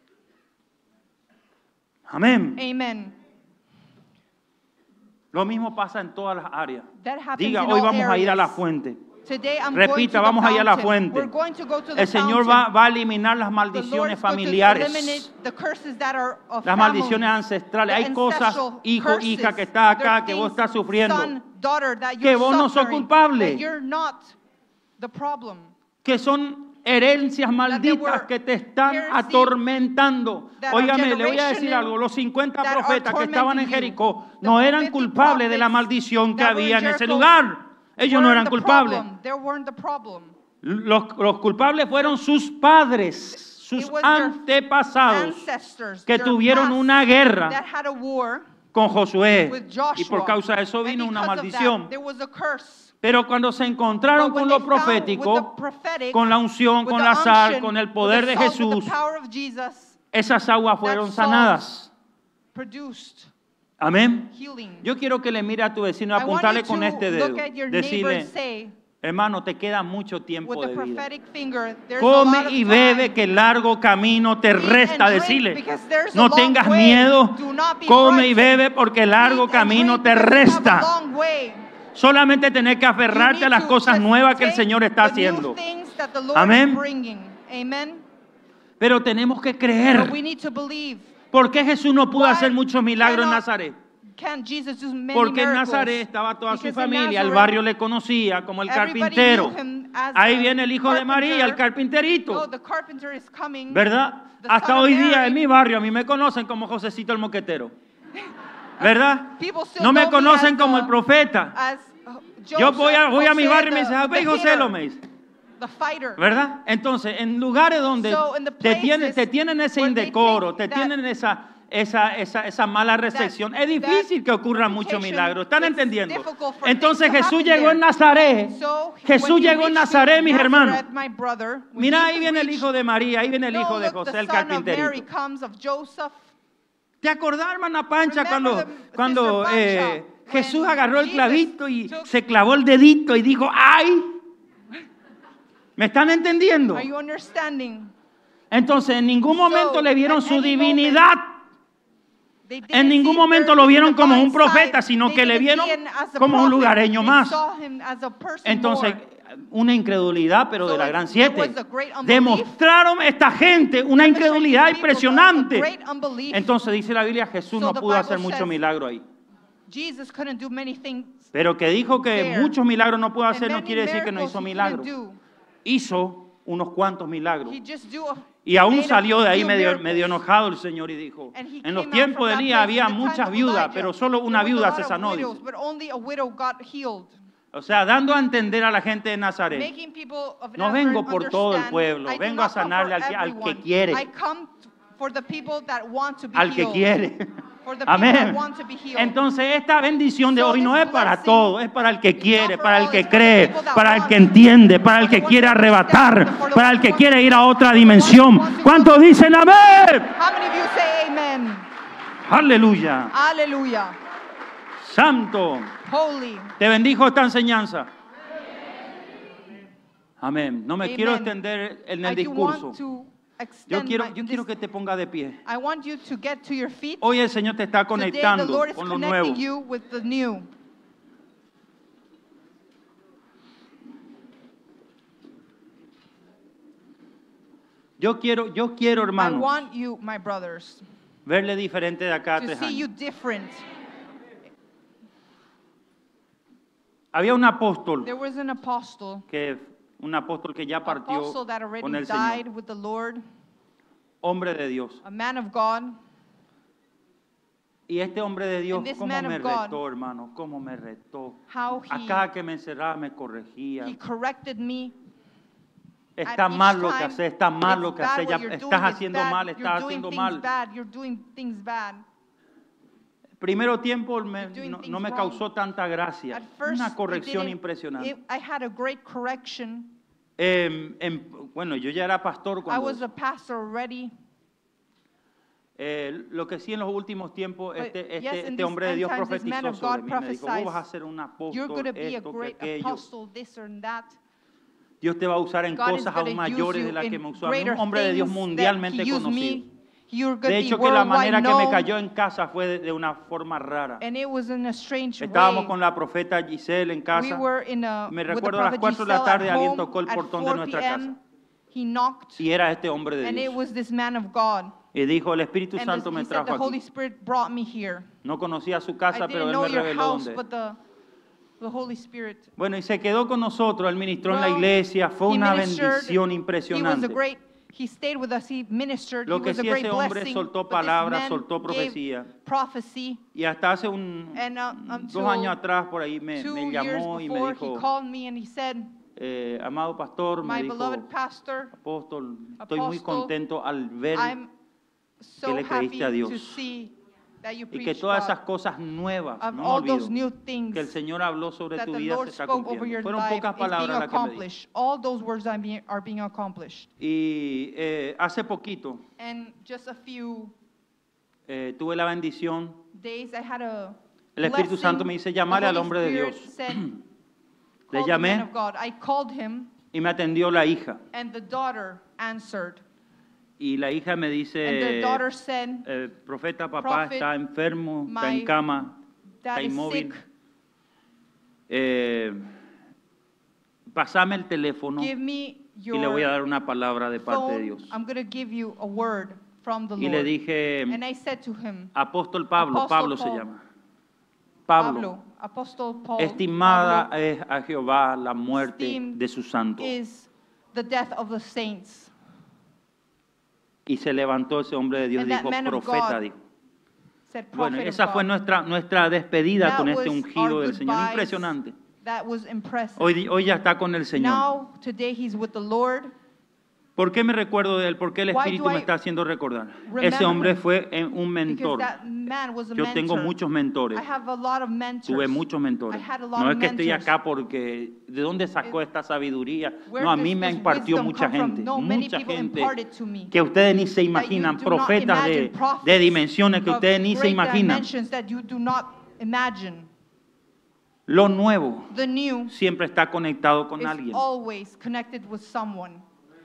S1: Amén.
S2: Amen.
S1: Lo mismo pasa en todas las áreas.
S2: That happens
S1: Diga,
S2: in
S1: hoy
S2: all
S1: vamos a ir a la
S2: areas.
S1: fuente.
S2: Today I'm going to
S1: Repita,
S2: the
S1: vamos a ir a la
S2: fountain.
S1: fuente.
S2: We're going to go to the
S1: El Señor
S2: fountain.
S1: va, va a eliminar las
S2: The Lord
S1: maldiciones
S2: is going to
S1: familiares,
S2: eliminate the curses that are of
S1: las
S2: families,
S1: maldiciones ancestrales.
S2: the
S1: Hay cosas,
S2: ancestral
S1: hijo,
S2: curses.
S1: hija, que está
S2: There are
S1: acá, que vos
S2: things,
S1: estás sufriendo,
S2: son, daughter, that
S1: que
S2: you're
S1: vos no sos
S2: suffering,
S1: culpable.
S2: that you're not the problem.
S1: que son herencias malditas
S2: were
S1: que te están
S2: heresy
S1: atormentando.
S2: that are
S1: Óigame, le voy a decir
S2: generational
S1: algo. Los cincuenta
S2: that are
S1: profetas que estaban en
S2: tormenting you.
S1: Jericó
S2: The
S1: no eran
S2: fifty
S1: culpables de la
S2: prophets
S1: maldición que
S2: that were
S1: había en
S2: in
S1: ese
S2: Jericho
S1: lugar. Ellos no
S2: weren't
S1: eran
S2: the
S1: culpables.
S2: problem. They weren't the problem.
S1: Los, los culpables fueron sus padres, sus
S2: It was their
S1: antepasados,
S2: Ancestors,
S1: que
S2: their
S1: tuvieron
S2: past
S1: una guerra
S2: that had a war
S1: con Josué.
S2: with Joshua.
S1: Y por causa de eso
S2: And
S1: vino una
S2: because of
S1: maldición.
S2: that, there was a curse.
S1: Pero cuando se encontraron
S2: But when
S1: con lo
S2: they found
S1: profético,
S2: with the prophetic,
S1: con la unción,
S2: with
S1: con
S2: the
S1: la sal,
S2: unction,
S1: con el
S2: with
S1: poder
S2: the
S1: de
S2: salt, with
S1: Jesús,
S2: the power of Jesus,
S1: esas aguas fueron
S2: that salt
S1: sanadas.
S2: produced
S1: Amén.
S2: healing.
S1: Yo quiero que le mire a tu vecino,
S2: I want
S1: apuntarle
S2: you
S1: con
S2: to
S1: este dedo,
S2: look at your neighbor
S1: decirle,
S2: and say,
S1: hermano, te queda mucho tiempo
S2: with the
S1: de vida.
S2: prophetic finger, there's a lot
S1: Come
S2: of
S1: y
S2: time.
S1: bebe, que largo camino te
S2: Eat
S1: resta.
S2: and drink,
S1: Decirle,
S2: because there's a
S1: no
S2: long
S1: tengas
S2: way.
S1: miedo,
S2: Do not be
S1: come y
S2: frightened.
S1: bebe, porque largo
S2: Eat and
S1: camino
S2: drink,
S1: te
S2: because you have a
S1: resta.
S2: long way.
S1: Solamente tenés que
S2: You
S1: aferrarte
S2: need
S1: a las
S2: to
S1: cosas
S2: just
S1: nuevas que el
S2: take
S1: Señor está
S2: the new
S1: haciendo.
S2: things that the Lord
S1: Amén.
S2: is bringing. Amen.
S1: Pero tenemos que
S2: But
S1: creer.
S2: we need to believe.
S1: ¿Por qué Jesús no pudo
S2: Why
S1: hacer muchos milagros en
S2: cannot
S1: Nazaret?
S2: Can Jesus do many
S1: Porque en
S2: miracles?
S1: Nazaret estaba toda su
S2: Because in
S1: familia, el
S2: Nazareth,
S1: barrio le conocía como el
S2: everybody
S1: carpintero.
S2: knew him as
S1: Ahí
S2: the
S1: viene el hijo de María, el
S2: carpenter. Oh,
S1: carpinterito.
S2: the carpenter is coming.
S1: ¿Verdad?
S2: The
S1: Hasta
S2: son of
S1: hoy día
S2: Mary.
S1: en mi barrio a mí me conocen como Josecito el moquetero. ¿Verdad?
S2: People still
S1: No me
S2: know me
S1: conocen
S2: as
S1: como
S2: the-
S1: el profeta.
S2: as, uh,
S1: Yo voy a,
S2: Joseph,
S1: voy a mi
S2: José,
S1: barrio y me
S2: the-
S1: dicen, ah,
S2: the
S1: ve José
S2: hater,
S1: lo me dice.
S2: the fighter.
S1: ¿Verdad? Entonces, en lugares donde
S2: So, in the
S1: te, tienen,
S2: places
S1: te tienen ese
S2: where they
S1: indecoro,
S2: think
S1: te
S2: that-
S1: tienen esa, esa, esa, esa mala recepción, es
S2: that
S1: difícil que ocurran muchos
S2: reputation,
S1: milagros. ¿Están
S2: it's
S1: entendiendo?
S2: difficult for
S1: Entonces
S2: things to
S1: Jesús
S2: happen
S1: llegó en
S2: there.
S1: Nazaret.
S2: So,
S1: Jesús
S2: when he
S1: llegó en
S2: reached
S1: Nazaret, mis
S2: Nazareth,
S1: hermanos.
S2: my brother, when
S1: Mira, ahí
S2: Jesus
S1: viene el
S2: reached-
S1: hijo de María, ahí viene el
S2: No,
S1: hijo de
S2: look,
S1: José,
S2: the
S1: el
S2: son of Mary
S1: carpinterito.
S2: comes of Joseph.
S1: ¿Te acordás, hermana Pancha,
S2: Remember
S1: cuando,
S2: the-
S1: cuando
S2: Sister
S1: eh,
S2: Pancha,
S1: Jesús
S2: when
S1: agarró el
S2: Jesus
S1: clavito y
S2: took-
S1: se clavó el dedito y dijo, ¡ay! ¿Me están entendiendo?
S2: Are you understanding?
S1: Entonces, en ningún momento
S2: So,
S1: le vieron
S2: at
S1: su
S2: any
S1: divinidad.
S2: They didn't
S1: En ningún
S2: see
S1: momento
S2: their
S1: lo vieron como un
S2: divine
S1: profeta,
S2: side.
S1: sino
S2: They
S1: que le
S2: didn't
S1: vieron
S2: see him as a
S1: como un
S2: prophet.
S1: lugareño
S2: They
S1: más.
S2: saw him as a person
S1: Entonces,
S2: more.
S1: una incredulidad, pero
S2: So
S1: de la
S2: it-
S1: gran
S2: it
S1: siete.
S2: was a great unbelief.
S1: Demostraron esta gente una
S2: Demonstrated
S1: incredulidad
S2: these people
S1: impresionante.
S2: a great unbelief.
S1: Entonces dice la Biblia, Jesús
S2: So
S1: no
S2: the
S1: pudo hacer
S2: Bible
S1: mucho
S2: says-
S1: milagro ahí.
S2: Jesus couldn't do many things.
S1: Pero que dijo que
S2: there.
S1: muchos milagros no pudo
S2: And
S1: hacer no
S2: many
S1: quiere decir que no
S2: miracles
S1: hizo
S2: he
S1: milagros.
S2: couldn't do.
S1: Hizo unos cuantos milagros.
S2: He just do a-
S1: Y aún
S2: made a
S1: salió de ahí
S2: few
S1: medio,
S2: miracles.
S1: medio enojado el Señor y dijo,
S2: And he
S1: en los
S2: came out
S1: tiempos
S2: from
S1: de
S2: that
S1: Elías
S2: place
S1: había
S2: in the time
S1: muchas
S2: of
S1: viudas,
S2: Elijah.
S1: pero solo
S2: There
S1: una
S2: was a
S1: viuda
S2: lot
S1: se
S2: of
S1: sanó.
S2: widows,
S1: dice.
S2: but only a widow got healed.
S1: O sea, dando a entender a la gente de Nazaret,
S2: Making people of
S1: no
S2: Nazareth
S1: vengo por todo el
S2: understand,
S1: pueblo,
S2: I do
S1: vengo a
S2: not come
S1: sanarle
S2: for
S1: al que- al que
S2: everyone.
S1: quiere.
S2: I come for the people that want to be
S1: al que
S2: healed.
S1: quiere.
S2: For the people
S1: Amén.
S2: that want to be healed.
S1: Entonces esta bendición de
S2: So
S1: hoy no
S2: this
S1: es para
S2: blessing
S1: todos, es para el que
S2: is not
S1: quiere,
S2: for
S1: para el
S2: all,
S1: que
S2: it's for the
S1: cree,
S2: people that
S1: para el
S2: want,
S1: que entiende, para el
S2: for the
S1: que
S2: one
S1: quiere
S2: who understands,
S1: arrebatar,
S2: for the
S1: para
S2: one
S1: el que
S2: who
S1: quiere
S2: wants
S1: ir a
S2: to-
S1: otra
S2: for the one who
S1: dimensión.
S2: wants to
S1: ¿Cuántos
S2: go-
S1: dicen amén?
S2: How many of you say amen?
S1: Aleluya.
S2: Hallelujah.
S1: Santo.
S2: Holy.
S1: Te bendijo esta enseñanza. Amén. No me
S2: Amen.
S1: quiero extender en el
S2: I do
S1: discurso.
S2: want to
S1: Yo
S2: extend
S1: quiero,
S2: my-
S1: yo quiero
S2: this-
S1: que te ponga de pie.
S2: I want you to get to your feet.
S1: Hoy el Señor te está
S2: Today the
S1: conectando
S2: Lord is
S1: con lo nuevo.
S2: connecting you with the new.
S1: Yo quiero, yo quiero,
S2: I
S1: hermanos,
S2: want you, my brothers,
S1: verle diferente de acá a
S2: to
S1: tres
S2: see you
S1: años.
S2: different.
S1: Había un apóstol
S2: There was an apostle,
S1: que un apóstol que ya partió
S2: apostle that
S1: con
S2: already
S1: el
S2: died
S1: Señor,
S2: with the Lord,
S1: hombre de Dios.
S2: a man of God.
S1: Y este hombre de Dios,
S2: And this
S1: cómo
S2: man
S1: me
S2: of God,
S1: retó, hermano, cómo me retó.
S2: How
S1: A
S2: he,
S1: cada que me encerraba me corregía.
S2: he corrected me.
S1: Está
S2: At each
S1: mal lo que
S2: time,
S1: hace, está mal
S2: it's
S1: lo que
S2: bad
S1: hace,
S2: what
S1: ya
S2: you're doing,
S1: estás
S2: it's
S1: haciendo
S2: bad,
S1: mal,
S2: you're
S1: estás
S2: doing
S1: haciendo
S2: things
S1: mal.
S2: bad, you're doing things bad.
S1: Primero tiempo me-
S2: You're doing
S1: no,
S2: things
S1: no me
S2: wrong.
S1: causó tanta gracia,
S2: At first,
S1: una
S2: it
S1: corrección
S2: didn't-
S1: impresionante.
S2: it- I had a great correction.
S1: Em, em, bueno, yo ya era pastor
S2: I
S1: cuando
S2: was a pastor already.
S1: eh, lo que sí en los últimos tiempos
S2: But
S1: este,
S2: yes,
S1: este,
S2: in
S1: este
S2: these
S1: hombre de
S2: end
S1: Dios
S2: times, this man
S1: profetizó
S2: of
S1: sobre
S2: God
S1: mí, me dijo, vos
S2: prophesies,
S1: vas a ser un
S2: You're
S1: apóstol,
S2: going to be a
S1: esto, que
S2: great
S1: aquello.
S2: apostle, this or that.
S1: Dios te va a usar en
S2: God is
S1: cosas
S2: going
S1: aún
S2: to use
S1: mayores
S2: you
S1: de las que
S2: in
S1: me usó a mí,
S2: greater
S1: un hombre de Dios
S2: things that
S1: mundialmente
S2: he used
S1: conocido.
S2: me. You're
S1: De
S2: going
S1: hecho,
S2: to
S1: que
S2: be
S1: la manera
S2: worldwide
S1: que me
S2: known.
S1: cayó en casa fue de, de una forma rara.
S2: And it was in a strange
S1: Estábamos
S2: way.
S1: con la profeta Giselle en
S2: We
S1: casa.
S2: were in a,
S1: Me
S2: with the
S1: recuerdo a las
S2: prophet
S1: cuatro de la
S2: Giselle
S1: tarde
S2: at
S1: alguien
S2: home.
S1: tocó el
S2: At
S1: portón de
S2: four
S1: nuestra
S2: p m,
S1: casa.
S2: he knocked,
S1: Y era este hombre de
S2: and it
S1: Dios.
S2: was this man of God.
S1: Y dijo, el Espíritu
S2: And
S1: Santo
S2: this-
S1: me
S2: he said, the
S1: trajo
S2: Holy
S1: aquí.
S2: Spirit brought me here.
S1: No conocía su
S2: I
S1: casa, pero
S2: didn't
S1: él
S2: know
S1: me
S2: your
S1: reveló
S2: house,
S1: dónde.
S2: but the, the Holy Spirit.
S1: Bueno, y se quedó con nosotros, él ministró en la
S2: Well,
S1: iglesia, fue
S2: he
S1: una
S2: ministered,
S1: bendición
S2: He was
S1: impresionante.
S2: a great, he stayed with us, he ministered,
S1: Lo
S2: he
S1: que
S2: was a
S1: sí,
S2: great
S1: ese hombre
S2: blessing.
S1: soltó
S2: but this
S1: palabras,
S2: man
S1: soltó
S2: gave
S1: profecía.
S2: prophecy.
S1: Y hasta hace un,
S2: And uh,
S1: dos
S2: until
S1: años atrás por ahí me,
S2: two
S1: me
S2: years
S1: llamó y me
S2: before, he
S1: dijo,
S2: called me and he said,
S1: eh, amado pastor, me
S2: my
S1: dijo,
S2: beloved pastor,
S1: apóstol, estoy muy
S2: Apostle,
S1: contento al ver
S2: I'm so
S1: que le
S2: happy
S1: creíste a Dios.
S2: to see that you
S1: y que
S2: preach
S1: todas
S2: God,
S1: esas cosas nuevas,
S2: of
S1: no
S2: all
S1: me
S2: those
S1: olvido,
S2: new things
S1: que el Señor habló sobre
S2: that
S1: tu
S2: the
S1: vida se
S2: Lord
S1: está
S2: spoke over your
S1: cumpliendo. Fueron
S2: life
S1: pocas
S2: is being
S1: palabras las que me dijo.
S2: accomplished. All those words are being, are being accomplished.
S1: Y eh, hace poquito
S2: And just a few
S1: eh, tuve la bendición,
S2: days I had a
S1: el Espíritu
S2: blessing.
S1: Santo me dice,
S2: The
S1: llamale al
S2: Holy
S1: hombre de
S2: Spirit
S1: Dios.
S2: said,
S1: Le
S2: "Call the man
S1: llamé
S2: of God." I called him
S1: y me atendió la hija.
S2: and the daughter answered.
S1: Y la hija me
S2: And the
S1: dice,
S2: daughter said,
S1: eh, profeta, papá
S2: Prophet,
S1: está enfermo, está
S2: my
S1: en cama,
S2: "Dad
S1: está
S2: is
S1: inmóvil.
S2: sick.
S1: Eh, pásame el teléfono
S2: Give me
S1: y le voy a
S2: your
S1: dar una palabra de parte de
S2: phone.
S1: Dios.
S2: I'm going to give you a word from the
S1: Y le
S2: Lord."
S1: dije,
S2: And I said to him,
S1: apóstol Pablo,
S2: Apostle
S1: Pablo se
S2: Paul.
S1: llama. Pablo,
S2: Pablo, Apostle Paul,
S1: estimada
S2: Pablo,
S1: es a Jehová la muerte
S2: esteemed
S1: de sus santos.
S2: is the death of the saints.
S1: Y se levantó ese hombre de Dios y
S2: And that
S1: dijo,
S2: man of
S1: profeta,
S2: God
S1: dijo.
S2: Said,
S1: Bueno,
S2: prophet of
S1: esa fue
S2: God.
S1: nuestra, nuestra despedida
S2: That
S1: con este
S2: was
S1: ungido
S2: our
S1: del Señor.
S2: goodbyes.
S1: Impresionante.
S2: That was impressive.
S1: Hoy, hoy ya está con el Señor.
S2: Now, today he's with the Lord.
S1: ¿Por qué me recuerdo de él? ¿Por qué el
S2: Why
S1: Espíritu
S2: do
S1: me
S2: I
S1: está haciendo recordar?
S2: remember
S1: Ese hombre
S2: him?
S1: fue eh, un
S2: Because
S1: mentor.
S2: that man was a
S1: Yo tengo
S2: mentor.
S1: muchos mentores.
S2: I have a lot of mentors.
S1: Tuve muchos mentores.
S2: I had a lot
S1: No
S2: of
S1: es que estoy
S2: mentors.
S1: acá porque ¿de dónde sacó
S2: It-
S1: esta sabiduría?
S2: Where
S1: No, a
S2: does
S1: mí me
S2: this
S1: impartió
S2: wisdom
S1: mucha
S2: come from?
S1: gente,
S2: No, many
S1: mucha
S2: people
S1: gente
S2: imparted to me
S1: que ustedes ni se
S2: that you
S1: imaginan,
S2: do not
S1: profetas de,
S2: imagine, prophets
S1: de dimensiones que
S2: of
S1: ustedes ni se
S2: great
S1: imaginan.
S2: dimensions that you do not imagine.
S1: Lo nuevo
S2: The new
S1: siempre está conectado con
S2: is
S1: alguien
S2: always connected with someone,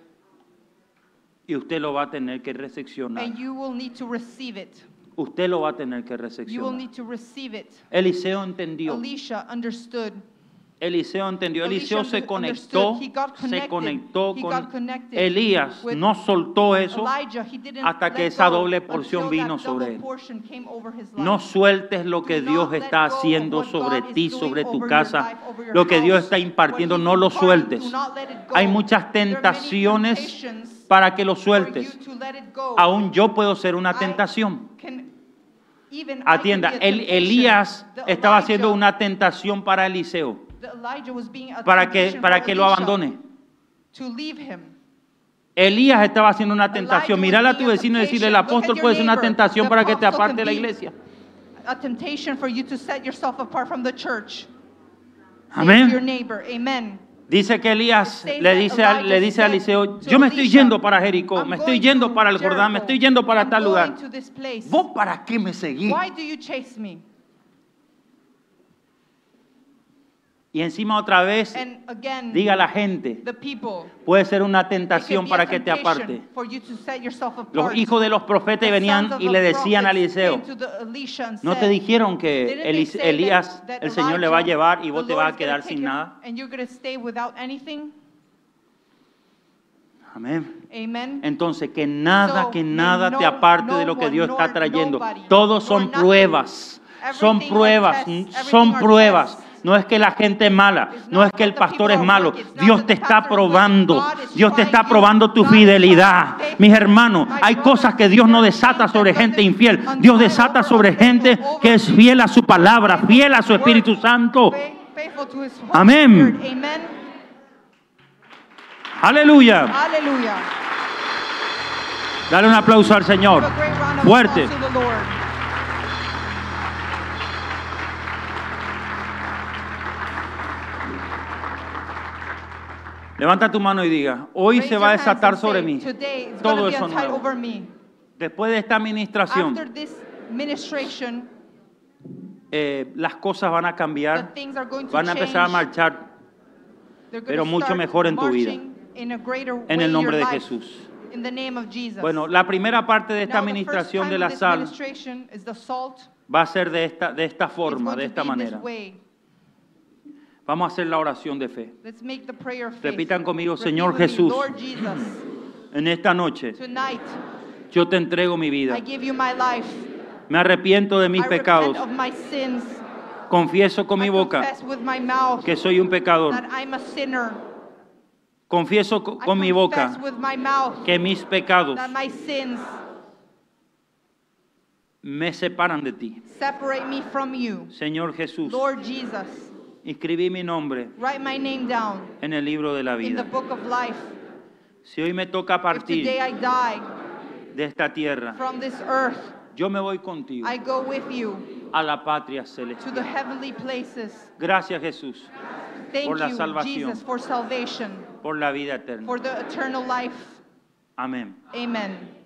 S1: y usted lo va a tener que recepcionar.
S2: and you will need to receive it.
S1: Usted lo va a tener que
S2: You will
S1: recepcionar.
S2: need to receive it.
S1: Eliseo entendió.
S2: Elisha understood.
S1: Eliseo entendió. Eliseo
S2: Elisha
S1: se conectó,
S2: understood. He got
S1: se
S2: connected.
S1: conectó
S2: He
S1: con
S2: got connected
S1: Elías.
S2: with
S1: No soltó eso
S2: Elijah, he didn't
S1: hasta que
S2: let
S1: esa
S2: go
S1: doble porción
S2: until
S1: vino
S2: that
S1: sobre
S2: double
S1: él.
S2: portion came over his life.
S1: No sueltes lo que
S2: Do
S1: Dios
S2: not let
S1: está
S2: go of
S1: haciendo
S2: what
S1: sobre
S2: God is
S1: ti,
S2: doing
S1: sobre tu
S2: over your
S1: casa,
S2: life, over your
S1: lo que Dios
S2: house.
S1: está impartiendo.
S2: What
S1: No
S2: He's
S1: lo
S2: imparting,
S1: sueltes.
S2: do not let it go.
S1: Hay muchas
S2: There are many
S1: tentaciones
S2: temptations
S1: para que lo
S2: for
S1: sueltes.
S2: you to let it go.
S1: Aún yo puedo ser una
S2: I
S1: tentación.
S2: can- even I
S1: Atienda,
S2: can be a
S1: el,
S2: temptation.
S1: Elías
S2: The
S1: estaba
S2: Elijah-
S1: haciendo una tentación para Eliseo,
S2: the Elijah was being a
S1: para que,
S2: temptation
S1: para
S2: for
S1: que lo
S2: Elisha
S1: abandone.
S2: to leave him.
S1: Elías estaba haciendo una tentación.
S2: Elijah
S1: Mirale a
S2: was
S1: tu
S2: being a
S1: vecino y decirle, el
S2: temptation. Look
S1: apóstol
S2: at
S1: puede
S2: your
S1: ser una
S2: neighbor.
S1: tentación
S2: The
S1: para que te
S2: apostle
S1: aparte
S2: can
S1: de la
S2: be
S1: iglesia.
S2: A temptation for you to set yourself apart from the church. Say
S1: Amén.
S2: to your neighbor, amen.
S1: Dice que Elías
S2: It says
S1: le
S2: that
S1: dice, a, le
S2: Elijah
S1: dice a
S2: said
S1: Eliseo,
S2: to
S1: yo me estoy
S2: Elisha,
S1: yendo para Jericó,
S2: I'm
S1: me estoy
S2: going
S1: yendo
S2: to
S1: para el Jordán, me
S2: Jericho.
S1: estoy yendo para
S2: I'm
S1: tal
S2: going
S1: lugar.
S2: to this place.
S1: ¿Vos para qué me seguís?
S2: Why do you chase me?
S1: Y encima otra vez
S2: And again,
S1: diga a la gente,
S2: the people.
S1: puede ser una
S2: It could
S1: tentación
S2: be
S1: para
S2: a
S1: que te
S2: temptation
S1: aparte.
S2: for you to set yourself apart.
S1: Los hijos de los profetas
S2: The
S1: venían
S2: sons of
S1: y
S2: the
S1: le decían a
S2: prophets
S1: Eliseo,
S2: came to the Elisha and
S1: ¿no te
S2: said,
S1: dijeron que
S2: "Didn't they
S1: Elis-
S2: say that-
S1: Elías,
S2: that
S1: el Señor le va a
S2: Elijah,
S1: llevar y
S2: the
S1: vos te
S2: Lord
S1: vas a
S2: is gonna
S1: quedar
S2: take
S1: sin
S2: him,
S1: nada?
S2: and you're going to stay without anything?"
S1: Amén.
S2: Amen.
S1: Entonces, que nada,
S2: So,
S1: que
S2: may
S1: nada
S2: no-
S1: te aparte
S2: no
S1: de lo que
S2: one,
S1: Dios está
S2: nor
S1: trayendo.
S2: nobody,
S1: Todos
S2: nor
S1: son
S2: nothing.
S1: pruebas. Son
S2: Everything are
S1: pruebas.
S2: tests, everything
S1: Son
S2: are
S1: pruebas.
S2: tests.
S1: No es que la gente es mala,
S2: It's
S1: no
S2: not
S1: es que el
S2: that the
S1: pastor
S2: people
S1: es
S2: are
S1: malo.
S2: wicked. It's not
S1: Dios
S2: that
S1: te
S2: the
S1: está
S2: pastor is wicked.
S1: probando.
S2: God is
S1: Dios te está
S2: trying you.
S1: probando tu
S2: God is
S1: fidelidad.
S2: trying faithfulness.
S1: Mis hermanos,
S2: My
S1: hay
S2: brothers,
S1: cosas que Dios no
S2: there are
S1: desata
S2: things
S1: sobre
S2: that
S1: gente
S2: God
S1: infiel.
S2: doesn't
S1: Dios
S2: untie
S1: desata
S2: over
S1: sobre
S2: unfaithful,
S1: gente
S2: over
S1: que es fiel a su palabra, fiel a su Espíritu Santo.
S2: Faith- faithful to his Holy
S1: Amén.
S2: Spirit. Amen.
S1: Aleluya.
S2: Hallelujah.
S1: Dale un aplauso al Señor.
S2: Give a great round of
S1: Fuerte.
S2: applause to the Lord.
S1: Levanta tu mano y diga, hoy
S2: Raise
S1: se
S2: your
S1: va a
S2: hands
S1: desatar
S2: and
S1: sobre
S2: say,
S1: mí
S2: "Today it's
S1: todo
S2: going to be
S1: eso
S2: untied
S1: nuevo.
S2: over me."
S1: Después de esta administración,
S2: After this ministration,
S1: eh, las cosas van a
S2: the
S1: cambiar,
S2: things are going to
S1: van a
S2: change.
S1: empezar a marchar
S2: They're going
S1: pero
S2: to
S1: mucho
S2: start
S1: mejor en tu vida.
S2: marching in a greater
S1: en
S2: way
S1: el nombre
S2: your
S1: de
S2: life.
S1: Jesús.
S2: In the name of Jesus.
S1: Bueno, la primera parte de esta
S2: Now, the first
S1: administración
S2: time
S1: de
S2: of
S1: la
S2: this
S1: sal
S2: ministration is the salt.
S1: va a ser de esta, de esta
S2: It's
S1: forma,
S2: going
S1: de
S2: to
S1: esta
S2: be in this
S1: manera.
S2: way.
S1: Vamos a hacer la oración de fe.
S2: Let's make the prayer of faith.
S1: Repitan conmigo,
S2: Repeat
S1: Señor
S2: with me,
S1: Jesús.
S2: Lord Jesus,
S1: En esta noche
S2: tonight
S1: yo te entrego mi vida.
S2: I give you my life.
S1: Me arrepiento de mis
S2: I
S1: pecados.
S2: repent of my sins.
S1: Confieso con mi
S2: I
S1: boca
S2: confess with my mouth
S1: que soy un pecador.
S2: that I'm a sinner.
S1: Confieso co-
S2: I
S1: con mi
S2: confess
S1: boca
S2: with my mouth
S1: que mis pecados
S2: that my sins
S1: me separan de ti.
S2: separate me from you.
S1: Señor Jesús,
S2: Lord Jesus,
S1: inscribí mi nombre
S2: write my name down
S1: en el libro de la
S2: in the
S1: vida.
S2: book of life.
S1: Si hoy me toca
S2: If
S1: partir
S2: today I die
S1: de esta tierra,
S2: from this earth,
S1: yo me voy contigo
S2: I go with you
S1: a la patria
S2: to the
S1: celestial.
S2: heavenly places.
S1: Gracias, Jesús,
S2: Thank
S1: por la
S2: you,
S1: salvación.
S2: Jesus, for salvation,
S1: por la vida eterna.
S2: for the eternal life.
S1: Amén.
S2: Amen.